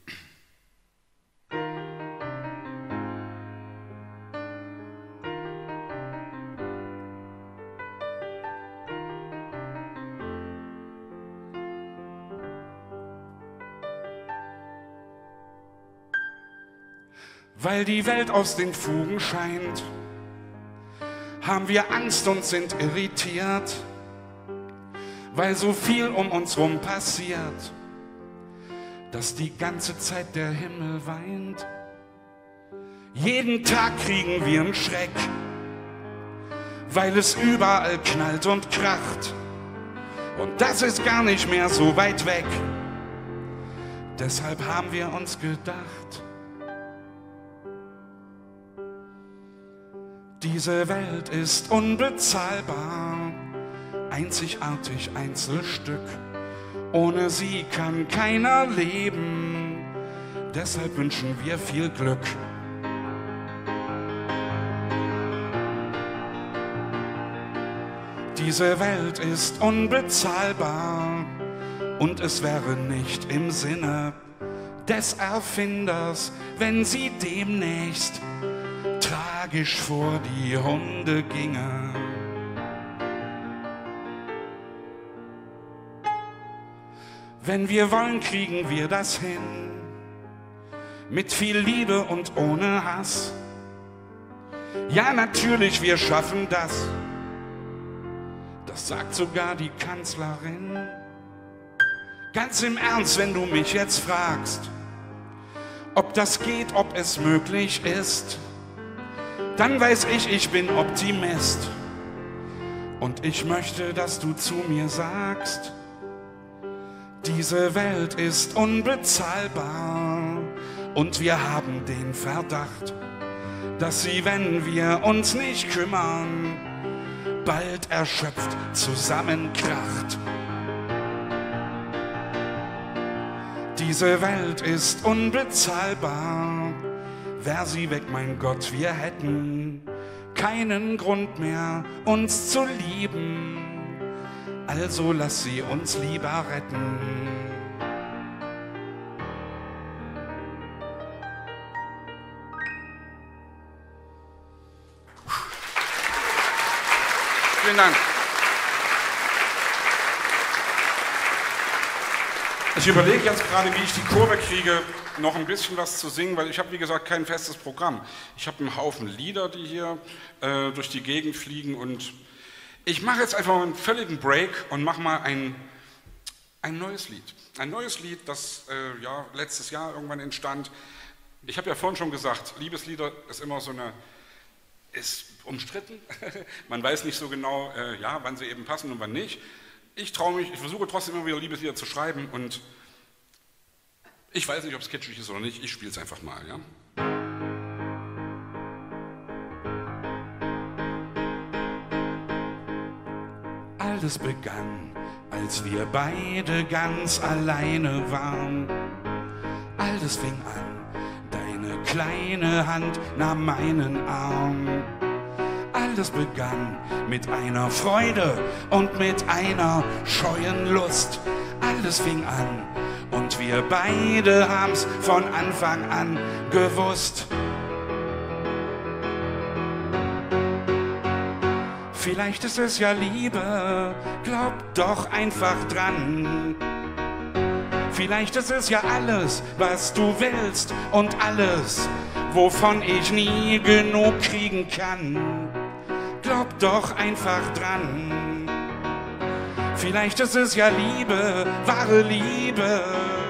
Weil die Welt aus den Fugen scheint, haben wir Angst und sind irritiert, weil so viel um uns rum passiert, dass die ganze Zeit der Himmel weint. Jeden Tag kriegen wir einen Schreck, weil es überall knallt und kracht. Und das ist gar nicht mehr so weit weg. Deshalb haben wir uns gedacht, diese Welt ist unbezahlbar, einzigartig Einzelstück. Ohne sie kann keiner leben, deshalb wünschen wir viel Glück. Diese Welt ist unbezahlbar und es wäre nicht im Sinne des Erfinders, wenn sie demnächst tragisch vor die Hunde ginge. Wenn wir wollen, kriegen wir das hin, mit viel Liebe und ohne Hass. Ja, natürlich, wir schaffen das. Das sagt sogar die Kanzlerin. Ganz im Ernst, wenn du mich jetzt fragst, ob das geht, ob es möglich ist, dann weiß ich, ich bin Optimist. Und ich möchte, dass du zu mir sagst, diese Welt ist unbezahlbar und wir haben den Verdacht, dass sie, wenn wir uns nicht kümmern, bald erschöpft zusammenkracht. Diese Welt ist unbezahlbar, wär sie weg, mein Gott, wir hätten keinen Grund mehr, uns zu lieben, also lass sie uns lieber retten. Vielen Dank. Ich überlege jetzt gerade, wie ich die Kurve kriege, noch ein bisschen was zu singen, weil ich habe, wie gesagt, kein festes Programm. Ich habe einen Haufen Lieder, die hier äh, durch die Gegend fliegen und ich mache jetzt einfach mal einen völligen Break und mache mal ein, ein neues Lied. Ein neues Lied, das äh, ja, letztes Jahr irgendwann entstand. Ich habe ja vorhin schon gesagt, Liebeslieder ist immer so eine, ist umstritten. Man weiß nicht so genau, äh, ja, wann sie eben passen und wann nicht. Ich traue mich, ich versuche trotzdem immer wieder Liebeslieder zu schreiben und ich weiß nicht, ob es kitschig ist oder nicht, ich spiele es einfach mal. Ja? Alles begann, als wir beide ganz alleine waren. Alles fing an, deine kleine Hand nahm meinen Arm. Alles begann mit einer Freude und mit einer scheuen Lust. Alles fing an und wir beide haben's von Anfang an gewusst. Vielleicht ist es ja Liebe, glaub doch einfach dran. Vielleicht ist es ja alles, was du willst und alles, wovon ich nie genug kriegen kann. Glaub doch einfach dran. Vielleicht ist es ja Liebe, wahre Liebe.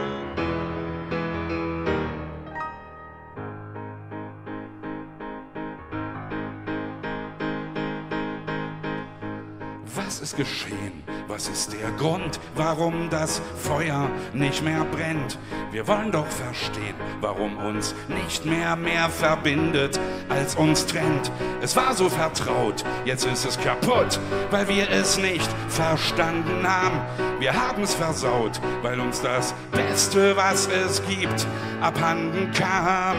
Was ist geschehen? Was ist der Grund, warum das Feuer nicht mehr brennt? Wir wollen doch verstehen, warum uns nicht mehr mehr verbindet, als uns trennt. Es war so vertraut, jetzt ist es kaputt, weil wir es nicht verstanden haben. Wir haben es versaut, weil uns das Beste, was es gibt, abhanden kam.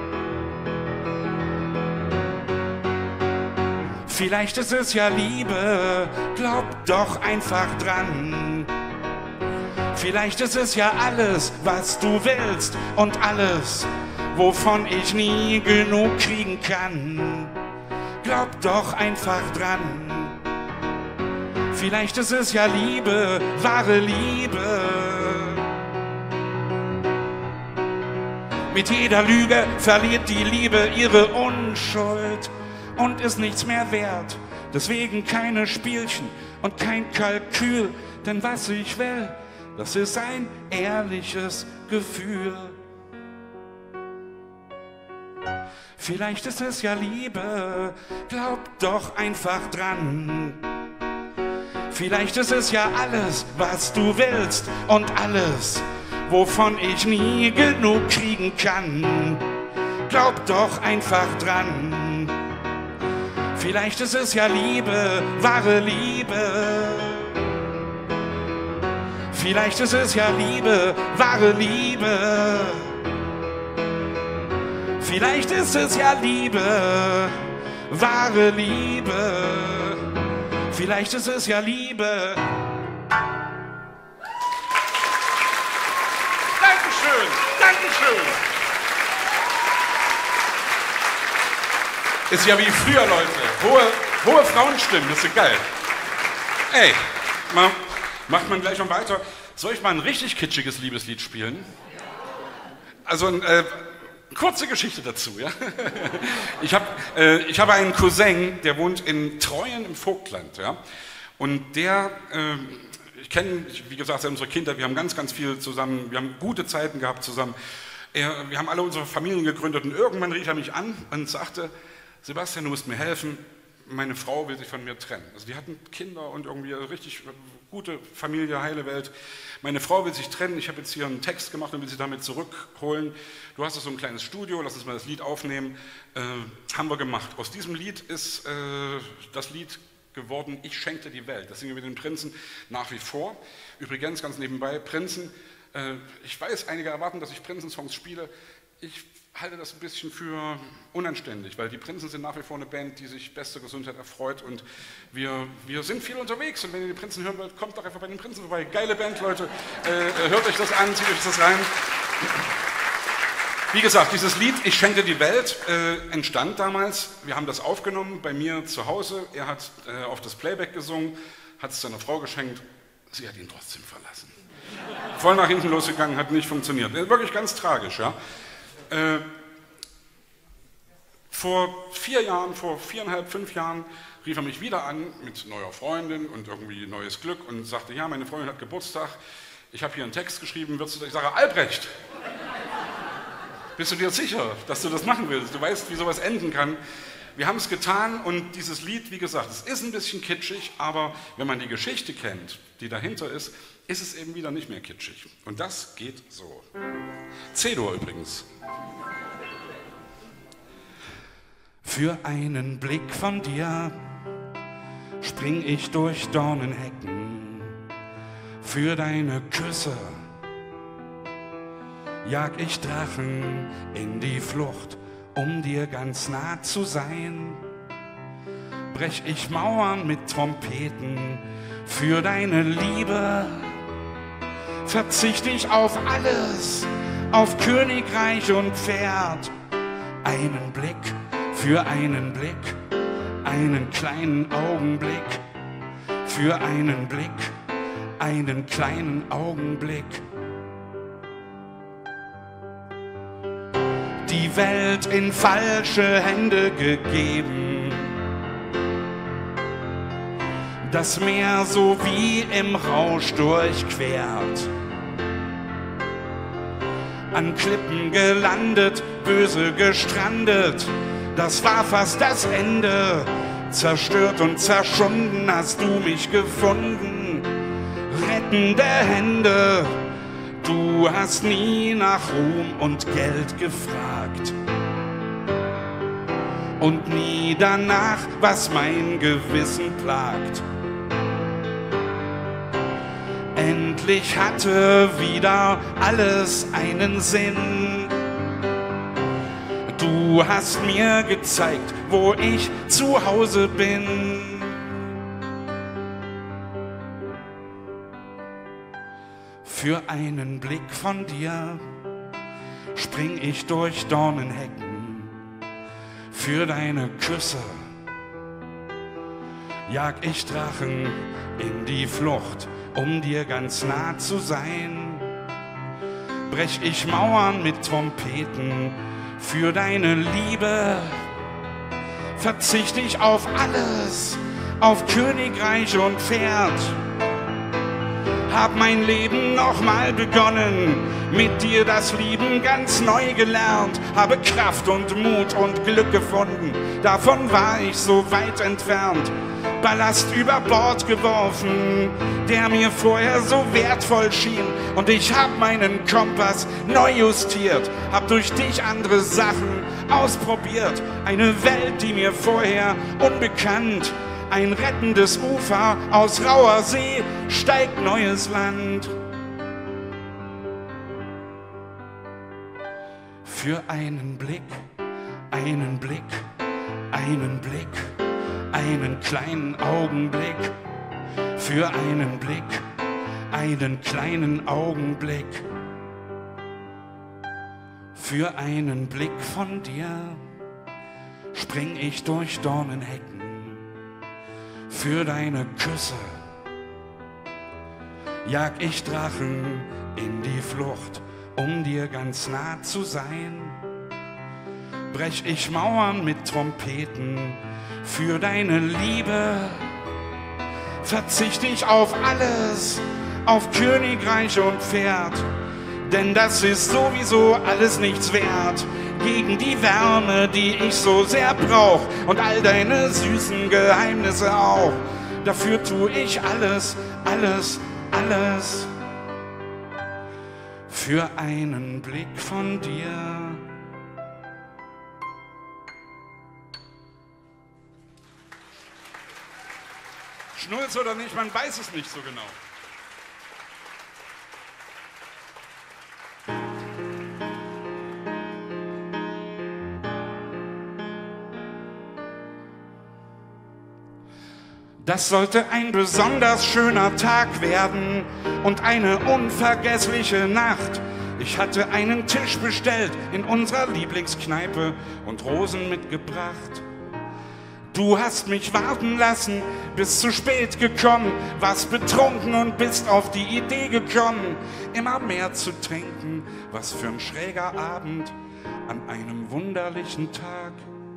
Vielleicht ist es ja Liebe, glaub doch einfach dran. Vielleicht ist es ja alles, was du willst und alles, wovon ich nie genug kriegen kann. Glaub doch einfach dran. Vielleicht ist es ja Liebe, wahre Liebe. Mit jeder Lüge verliert die Liebe ihre Unschuld und ist nichts mehr wert. Deswegen keine Spielchen und kein Kalkül, denn was ich will, das ist ein ehrliches Gefühl. Vielleicht ist es ja Liebe, glaub doch einfach dran. Vielleicht ist es ja alles, was du willst und alles, wovon ich nie genug kriegen kann. Glaub doch einfach dran. Vielleicht ist es ja Liebe, wahre Liebe. Vielleicht ist es ja Liebe, wahre Liebe. Vielleicht ist es ja Liebe, wahre Liebe. Vielleicht ist es ja Liebe. Dankeschön, Dankeschön. Ist ja wie früher, Leute. Hohe, hohe Frauenstimmen, das ist geil. Ey, ma, macht man gleich noch weiter. Soll ich mal ein richtig kitschiges Liebeslied spielen? Also, äh, kurze Geschichte dazu, ja. Ich, hab, äh, ich habe einen Cousin, der wohnt in Treuen im Vogtland, ja. Und der, äh, ich kenne, wie gesagt, seit unserer Kindheit, wir haben ganz, ganz viel zusammen, wir haben gute Zeiten gehabt zusammen. Er, wir haben alle unsere Familien gegründet und irgendwann rief er mich an und sagte, Sebastian, du musst mir helfen, meine Frau will sich von mir trennen. Also die hatten Kinder und irgendwie eine richtig gute Familie, heile Welt. Meine Frau will sich trennen, ich habe jetzt hier einen Text gemacht und will sie damit zurückholen. Du hast so ein kleines Studio, lass uns mal das Lied aufnehmen. Äh, haben wir gemacht. Aus diesem Lied ist äh, das Lied geworden, Ich schenkte die Welt. Das singen wir mit den Prinzen nach wie vor. Übrigens, ganz nebenbei, Prinzen, äh, ich weiß, einige erwarten, dass ich Prinzen-Songs spiele. Ich halte das ein bisschen für unanständig, weil die Prinzen sind nach wie vor eine Band, die sich bester Gesundheit erfreut und wir, wir sind viel unterwegs und wenn ihr die Prinzen hören wollt, kommt doch einfach bei den Prinzen vorbei. Geile Band, Leute, äh, hört euch das an, zieht euch das rein. Wie gesagt, dieses Lied, Ich schenkte die Welt, äh, entstand damals, wir haben das aufgenommen bei mir zu Hause, er hat äh, auf das Playback gesungen, hat es seiner Frau geschenkt, sie hat ihn trotzdem verlassen. Voll nach hinten losgegangen, hat nicht funktioniert. Wirklich ganz tragisch, ja. Äh, vor vier Jahren, vor viereinhalb, fünf Jahren rief er mich wieder an mit neuer Freundin und irgendwie neues Glück und sagte, ja, meine Freundin hat Geburtstag, ich habe hier einen Text geschrieben, würdest du, ich sage, Albrecht, bist du dir sicher, dass du das machen willst? Du weißt, wie sowas enden kann. Wir haben es getan und dieses Lied, wie gesagt, es ist ein bisschen kitschig, aber wenn man die Geschichte kennt, die dahinter ist, ist es eben wieder nicht mehr kitschig. Und das geht so. C-Dur übrigens. Für einen Blick von dir spring ich durch Dornenhecken. Für deine Küsse jag ich Drachen in die Flucht, um dir ganz nah zu sein. Brech ich Mauern mit Trompeten für deine Liebe. Verzicht ich auf alles, auf Königreich und Pferd. Einen Blick für einen Blick, einen kleinen Augenblick. Für einen Blick, einen kleinen Augenblick. Die Welt in falsche Hände gegeben. Das Meer so wie im Rausch durchquert. An Klippen gelandet, böse gestrandet. Das war fast das Ende. Zerstört und zerschunden hast du mich gefunden. Rettende Hände. Du hast nie nach Ruhm und Geld gefragt. Und nie danach, was mein Gewissen plagt. Endlich hatte wieder alles einen Sinn. Du hast mir gezeigt, wo ich zu Hause bin. Für einen Blick von dir spring ich durch Dornenhecken. Für deine Küsse jag ich Drachen in die Flucht, um dir ganz nah zu sein. Brech ich Mauern mit Trompeten für deine Liebe. Verzicht ich auf alles, auf Königreich und Pferd. hab mein Leben nochmal begonnen, mit dir das Lieben ganz neu gelernt, habe Kraft und Mut und Glück gefunden, davon war ich so weit entfernt. Ballast über Bord geworfen, der mir vorher so wertvoll schien, und ich hab meinen Kompass neu justiert, hab durch dich andere Sachen ausprobiert, eine Welt, die mir vorher unbekannt. Ein rettendes Ufer aus rauer See, steigt neues Land. Für einen Blick, einen Blick, einen Blick, einen kleinen Augenblick. Für einen Blick, einen kleinen Augenblick. Für einen Blick von dir spring ich durch Dornenhecken. Für deine Küsse jag ich Drachen in die Flucht, um dir ganz nah zu sein. Brech ich Mauern mit Trompeten für deine Liebe. Verzicht ich auf alles, auf Königreich und Pferd, denn das ist sowieso alles nichts wert gegen die Wärme, die ich so sehr brauch, und all deine süßen Geheimnisse auch. Dafür tu ich alles, alles, alles. Für einen Blick von dir. Schnulz oder nicht, man weiß es nicht so genau. Das sollte ein besonders schöner Tag werden und eine unvergessliche Nacht. Ich hatte einen Tisch bestellt in unserer Lieblingskneipe und Rosen mitgebracht. Du hast mich warten lassen, bist zu spät gekommen, warst betrunken und bist auf die Idee gekommen, immer mehr zu trinken. Was für ein schräger Abend an einem wunderlichen Tag.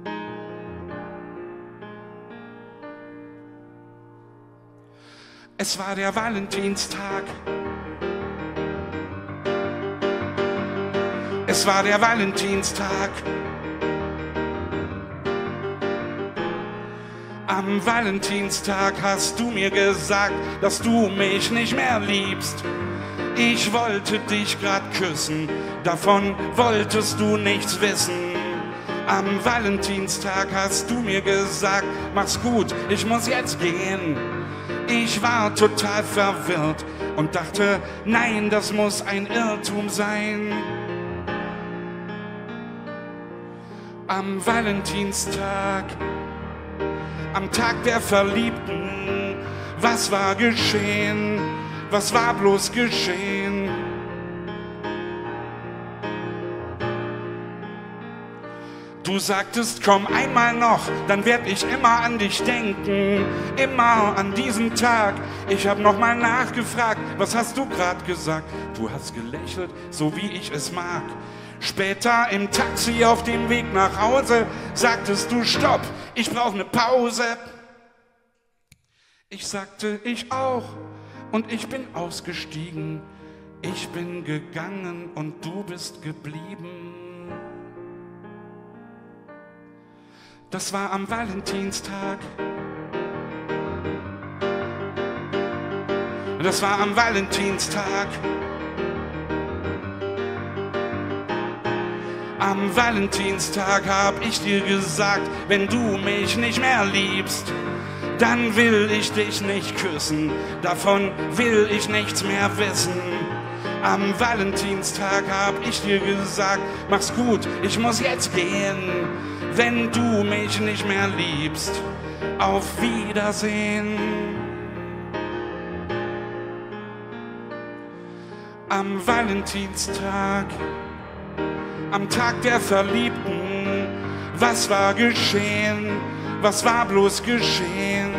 Es war der Valentinstag. Es war der Valentinstag. Am Valentinstag hast du mir gesagt, dass du mich nicht mehr liebst. Ich wollte dich grad küssen, davon wolltest du nichts wissen. Am Valentinstag hast du mir gesagt, mach's gut, ich muss jetzt gehen. Ich war total verwirrt und dachte, nein, das muss ein Irrtum sein. Am Valentinstag, am Tag der Verliebten, was war geschehen, was war bloß geschehen? Du sagtest, komm einmal noch, dann werd ich immer an dich denken, immer an diesen Tag. Ich hab noch mal nachgefragt, was hast du grad gesagt? Du hast gelächelt, so wie ich es mag. Später im Taxi auf dem Weg nach Hause sagtest du, stopp, ich brauch ne Pause. Ich sagte, ich auch, und ich bin ausgestiegen. Ich bin gegangen und du bist geblieben. Das war am Valentinstag. Das war am Valentinstag. Am Valentinstag hab ich dir gesagt, wenn du mich nicht mehr liebst, dann will ich dich nicht küssen, davon will ich nichts mehr wissen. Am Valentinstag hab ich dir gesagt, mach's gut, ich muss jetzt gehen, wenn du mich nicht mehr liebst. Auf Wiedersehen. Am Valentinstag, am Tag der Verliebten, was war geschehen, was war bloß geschehen?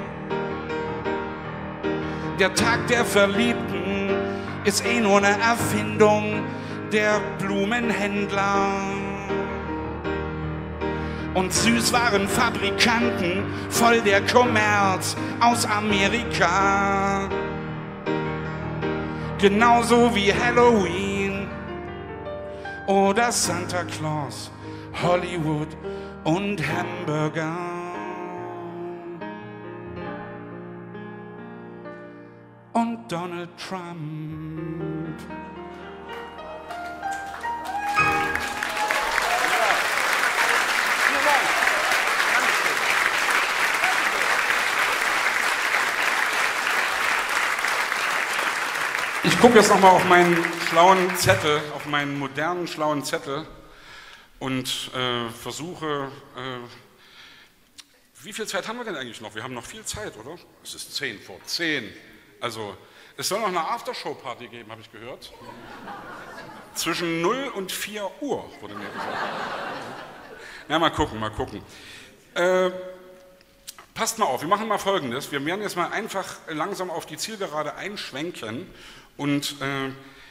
Der Tag der Verliebten ist eh nur eine Erfindung der Blumenhändler und Süßwarenfabrikanten, voll der Kommerz aus Amerika. genauso wie Halloween oder Santa Claus, Hollywood und Hamburger. Und Donald Trump. Ich gucke jetzt nochmal auf meinen schlauen Zettel, auf meinen modernen schlauen Zettel und äh, versuche, äh, wie viel Zeit haben wir denn eigentlich noch? Wir haben noch viel Zeit, oder? Es ist zehn vor zehn. Also, es soll noch eine Aftershow-Party geben, habe ich gehört. Zwischen null und vier Uhr, wurde mir gesagt. Ja, mal gucken, mal gucken. Äh, passt mal auf, wir machen mal Folgendes. Wir werden jetzt mal einfach langsam auf die Zielgerade einschwenken. Und äh,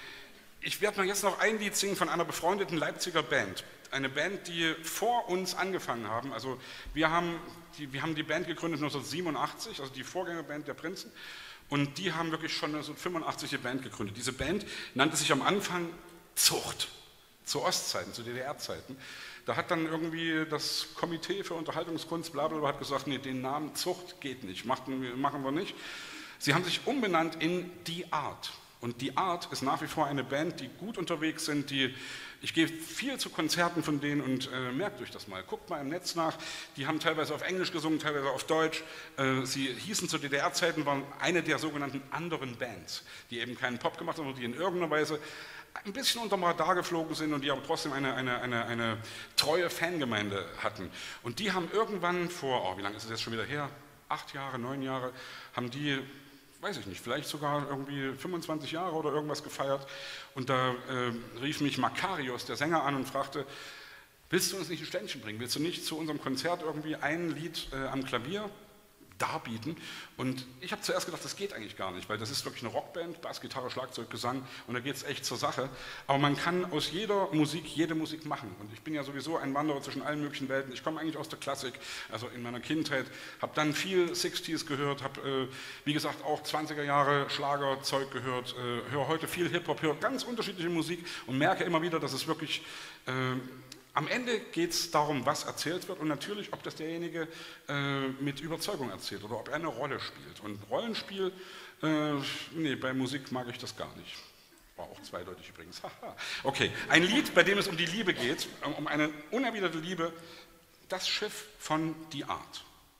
ich werde mal jetzt noch ein Lied singen von einer befreundeten Leipziger Band. Eine Band, die vor uns angefangen haben. Also wir haben die, wir haben die Band gegründet neunzehnhundertsiebenundachtzig, also die Vorgängerband der Prinzen. Und die haben wirklich schon neunzehnhundertfünfundachtzig die Band gegründet. Diese Band nannte sich am Anfang Zucht, zu Ostzeiten, zu D D R-Zeiten. Da hat dann irgendwie das Komitee für Unterhaltungskunst blablabla hat gesagt, nee, den Namen Zucht geht nicht, machen, machen wir nicht. Sie haben sich umbenannt in Die Art. Und Die Art ist nach wie vor eine Band, die gut unterwegs sind, die, ich gehe viel zu Konzerten von denen und äh, merkt euch das mal, guckt mal im Netz nach, die haben teilweise auf Englisch gesungen, teilweise auf Deutsch, äh, sie hießen zu D D R-Zeiten, waren eine der sogenannten anderen Bands, die eben keinen Pop gemacht haben, sondern die in irgendeiner Weise ein bisschen unterm Radar geflogen sind und die aber trotzdem eine, eine, eine, eine treue Fangemeinde hatten. Und die haben irgendwann vor, oh, wie lange ist es jetzt schon wieder her, acht Jahre, neun Jahre, haben die, weiß ich nicht, vielleicht sogar irgendwie fünfundzwanzig Jahre oder irgendwas gefeiert. Und da äh, rief mich Makarios, der Sänger, an und fragte, willst du uns nicht ein Ständchen bringen? Willst du nicht zu unserem Konzert irgendwie ein Lied äh, am Klavier darbieten? Und ich habe zuerst gedacht, das geht eigentlich gar nicht, weil das ist wirklich eine Rockband, Bass, Gitarre, Schlagzeug, Gesang und da geht es echt zur Sache. Aber man kann aus jeder Musik jede Musik machen und ich bin ja sowieso ein Wanderer zwischen allen möglichen Welten. Ich komme eigentlich aus der Klassik, also in meiner Kindheit, habe dann viel sechziger gehört, habe äh, wie gesagt auch zwanziger Jahre Schlagerzeug gehört, äh, höre heute viel Hip-Hop, höre ganz unterschiedliche Musik und merke immer wieder, dass es wirklich äh, am Ende geht es darum, was erzählt wird und natürlich, ob das derjenige äh, mit Überzeugung erzählt oder ob er eine Rolle spielt. Und Rollenspiel, äh, nee, bei Musik mag ich das gar nicht. War auch zweideutig übrigens. Okay, ein Lied, bei dem es um die Liebe geht, um eine unerwiderte Liebe, das Schiff von Die Art.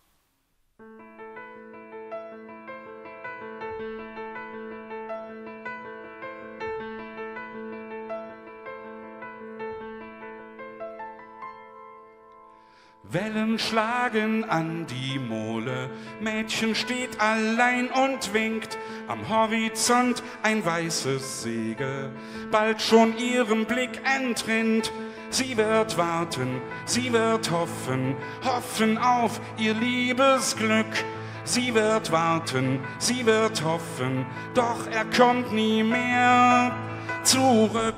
Wellen schlagen an die Mole, Mädchen steht allein und winkt, am Horizont ein weißes Segel, bald schon ihrem Blick entrinnt. Sie wird warten, sie wird hoffen, hoffen auf ihr Liebesglück. Sie wird warten, sie wird hoffen, doch er kommt nie mehr zurück.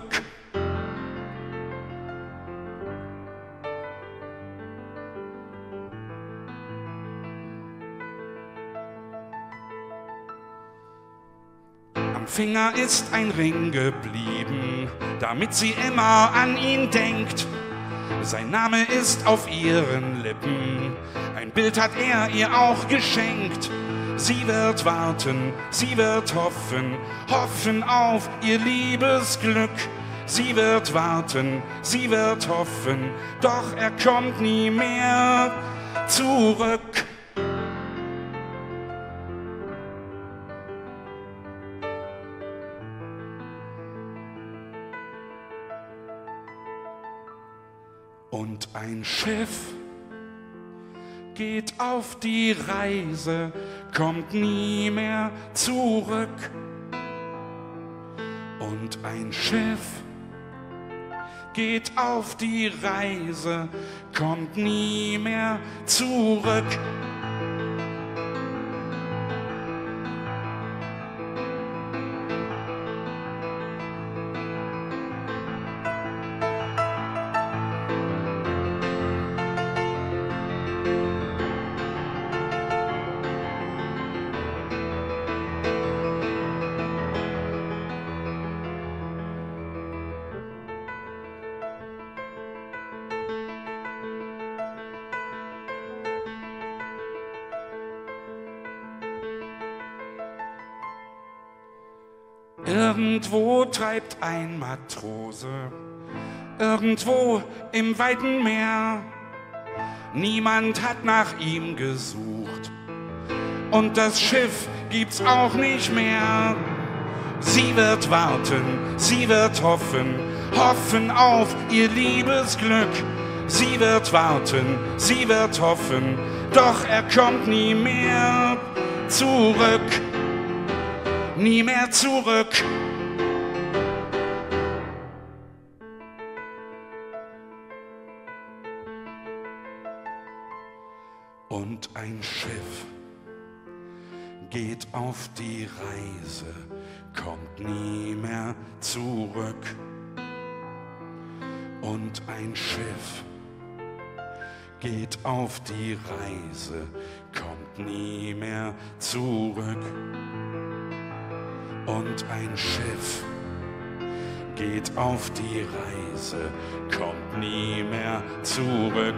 Finger ist ein Ring geblieben, damit sie immer an ihn denkt. Sein Name ist auf ihren Lippen, ein Bild hat er ihr auch geschenkt. Sie wird warten, sie wird hoffen, hoffen auf ihr Liebesglück. Sie wird warten, sie wird hoffen, doch er kommt nie mehr zurück. Und ein Schiff geht auf die Reise, kommt nie mehr zurück. Und ein Schiff geht auf die Reise, kommt nie mehr zurück. Irgendwo treibt ein Matrose, irgendwo im weiten Meer. Niemand hat nach ihm gesucht und das Schiff gibt's auch nicht mehr. Sie wird warten, sie wird hoffen, hoffen auf ihr Liebesglück. Sie wird warten, sie wird hoffen, doch er kommt nie mehr zurück, nie mehr zurück. Und ein Schiff geht auf die Reise, kommt nie mehr zurück. Und ein Schiff geht auf die Reise, kommt nie mehr zurück. Und ein Schiff geht auf die Reise, kommt nie mehr zurück.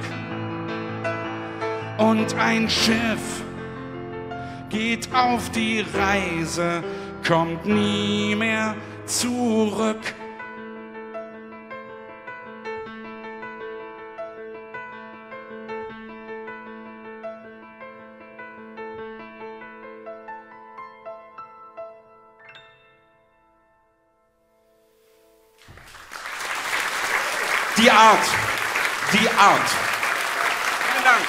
Und ein Schiff geht auf die Reise, kommt nie mehr zurück. Die Art, die Art. Vielen Dank.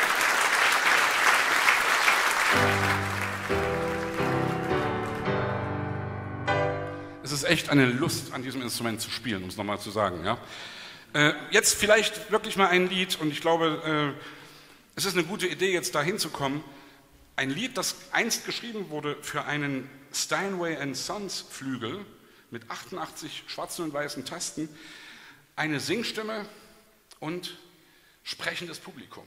Es ist echt eine Lust, an diesem Instrument zu spielen, um es nochmal zu sagen. Ja? Äh, jetzt vielleicht wirklich mal ein Lied, und ich glaube, äh, es ist eine gute Idee, jetzt da hinzukommen. Ein Lied, das einst geschrieben wurde für einen Steinway and Sons Flügel mit achtundachtzig schwarzen und weißen Tasten, eine Singstimme und sprechendes Publikum.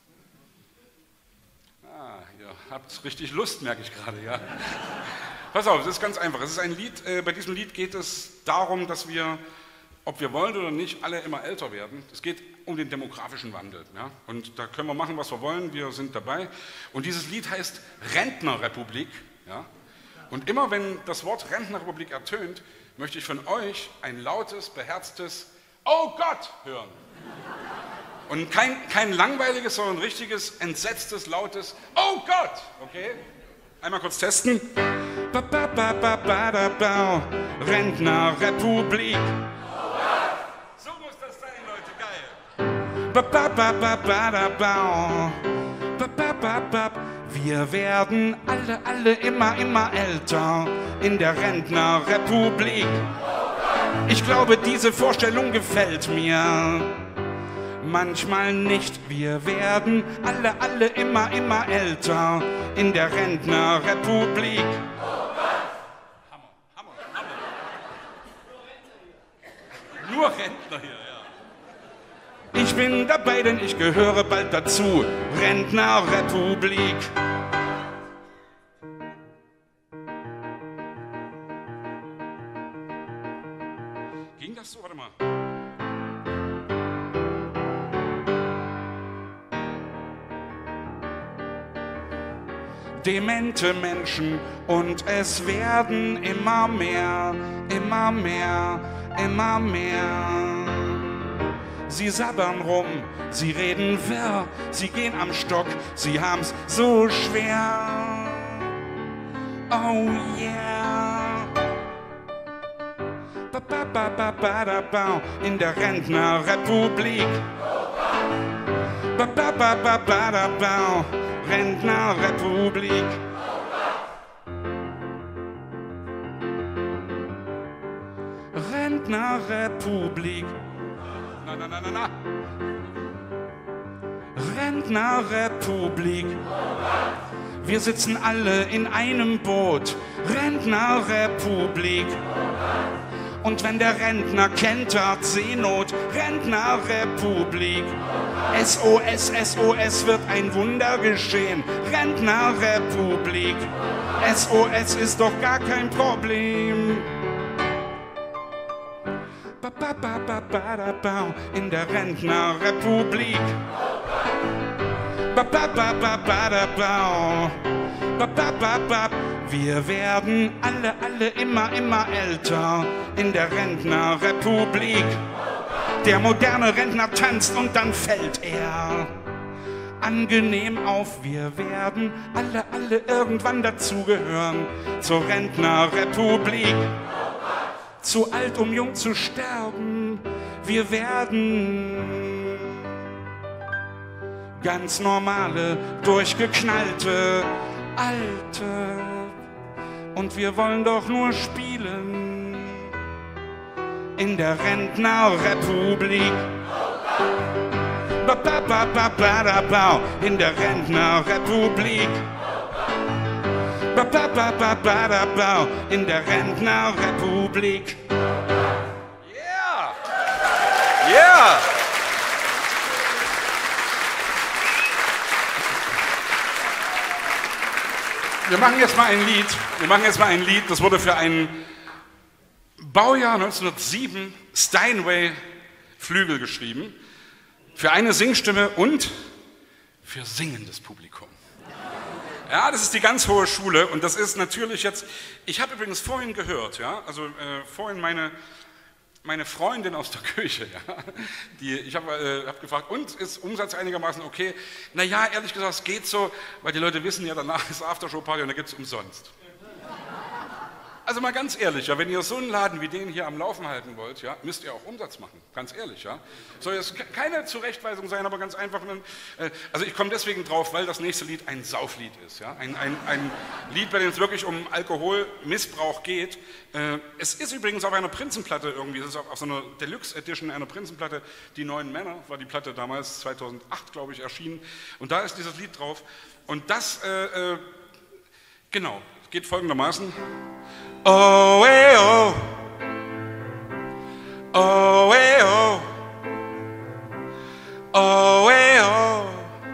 Ah, ihr habt richtig Lust, merke ich gerade, ja. Pass auf, es ist ganz einfach. Es ist ein Lied, äh, bei diesem Lied geht es darum, dass wir, ob wir wollen oder nicht, alle immer älter werden. Es geht um den demografischen Wandel. Ja? Und da können wir machen, was wir wollen, wir sind dabei. Und dieses Lied heißt Rentnerrepublik. Ja? Und immer wenn das Wort Rentnerrepublik ertönt, möchte ich von euch ein lautes, beherztes Oh Gott hören. Und kein, kein langweiliges, sondern richtiges, entsetztes, lautes Oh Gott. Okay? Einmal kurz testen. Ba, ba, ba, ba, ba, da, ba. Rentnerrepublik. So muss das sein, Leute, geil. Ba, ba, ba, ba, ba, da, ba. Ba, ba, ba, ba. Wir werden alle, alle immer, immer älter in der Rentnerrepublik. Ich glaube, diese Vorstellung gefällt mir. Manchmal nicht. Wir werden alle, alle immer, immer älter in der Rentnerrepublik. Hammer, Hammer, Hammer. Nur Rentner hier, ja. Ich bin dabei, denn ich gehöre bald dazu. Rentnerrepublik. Ging das so? Warte mal. Demente Menschen und es werden immer mehr, immer mehr, immer mehr. Sie sabbern rum, sie reden wirr, sie gehen am Stock, sie haben's so schwer. Oh yeah. Ba, ba, ba, ba, ba, da, ba. In der Rentnerrepublik. Ba, ba, ba, ba, ba, da, ba. Rentnerrepublik. Rentnerrepublik. Na, na, na, na, na. Rentnerrepublik. Wir sitzen alle in einem Boot. Rentnerrepublik. Und wenn der Rentner kentert, Seenot, Rentnerrepublik. S O S, S O S wird ein Wunder geschehen. Rentnerrepublik. S O S ist doch gar kein Problem. Ba, ba, ba, ba, ba, da, ba. In der Rentnerrepublik. Ba, ba, ba, ba, ba, da, ba. Ba, ba, ba, ba. Wir werden alle, alle immer, immer älter in der Rentnerrepublik. Der moderne Rentner tanzt und dann fällt er angenehm auf. Wir werden alle, alle irgendwann dazugehören zur Rentnerrepublik. Zu alt, um jung zu sterben. Wir werden ganz normale, durchgeknallte Alte. Und wir wollen doch nur spielen in der Rentnerrepublik. Ba, ba, ba, ba, ba, da, ba, in der Rentnerrepublik. Ba, ba, ba, ba, ba, da, ba, in der Rentnerrepublik. Yeah! Yeah! Wir machen jetzt mal ein Lied. Wir machen jetzt mal ein Lied, das wurde für ein Baujahr neunzehnhundertsieben Steinway Flügel geschrieben, für eine Singstimme und für singendes Publikum. Ja, das ist die ganz hohe Schule und das ist natürlich jetzt, ich habe übrigens vorhin gehört, ja, also äh, vorhin meine, meine Freundin aus der Küche, ja, die, ich habe äh, hab gefragt, und ist Umsatz einigermaßen okay? Naja, ehrlich gesagt, es geht so, weil die Leute wissen ja, danach ist Aftershow-Party und da gibt es umsonst. Also mal ganz ehrlich, ja, wenn ihr so einen Laden wie den hier am Laufen halten wollt, ja, müsst ihr auch Umsatz machen, ganz ehrlich. Ja. Soll jetzt keine Zurechtweisung sein, aber ganz einfach. Äh, also ich komme deswegen drauf, weil das nächste Lied ein Sauflied ist. Ja. Ein, ein, ein Lied, bei dem es wirklich um Alkoholmissbrauch geht. Äh, es ist übrigens auf einer Prinzenplatte irgendwie, es ist auf, auf so einer Deluxe Edition einer Prinzenplatte, Die Neuen Männer, war die Platte damals zweitausendacht, glaube ich, erschienen. Und da ist dieses Lied drauf. Und das, äh, äh, genau, geht folgendermaßen. Oh, eh, oh, oh, eh, oh, oh, eh, oh.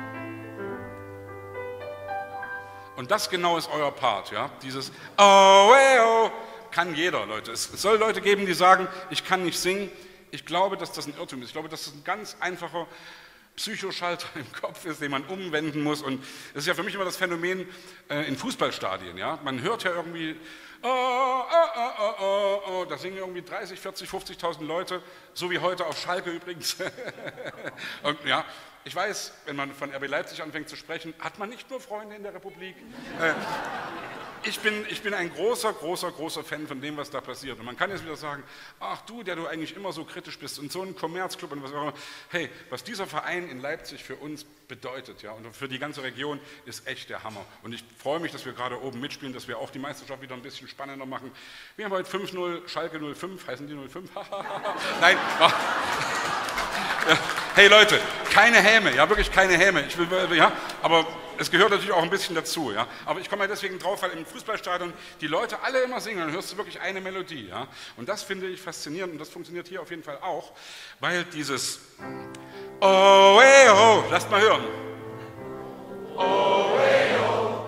Und das genau ist euer Part, ja? Dieses oh, eh, oh kann jeder, Leute. Es soll Leute geben, die sagen, ich kann nicht singen. Ich glaube, dass das ein Irrtum ist. Ich glaube, dass das ein ganz einfacher Psychoschalter im Kopf ist, den man umwenden muss. Und das ist ja für mich immer das Phänomen äh, in Fußballstadien. Ja? Man hört ja irgendwie, oh, oh, oh, oh, oh, oh, da singen irgendwie dreißig, vierzig, fünfzigtausend Leute, so wie heute auf Schalke übrigens. Und ja, ich weiß, wenn man von R B Leipzig anfängt zu sprechen, hat man nicht nur Freunde in der Republik. Äh, Ich bin, ich bin ein großer, großer, großer Fan von dem, was da passiert. Und man kann jetzt wieder sagen, ach du, der du eigentlich immer so kritisch bist und so ein Kommerzclub und was auch immer. Hey, was dieser Verein in Leipzig für uns bedeutet, ja, und für die ganze Region, ist echt der Hammer. Und ich freue mich, dass wir gerade oben mitspielen, dass wir auch die Meisterschaft wieder ein bisschen spannender machen. Wir haben heute fünf null, Schalke null fünf, heißen die null fünf? Nein. Hey Leute, keine Häme, ja, wirklich keine Häme. Ich will, ja, aber es gehört natürlich auch ein bisschen dazu, ja. Aber ich komme ja deswegen drauf, weil im Fußballstadion die Leute alle immer singen, dann hörst du wirklich eine Melodie, ja. Und das finde ich faszinierend und das funktioniert hier auf jeden Fall auch, weil dieses oh, eh, oh, lasst mal hören. Oh, eh, oh.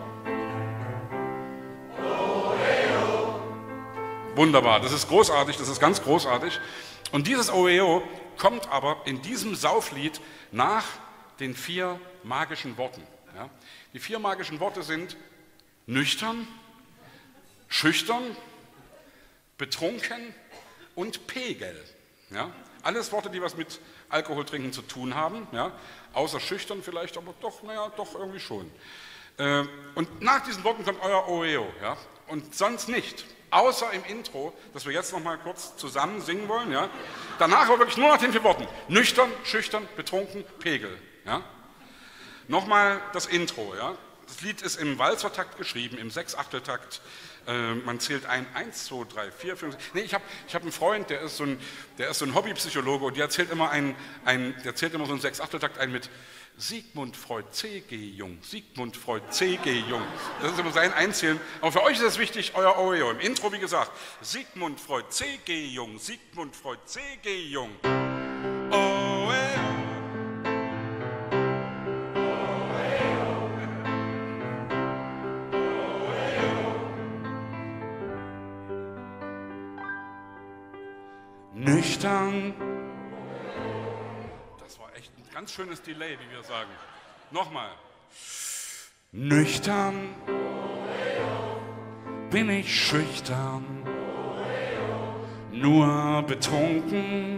Oh, eh, oh. Wunderbar, das ist großartig, das ist ganz großartig. Und dieses O E O kommt aber in diesem Sauflied nach den vier magischen Worten. Ja? Die vier magischen Worte sind nüchtern, schüchtern, betrunken und Pegel. Ja? Alles Worte, die was mit Alkoholtrinken zu tun haben, ja? Außer schüchtern vielleicht, aber doch, naja, doch irgendwie schon. Äh, und nach diesen Worten kommt euer O E O, ja? Und sonst nicht. Außer im Intro, das wir jetzt noch mal kurz zusammen singen wollen. Ja? Danach aber wirklich nur nach den vier Worten. Nüchtern, schüchtern, betrunken, Pegel. Ja? Nochmal das Intro. Ja? Das Lied ist im Walzertakt geschrieben, im Sechsachteltakt. Äh, man zählt ein, eins, zwei, drei, vier, fünf. Nee, ich habe ich hab einen Freund, der ist so ein, der ist so ein Hobbypsychologe und der erzählt immer, ein, ein, der erzählt immer so einen Sechsachteltakt ein mit Sigmund Freud C G Jung, Sigmund Freud C G Jung. Das ist immer sein Einzählen. Aber für euch ist es wichtig, euer O E O. Im Intro, wie gesagt, Sigmund Freud C G Jung, Sigmund Freud C G Jung. O E O. Nüchtern. Das war echt ein ganz schönes Delay, wie wir sagen. Nochmal. Nüchtern. bin ich schüchtern, nur betrunken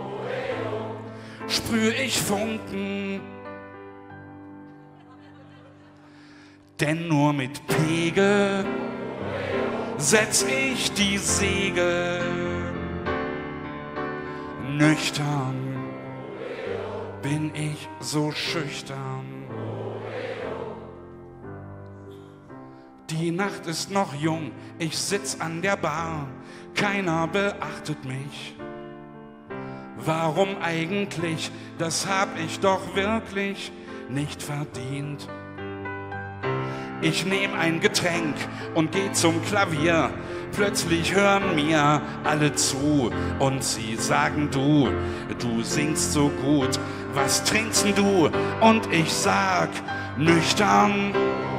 sprüh ich Funken, denn nur mit Pegel setz ich die Segel. Nüchtern bin ich so schüchtern. Die Nacht ist noch jung, ich sitz an der Bar, keiner beachtet mich. Warum eigentlich? Das hab ich doch wirklich nicht verdient. Ich nehm ein Getränk und geh zum Klavier. Plötzlich hören mir alle zu und sie sagen, du, du singst so gut. Was trinkst denn du? Und ich sag, nüchtern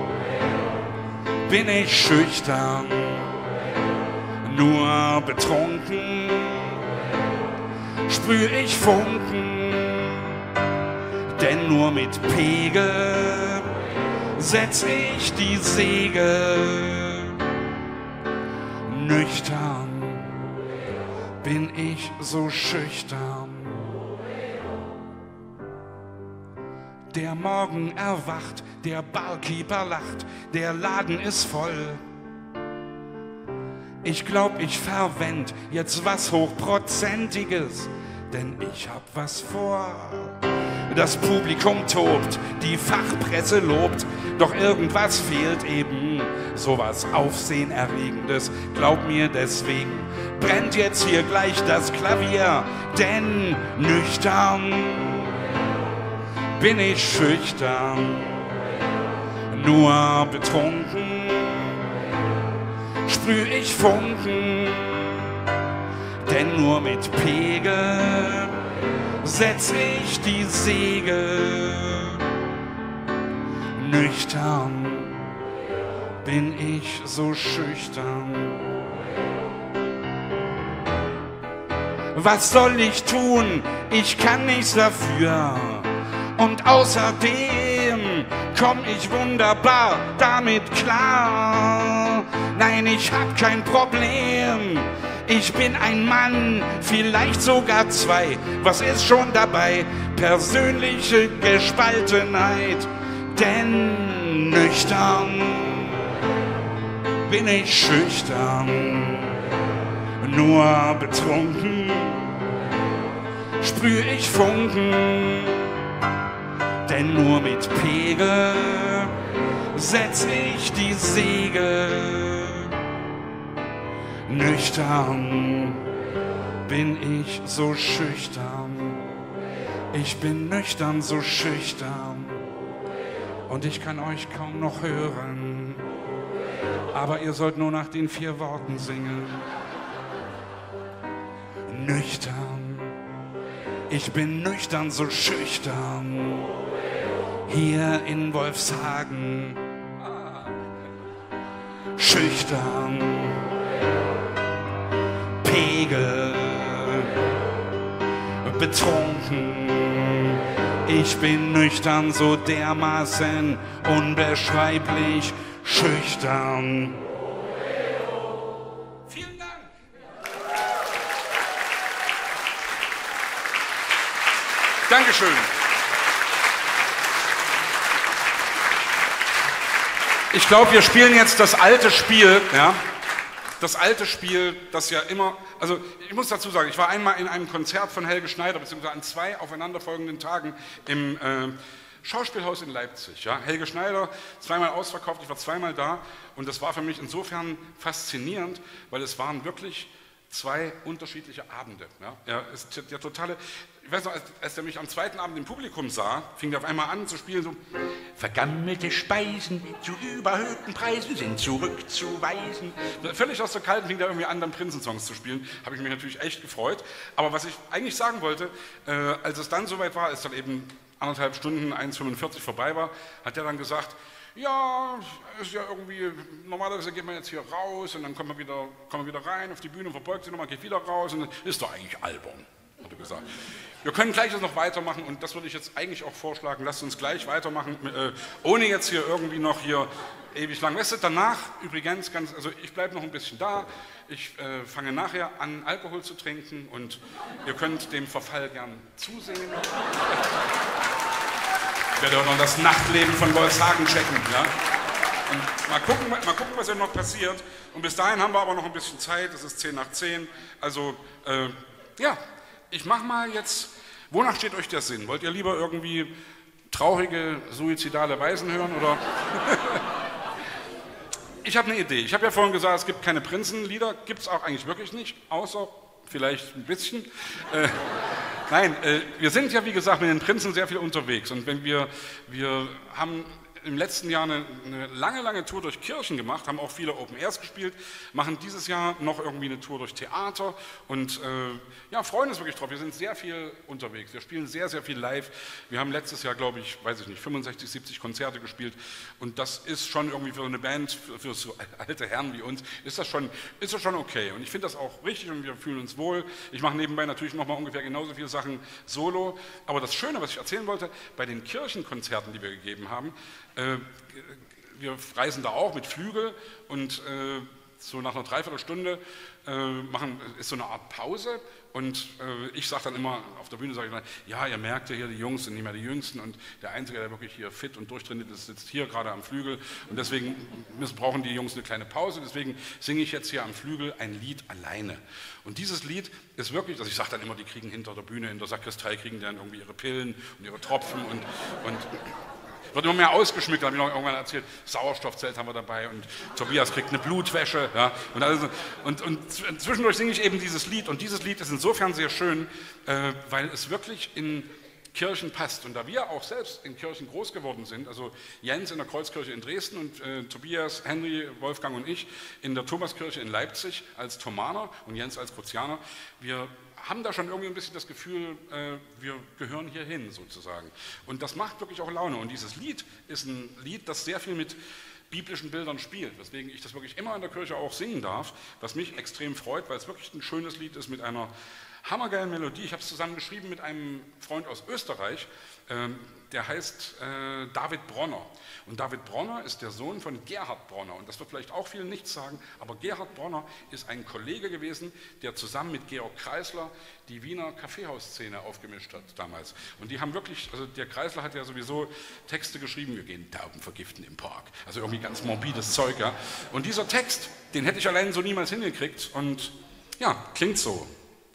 bin ich schüchtern, nur betrunken sprüh ich Funken, denn nur mit Pegel setz ich die Segel. Nüchtern bin ich so schüchtern. Der Morgen erwacht, der Barkeeper lacht, der Laden ist voll. Ich glaub, ich verwend jetzt was Hochprozentiges, denn ich hab was vor. Das Publikum tobt, die Fachpresse lobt, doch irgendwas fehlt eben, sowas Aufsehenerregendes. Glaub mir, deswegen brennt jetzt hier gleich das Klavier, denn nüchtern bin ich schüchtern, nur betrunken sprüh ich Funken, denn nur mit Pegel setz ich die Segel. Nüchtern bin ich so schüchtern. Was soll ich tun? Ich kann nichts dafür. Und außerdem komm ich wunderbar damit klar. Nein, ich hab kein Problem. Ich bin ein Mann, vielleicht sogar zwei. Was ist schon dabei? Persönliche Gespaltenheit. Denn nüchtern bin ich schüchtern, nur betrunken sprüh ich Funken, denn nur mit Pegel setz ich die Segel. Nüchtern bin ich so schüchtern, ich bin nüchtern so schüchtern und ich kann euch kaum noch hören, aber ihr sollt nur nach den vier Worten singen. Nüchtern, ich bin nüchtern so schüchtern, hier in Wolfshagen, schüchtern, Pegel, betrunken, ich bin nüchtern so dermaßen unbeschreiblich schüchtern. Vielen Dank. Dankeschön. Ich glaube, wir spielen jetzt das alte Spiel, ja? Das alte Spiel, das ja immer, also ich muss dazu sagen, ich war einmal in einem Konzert von Helge Schneider, beziehungsweise an zwei aufeinanderfolgenden Tagen im äh, Schauspielhaus in Leipzig. Ja? Helge Schneider, zweimal ausverkauft, ich war zweimal da und das war für mich insofern faszinierend, weil es waren wirklich zwei unterschiedliche Abende. Ja? Er ist der, der totale, ich weiß noch, als, als er mich am zweiten Abend im Publikum sah, fing er auf einmal an zu spielen, so vergammelte Speisen zu überhöhten Preisen sind zurückzuweisen. Völlig aus der Kalten fing er irgendwie an, dann Prinzensongs zu spielen. Habe ich mich natürlich echt gefreut. Aber was ich eigentlich sagen wollte, äh, als es dann soweit war, als dann eben anderthalb Stunden, eins fünfundvierzig vorbei war, hat er dann gesagt, ja, ist ja irgendwie, normalerweise geht man jetzt hier raus und dann kommt man wieder, kommt man wieder rein auf die Bühne, verbeugt sich nochmal, geht wieder raus und dann ist doch eigentlich albern, hat er gesagt. Wir können gleich das noch weitermachen und das würde ich jetzt eigentlich auch vorschlagen, lasst uns gleich weitermachen, äh, ohne jetzt hier irgendwie noch hier ewig lang. Weißt du, danach übrigens, ganz, also ich bleibe noch ein bisschen da, ich äh, fange nachher an, Alkohol zu trinken und ihr könnt dem Verfall gern zusehen. Ich werde auch noch das Nachtleben von Wolfshagen checken. Ja? Und mal gucken, mal gucken, was ja noch passiert. Und bis dahin haben wir aber noch ein bisschen Zeit, es ist zehn nach zehn. Also, äh, ja, ich mache mal jetzt, wonach steht euch der Sinn? Wollt ihr lieber irgendwie traurige, suizidale Weisen hören oder... Ich habe eine Idee. Ich habe ja vorhin gesagt, es gibt keine Prinzenlieder, gibt es auch eigentlich wirklich nicht, außer vielleicht ein bisschen. Äh, nein, äh, wir sind ja wie gesagt mit den Prinzen sehr viel unterwegs und wenn wir, wir haben im letzten Jahr eine, eine lange, lange Tour durch Kirchen gemacht, haben auch viele Open Airs gespielt, machen dieses Jahr noch irgendwie eine Tour durch Theater und äh, ja, freuen uns wirklich drauf. Wir sind sehr viel unterwegs, wir spielen sehr, sehr viel live. Wir haben letztes Jahr, glaube ich, weiß ich nicht, fünfundsechzig, siebzig Konzerte gespielt und das ist schon irgendwie für eine Band, für, für so alte Herren wie uns, ist das schon, ist das schon okay. Und ich finde das auch richtig und wir fühlen uns wohl. Ich mache nebenbei natürlich nochmal ungefähr genauso viele Sachen solo. Aber das Schöne, was ich erzählen wollte, bei den Kirchenkonzerten, die wir gegeben haben, Äh, wir reisen da auch mit Flügel und äh, so nach einer Dreiviertelstunde äh, machen, ist so eine Art Pause und äh, ich sage dann immer, auf der Bühne sage ich dann, ja, ihr merkt ja hier, die Jungs sind nicht mehr die Jüngsten und der Einzige, der wirklich hier fit und durchtrainiert ist, sitzt hier gerade am Flügel und deswegen brauchen die Jungs eine kleine Pause, deswegen singe ich jetzt hier am Flügel ein Lied alleine. Und dieses Lied ist wirklich, also ich sage dann immer, die kriegen hinter der Bühne, in der Sakristei kriegen die dann irgendwie ihre Pillen und ihre Tropfen und, und wird immer mehr ausgeschmückt, habe ich noch irgendwann erzählt, Sauerstoffzelt haben wir dabei und Tobias kriegt eine Blutwäsche. Ja, und, also, und, und zwischendurch singe ich eben dieses Lied und dieses Lied ist insofern sehr schön, äh, weil es wirklich in Kirchen passt. Und da wir auch selbst in Kirchen groß geworden sind, also Jens in der Kreuzkirche in Dresden und äh, Tobias, Henry, Wolfgang und ich in der Thomaskirche in Leipzig als Thomaner und Jens als Kruzianer, wir haben da schon irgendwie ein bisschen das Gefühl, äh, wir gehören hier hin sozusagen. Und das macht wirklich auch Laune. Und dieses Lied ist ein Lied, das sehr viel mit biblischen Bildern spielt, weswegen ich das wirklich immer in der Kirche auch singen darf, was mich extrem freut, weil es wirklich ein schönes Lied ist mit einer hammergeilen Melodie. Ich habe es zusammen geschrieben mit einem Freund aus Österreich, ähm, der heißt äh, David Bronner. Und David Bronner ist der Sohn von Gerhard Bronner. Und das wird vielleicht auch vielen nichts sagen, aber Gerhard Bronner ist ein Kollege gewesen, der zusammen mit Georg Kreisler die Wiener Kaffeehausszene aufgemischt hat damals. Und die haben wirklich, also der Kreisler hat ja sowieso Texte geschrieben, wir gehen Tauben vergiften im Park. Also irgendwie ganz morbides Zeug, ja. Und dieser Text, den hätte ich allein so niemals hingekriegt. Und ja, klingt so.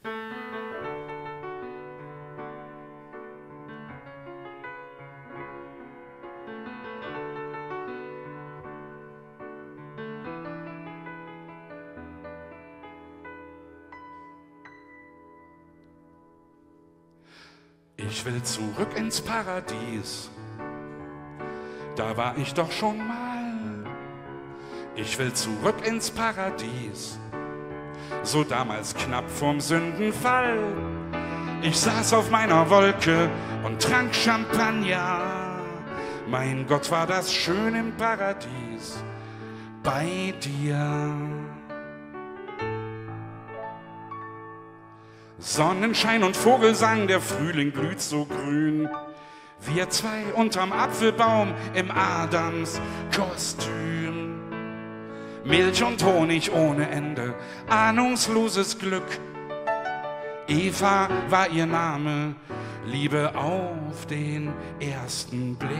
Ich will zurück ins Paradies, da war ich doch schon mal. Ich will zurück ins Paradies, so damals knapp vorm Sündenfall. Ich saß auf meiner Wolke und trank Champagner. Mein Gott, war das schön im Paradies bei dir. Sonnenschein und Vogelsang, der Frühling blüht so grün. Wir zwei unterm Apfelbaum im Adams-Kostüm. Milch und Honig ohne Ende, ahnungsloses Glück. Eva war ihr Name, Liebe auf den ersten Blick.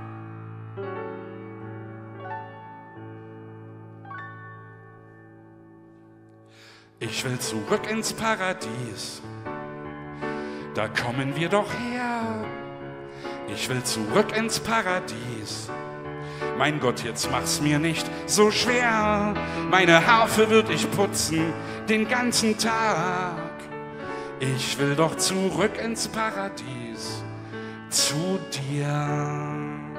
Ich will zurück ins Paradies, da kommen wir doch her. Ich will zurück ins Paradies, mein Gott, jetzt mach's mir nicht so schwer. Meine Harfe würd ich putzen den ganzen Tag. Ich will doch zurück ins Paradies, zu dir.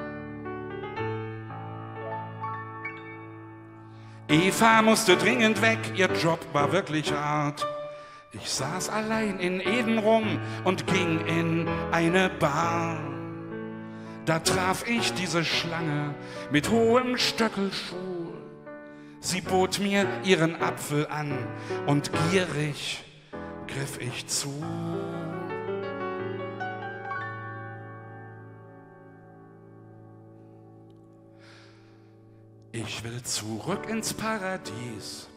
Eva musste dringend weg, ihr Job war wirklich hart. Ich saß allein in Eden rum und ging in eine Bar. Da traf ich diese Schlange mit hohem Stöckelschuh. Sie bot mir ihren Apfel an und gierig griff ich zu. Ich will zurück ins Paradies,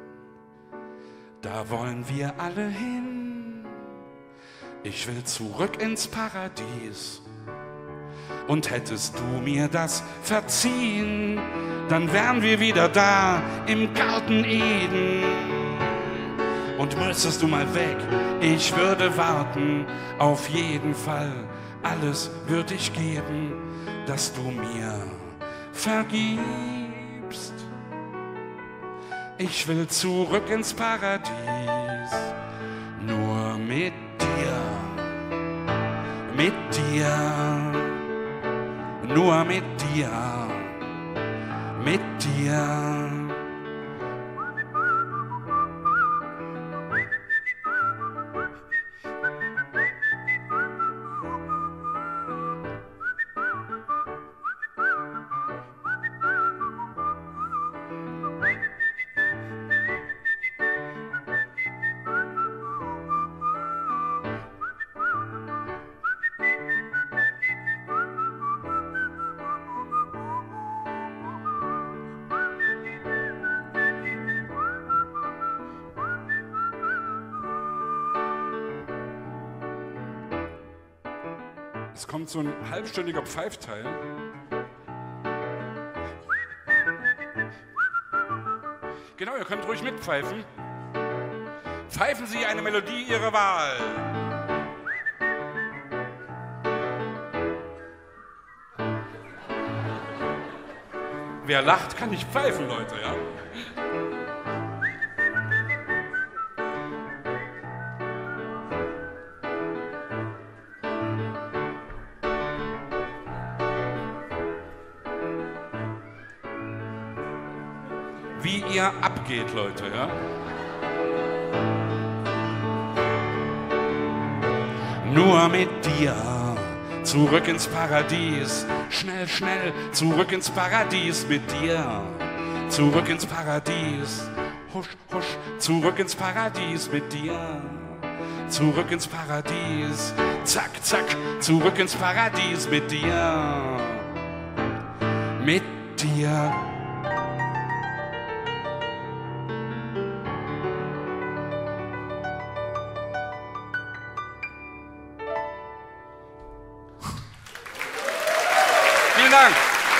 da wollen wir alle hin. Ich will zurück ins Paradies, und hättest du mir das verziehen, dann wären wir wieder da im Garten Eden. Und müsstest du mal weg, ich würde warten, auf jeden Fall, alles würde ich geben, dass du mir vergibst. Ich will zurück ins Paradies, nur mit dir, mit dir, nur mit dir, mit dir. Es kommt so ein halbstündiger Pfeifteil. Genau, ihr könnt ruhig mitpfeifen. Pfeifen Sie eine Melodie Ihrer Wahl. Wer lacht, kann nicht pfeifen, Leute, ja? Wie ihr abgeht, Leute, ja? Nur mit dir, zurück ins Paradies, schnell, schnell, zurück ins Paradies mit dir, zurück ins Paradies, husch, husch, zurück ins Paradies mit dir, zurück ins Paradies, zack, zack, zurück ins Paradies mit dir, mit dir. Vielen Dank.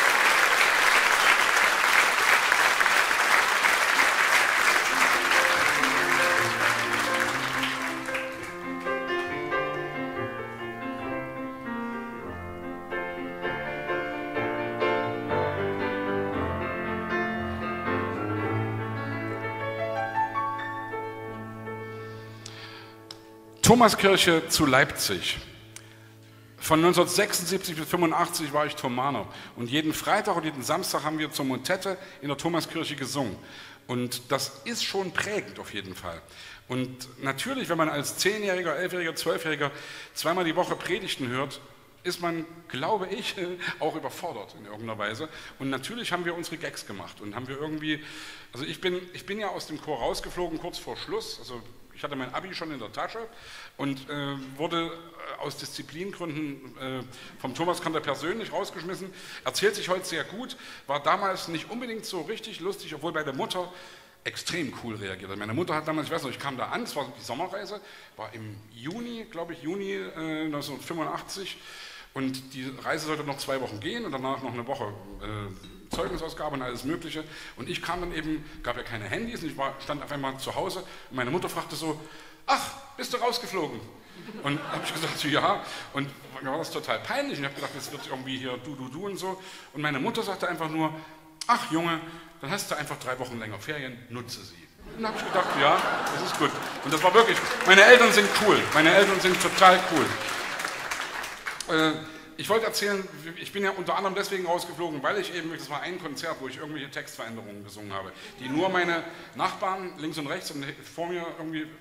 Thomaskirche zu Leipzig. Von neunzehnhundertsechsundsiebzig bis fünfundachtzig war ich Thomaner und jeden Freitag und jeden Samstag haben wir zur Motette in der Thomaskirche gesungen. Und das ist schon prägend auf jeden Fall. Und natürlich, wenn man als Zehnjähriger, Elfjähriger, Zwölfjähriger zweimal die Woche Predigten hört, ist man, glaube ich, auch überfordert in irgendeiner Weise. Und natürlich haben wir unsere Gags gemacht und haben wir irgendwie, also ich bin, ich bin ja aus dem Chor rausgeflogen kurz vor Schluss, also ich hatte mein Abi schon in der Tasche und äh, wurde aus Disziplingründen äh, vom Thomas Kantor persönlich rausgeschmissen. Erzählt sich heute sehr gut, war damals nicht unbedingt so richtig lustig, obwohl bei der Mutter extrem cool reagiert hat. Meine Mutter hat damals, ich weiß noch, ich kam da an, es war die Sommerreise, war im Juni, glaube ich, Juni äh, neunzehnhundertfünfundachtzig und die Reise sollte noch zwei Wochen gehen und danach noch eine Woche äh, Zeugnisausgabe und alles Mögliche. Und ich kam dann eben, gab ja keine Handys, und ich war, stand auf einmal zu Hause und meine Mutter fragte so, ach, bist du rausgeflogen? Und habe ich gesagt, ja, und mir war das total peinlich und ich habe gedacht, jetzt wird irgendwie hier du, du, du und so. Und meine Mutter sagte einfach nur, ach Junge, dann hast du einfach drei Wochen länger Ferien, nutze sie. Und dann habe ich gedacht, ja, das ist gut. Und das war wirklich, meine Eltern sind cool, meine Eltern sind total cool. Äh, Ich wollte erzählen, ich bin ja unter anderem deswegen rausgeflogen, weil ich eben, das war ein Konzert, wo ich irgendwelche Textveränderungen gesungen habe, die nur meine Nachbarn links und rechts und vor mir irgendwie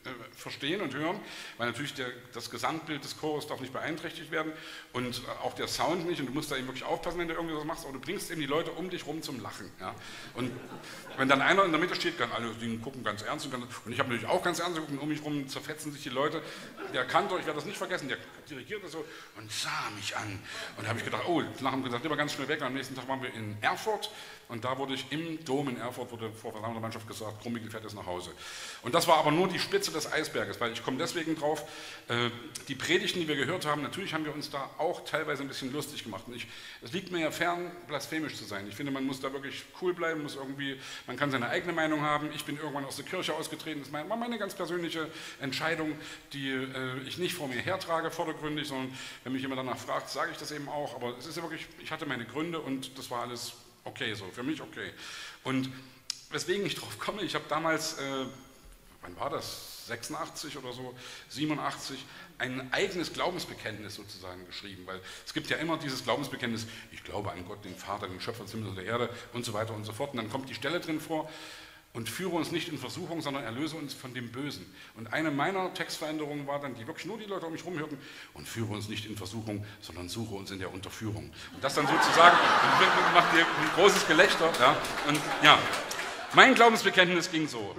verstehen und hören, weil natürlich der, das Gesamtbild des Chores darf nicht beeinträchtigt werden und auch der Sound nicht und du musst da eben wirklich aufpassen, wenn du irgendwie was machst, aber du bringst eben die Leute um dich rum zum Lachen. Ja? Und wenn dann einer in der Mitte steht, kann alle die gucken ganz ernst und, ganz, und ich habe natürlich auch ganz ernst geguckt, um mich rum zerfetzen sich die Leute. Der Kantor, ich werde das nicht vergessen, der dirigierte so und sah mich an und da habe ich gedacht, oh, nachher gesagt, lieber ganz schnell weg. Und am nächsten Tag waren wir in Erfurt und da wurde ich im Dom in Erfurt, wurde vor versammelter Mannschaft gesagt, Krummiegel fährt jetzt nach Hause. Und das war aber nur die Spitze des Eisberges, weil ich komme deswegen drauf, äh, die Predigten, die wir gehört haben, natürlich haben wir uns da auch teilweise ein bisschen lustig gemacht. Und ich, es liegt mir ja fern, blasphemisch zu sein. Ich finde, man muss da wirklich cool bleiben, muss irgendwie, man kann seine eigene Meinung haben. Ich bin irgendwann aus der Kirche ausgetreten, das war meine ganz persönliche Entscheidung, die äh, ich nicht vor mir hertrage, vordergründig, sondern wenn mich jemand danach fragt, sage ich das eben auch. Aber es ist ja wirklich, ich hatte meine Gründe und das war alles okay so, für mich okay. Und weswegen ich drauf komme, ich habe damals, äh, wann war das, sechsundachtzig oder so, siebenundachtzig, ein eigenes Glaubensbekenntnis sozusagen geschrieben, weil es gibt ja immer dieses Glaubensbekenntnis, ich glaube an Gott, den Vater, den Schöpfer des Himmels und der Erde und so weiter und so fort. Und dann kommt die Stelle drin vor, und führe uns nicht in Versuchung, sondern erlöse uns von dem Bösen. Und eine meiner Textveränderungen war dann, die wirklich nur die Leute um mich herum hörten, und führe uns nicht in Versuchung, sondern suche uns in der Unterführung. Und das dann sozusagen, macht ihr ein großes Gelächter. Ja? Und ja, mein Glaubensbekenntnis ging so.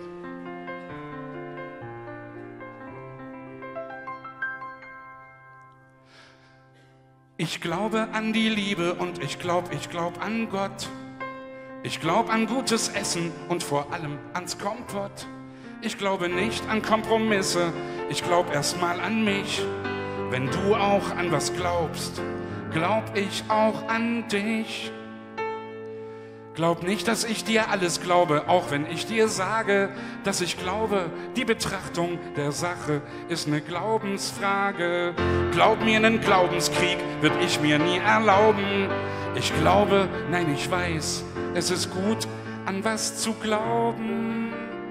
Ich glaube an die Liebe und ich glaube, ich glaube an Gott. Ich glaube an gutes Essen und vor allem ans Kompott. Ich glaube nicht an Kompromisse, ich glaube erstmal an mich. Wenn du auch an was glaubst, glaub ich auch an dich. Glaub nicht, dass ich dir alles glaube, auch wenn ich dir sage, dass ich glaube, die Betrachtung der Sache ist eine Glaubensfrage. Glaub mir, einen Glaubenskrieg würde ich mir nie erlauben. Ich glaube, nein, ich weiß, es ist gut, an was zu glauben.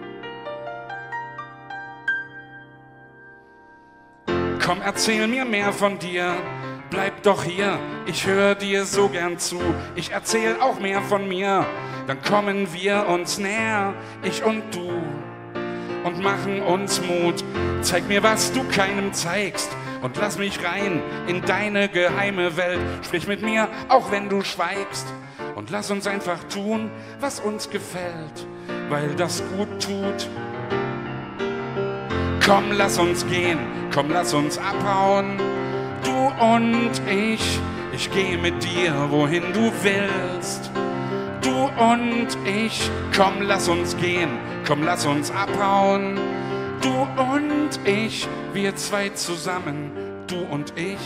Komm, erzähl mir mehr von dir. Bleib doch hier, ich höre dir so gern zu. Ich erzähl auch mehr von mir. Dann kommen wir uns näher, ich und du, und machen uns Mut. Zeig mir, was du keinem zeigst, und lass mich rein in deine geheime Welt. Sprich mit mir, auch wenn du schweigst, und lass uns einfach tun, was uns gefällt, weil das gut tut. Komm, lass uns gehen, komm, lass uns abhauen. Du und ich, ich gehe mit dir, wohin du willst. Du und ich, komm, lass uns gehen, komm, lass uns abhauen. Du und ich, wir zwei zusammen, du und ich.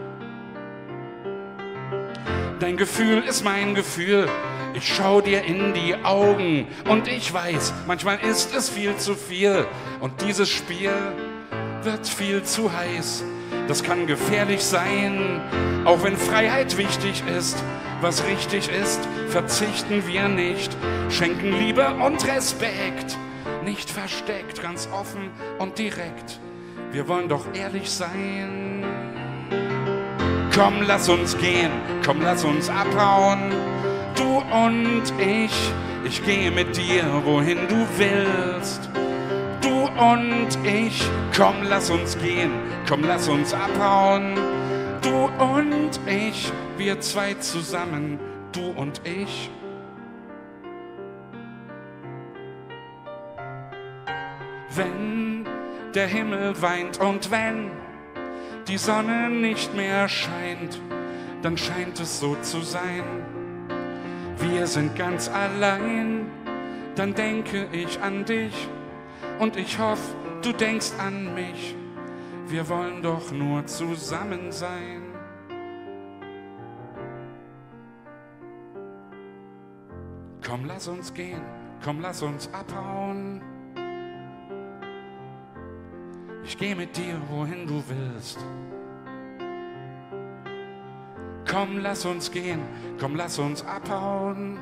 Dein Gefühl ist mein Gefühl, ich schau dir in die Augen und ich weiß, manchmal ist es viel zu viel und dieses Spiel wird viel zu heiß. Das kann gefährlich sein, auch wenn Freiheit wichtig ist. Was richtig ist, verzichten wir nicht, schenken Liebe und Respekt, nicht versteckt, ganz offen und direkt. Wir wollen doch ehrlich sein. Komm, lass uns gehen, komm, lass uns abhauen. Du und ich, ich gehe mit dir, wohin du willst. Du und ich, komm, lass uns gehen, komm, lass uns abhauen. Du und ich, wir zwei zusammen, du und ich. Wenn der Himmel weint und wenn die Sonne nicht mehr scheint, dann scheint es so zu sein. Wir sind ganz allein, dann denke ich an dich und ich hoffe, du denkst an mich. Wir wollen doch nur zusammen sein. Komm, lass uns gehen, komm, lass uns abhauen. Ich geh mit dir, wohin du willst. Komm, lass uns gehen, komm, lass uns abhauen.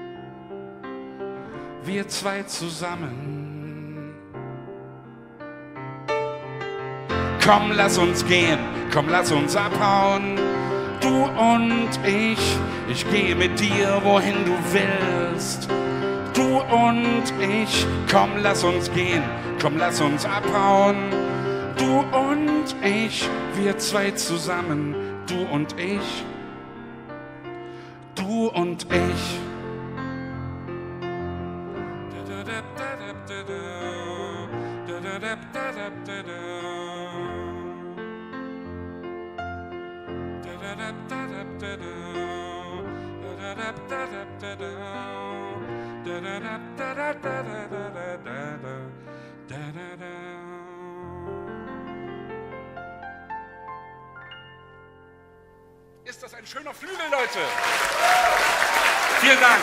Wir zwei zusammen. Komm, lass uns gehen, komm, lass uns abhauen. Du und ich, ich gehe mit dir, wohin du willst. Du und ich, komm, lass uns gehen, komm, lass uns abhauen. Du und ich, wir zwei zusammen, du und ich, du und ich. Ist das ein schöner Flügel, Leute? Vielen Dank.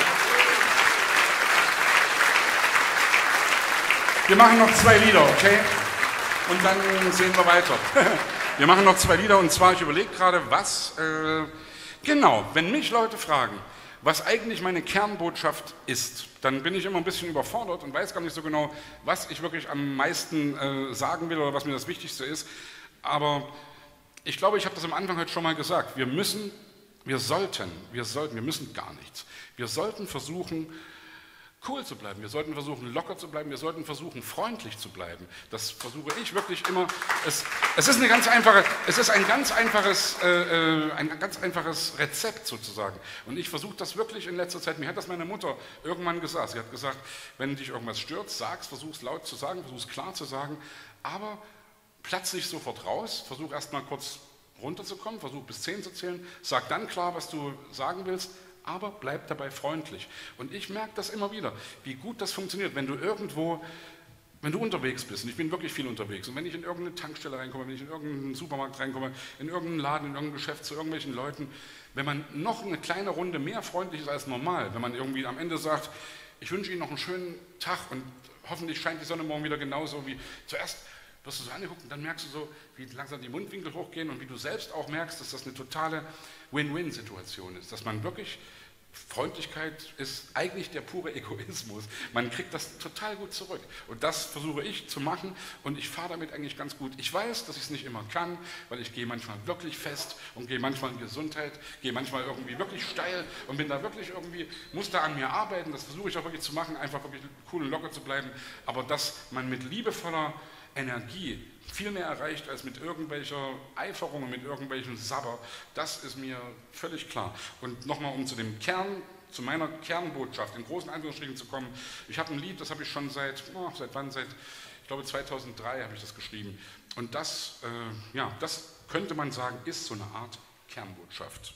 Wir machen noch zwei Lieder, okay? Und dann sehen wir weiter. Wir machen noch zwei Lieder und zwar, ich überlege gerade, was, äh, genau, wenn mich Leute fragen, was eigentlich meine Kernbotschaft ist, dann bin ich immer ein bisschen überfordert und weiß gar nicht so genau, was ich wirklich am meisten äh, sagen will oder was mir das Wichtigste ist. Aber ich glaube, ich habe das am Anfang heute schon mal gesagt. Wir müssen, wir sollten, wir sollten, wir müssen gar nichts. Wir sollten versuchen, cool zu bleiben. Wir sollten versuchen, locker zu bleiben. Wir sollten versuchen, freundlich zu bleiben. Das versuche ich wirklich immer. Es, es ist eine ganz einfache, es ist ein ganz einfaches, äh, ein ganz einfaches Rezept sozusagen. Und ich versuche das wirklich in letzter Zeit. Mir hat das meine Mutter irgendwann gesagt. Sie hat gesagt, wenn dich irgendwas stört, sag's, versuch's laut zu sagen, versuch's klar zu sagen, aber platz nicht sofort raus. Versuch erst mal kurz runterzukommen, versuch bis zehn zu zählen, sag dann klar, was du sagen willst, aber bleib dabei freundlich. Und ich merke das immer wieder, wie gut das funktioniert, wenn du irgendwo, wenn du unterwegs bist, und ich bin wirklich viel unterwegs, und wenn ich in irgendeine Tankstelle reinkomme, wenn ich in irgendeinen Supermarkt reinkomme, in irgendeinen Laden, in irgendein Geschäft zu irgendwelchen Leuten, wenn man noch eine kleine Runde mehr freundlich ist als normal, wenn man irgendwie am Ende sagt, ich wünsche Ihnen noch einen schönen Tag und hoffentlich scheint die Sonne morgen wieder genauso wie zuerst, wirst du so angeguckt und dann merkst du so, wie langsam die Mundwinkel hochgehen und wie du selbst auch merkst, dass das eine totale Win-Win-Situation ist, dass man wirklich, Freundlichkeit ist eigentlich der pure Egoismus, man kriegt das total gut zurück und das versuche ich zu machen und ich fahre damit eigentlich ganz gut. Ich weiß, dass ich es nicht immer kann, weil ich gehe manchmal wirklich fest und gehe manchmal in Gesundheit, gehe manchmal irgendwie wirklich steil und bin da wirklich irgendwie, muss da an mir arbeiten, das versuche ich auch wirklich zu machen, einfach wirklich cool und locker zu bleiben, aber dass man mit liebevoller Energie viel mehr erreicht als mit irgendwelcher Eiferung und mit irgendwelchen Sabber, das ist mir völlig klar. Und nochmal, um zu dem Kern, zu meiner Kernbotschaft, in großen Anführungsstrichen zu kommen, ich habe ein Lied, das habe ich schon seit, oh, seit wann, seit, ich glaube zweitausenddrei habe ich das geschrieben. Und das, äh, ja, das könnte man sagen, ist so eine Art Kernbotschaft.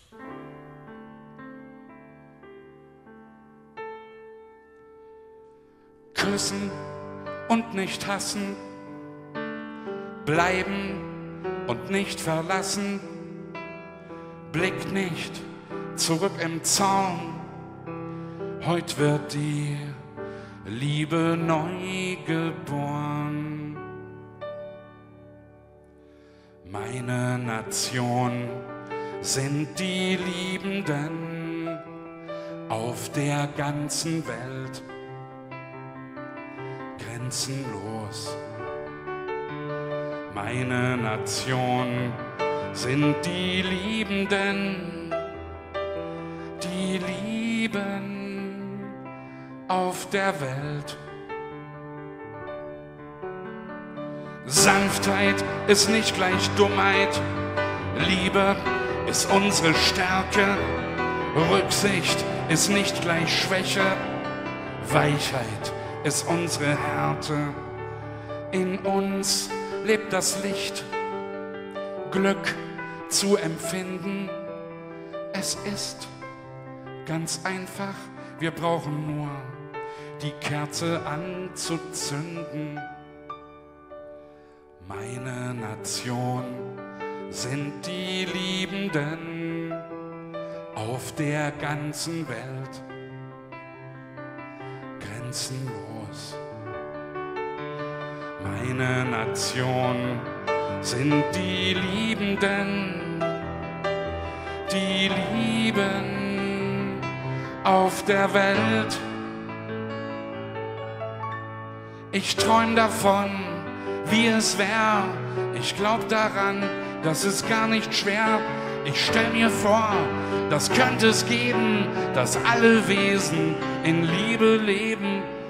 Küssen und nicht hassen, bleiben und nicht verlassen, blick nicht zurück im Zaun, heut wird die Liebe neu geboren. Meine Nation sind die Liebenden auf der ganzen Welt, grenzenlos. Meine Nation sind die Liebenden, die lieben auf der Welt. Sanftheit ist nicht gleich Dummheit, Liebe ist unsere Stärke, Rücksicht ist nicht gleich Schwäche, Weichheit ist unsere Härte. In uns lebt das Licht, Glück zu empfinden. Es ist ganz einfach, wir brauchen nur die Kerze anzuzünden. Meine Nation sind die Liebenden auf der ganzen Welt, grenzenlos. Meine Nation sind die Liebenden, die lieben auf der Welt. Ich träum davon, wie es wär. Ich glaub daran, das ist gar nicht schwer. Ich stell mir vor, das könnte es geben, dass alle Wesen in Liebe leben.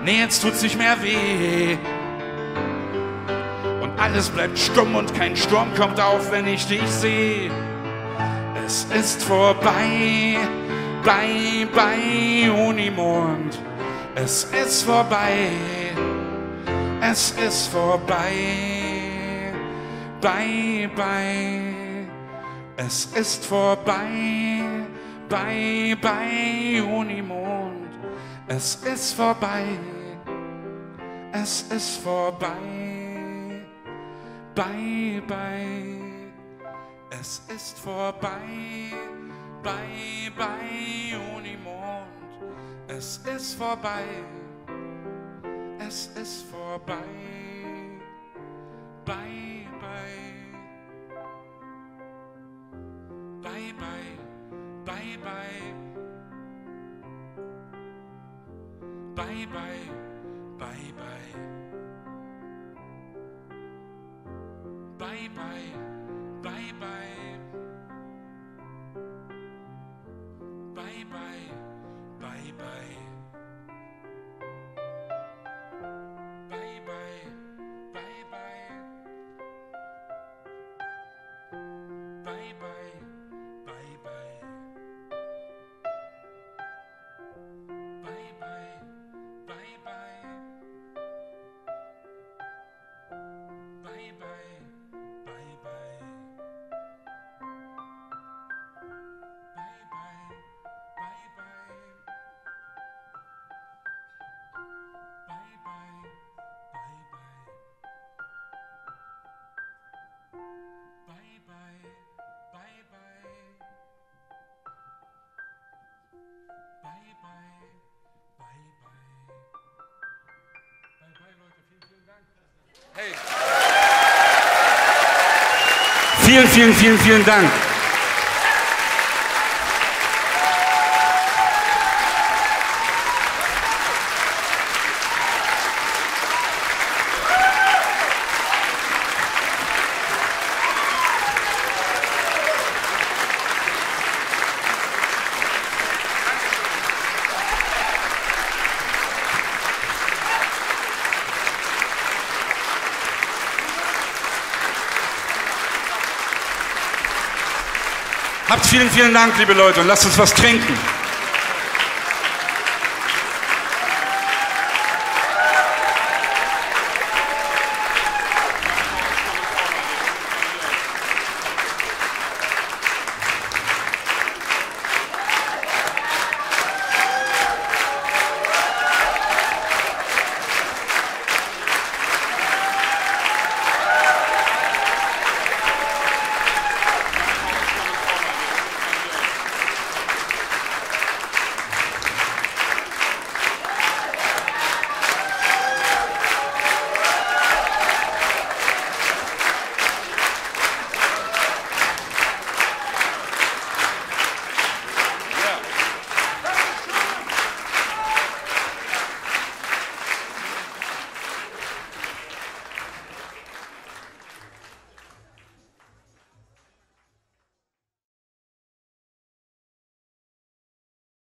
Nee, jetzt tut's nicht mehr weh. Und alles bleibt stumm und kein Sturm kommt auf, wenn ich dich sehe. Es ist vorbei, bye, bye, Unimond. Es ist vorbei, es ist vorbei, bye, bye. Es ist vorbei, bye, bye, Unimond. Es ist vorbei, es ist vorbei, bye, bye. Es ist vorbei, bye, bye, Unimond. Es ist vorbei, es ist vorbei, bye, bye. Bye, bye, bye, bye. Bye, bye, bye, bye. Bye, bye, bye, bye. Bye, bye, bye, bye. Bye, bye, bye, bye. Bye, bye, bye, bye. Bye, bye, bye, bye. Bye, bye, bye, bye. Bye, bye, bye, bye. Bye, bye, bye, bye. Bye, bye, bye, bye. Bye, bye, bye, bye. Bye, bye, Leute. Vielen, vielen Dank. Hey. Vielen, vielen, vielen, vielen Dank. Habt vielen, vielen Dank, liebe Leute, und lasst uns was trinken.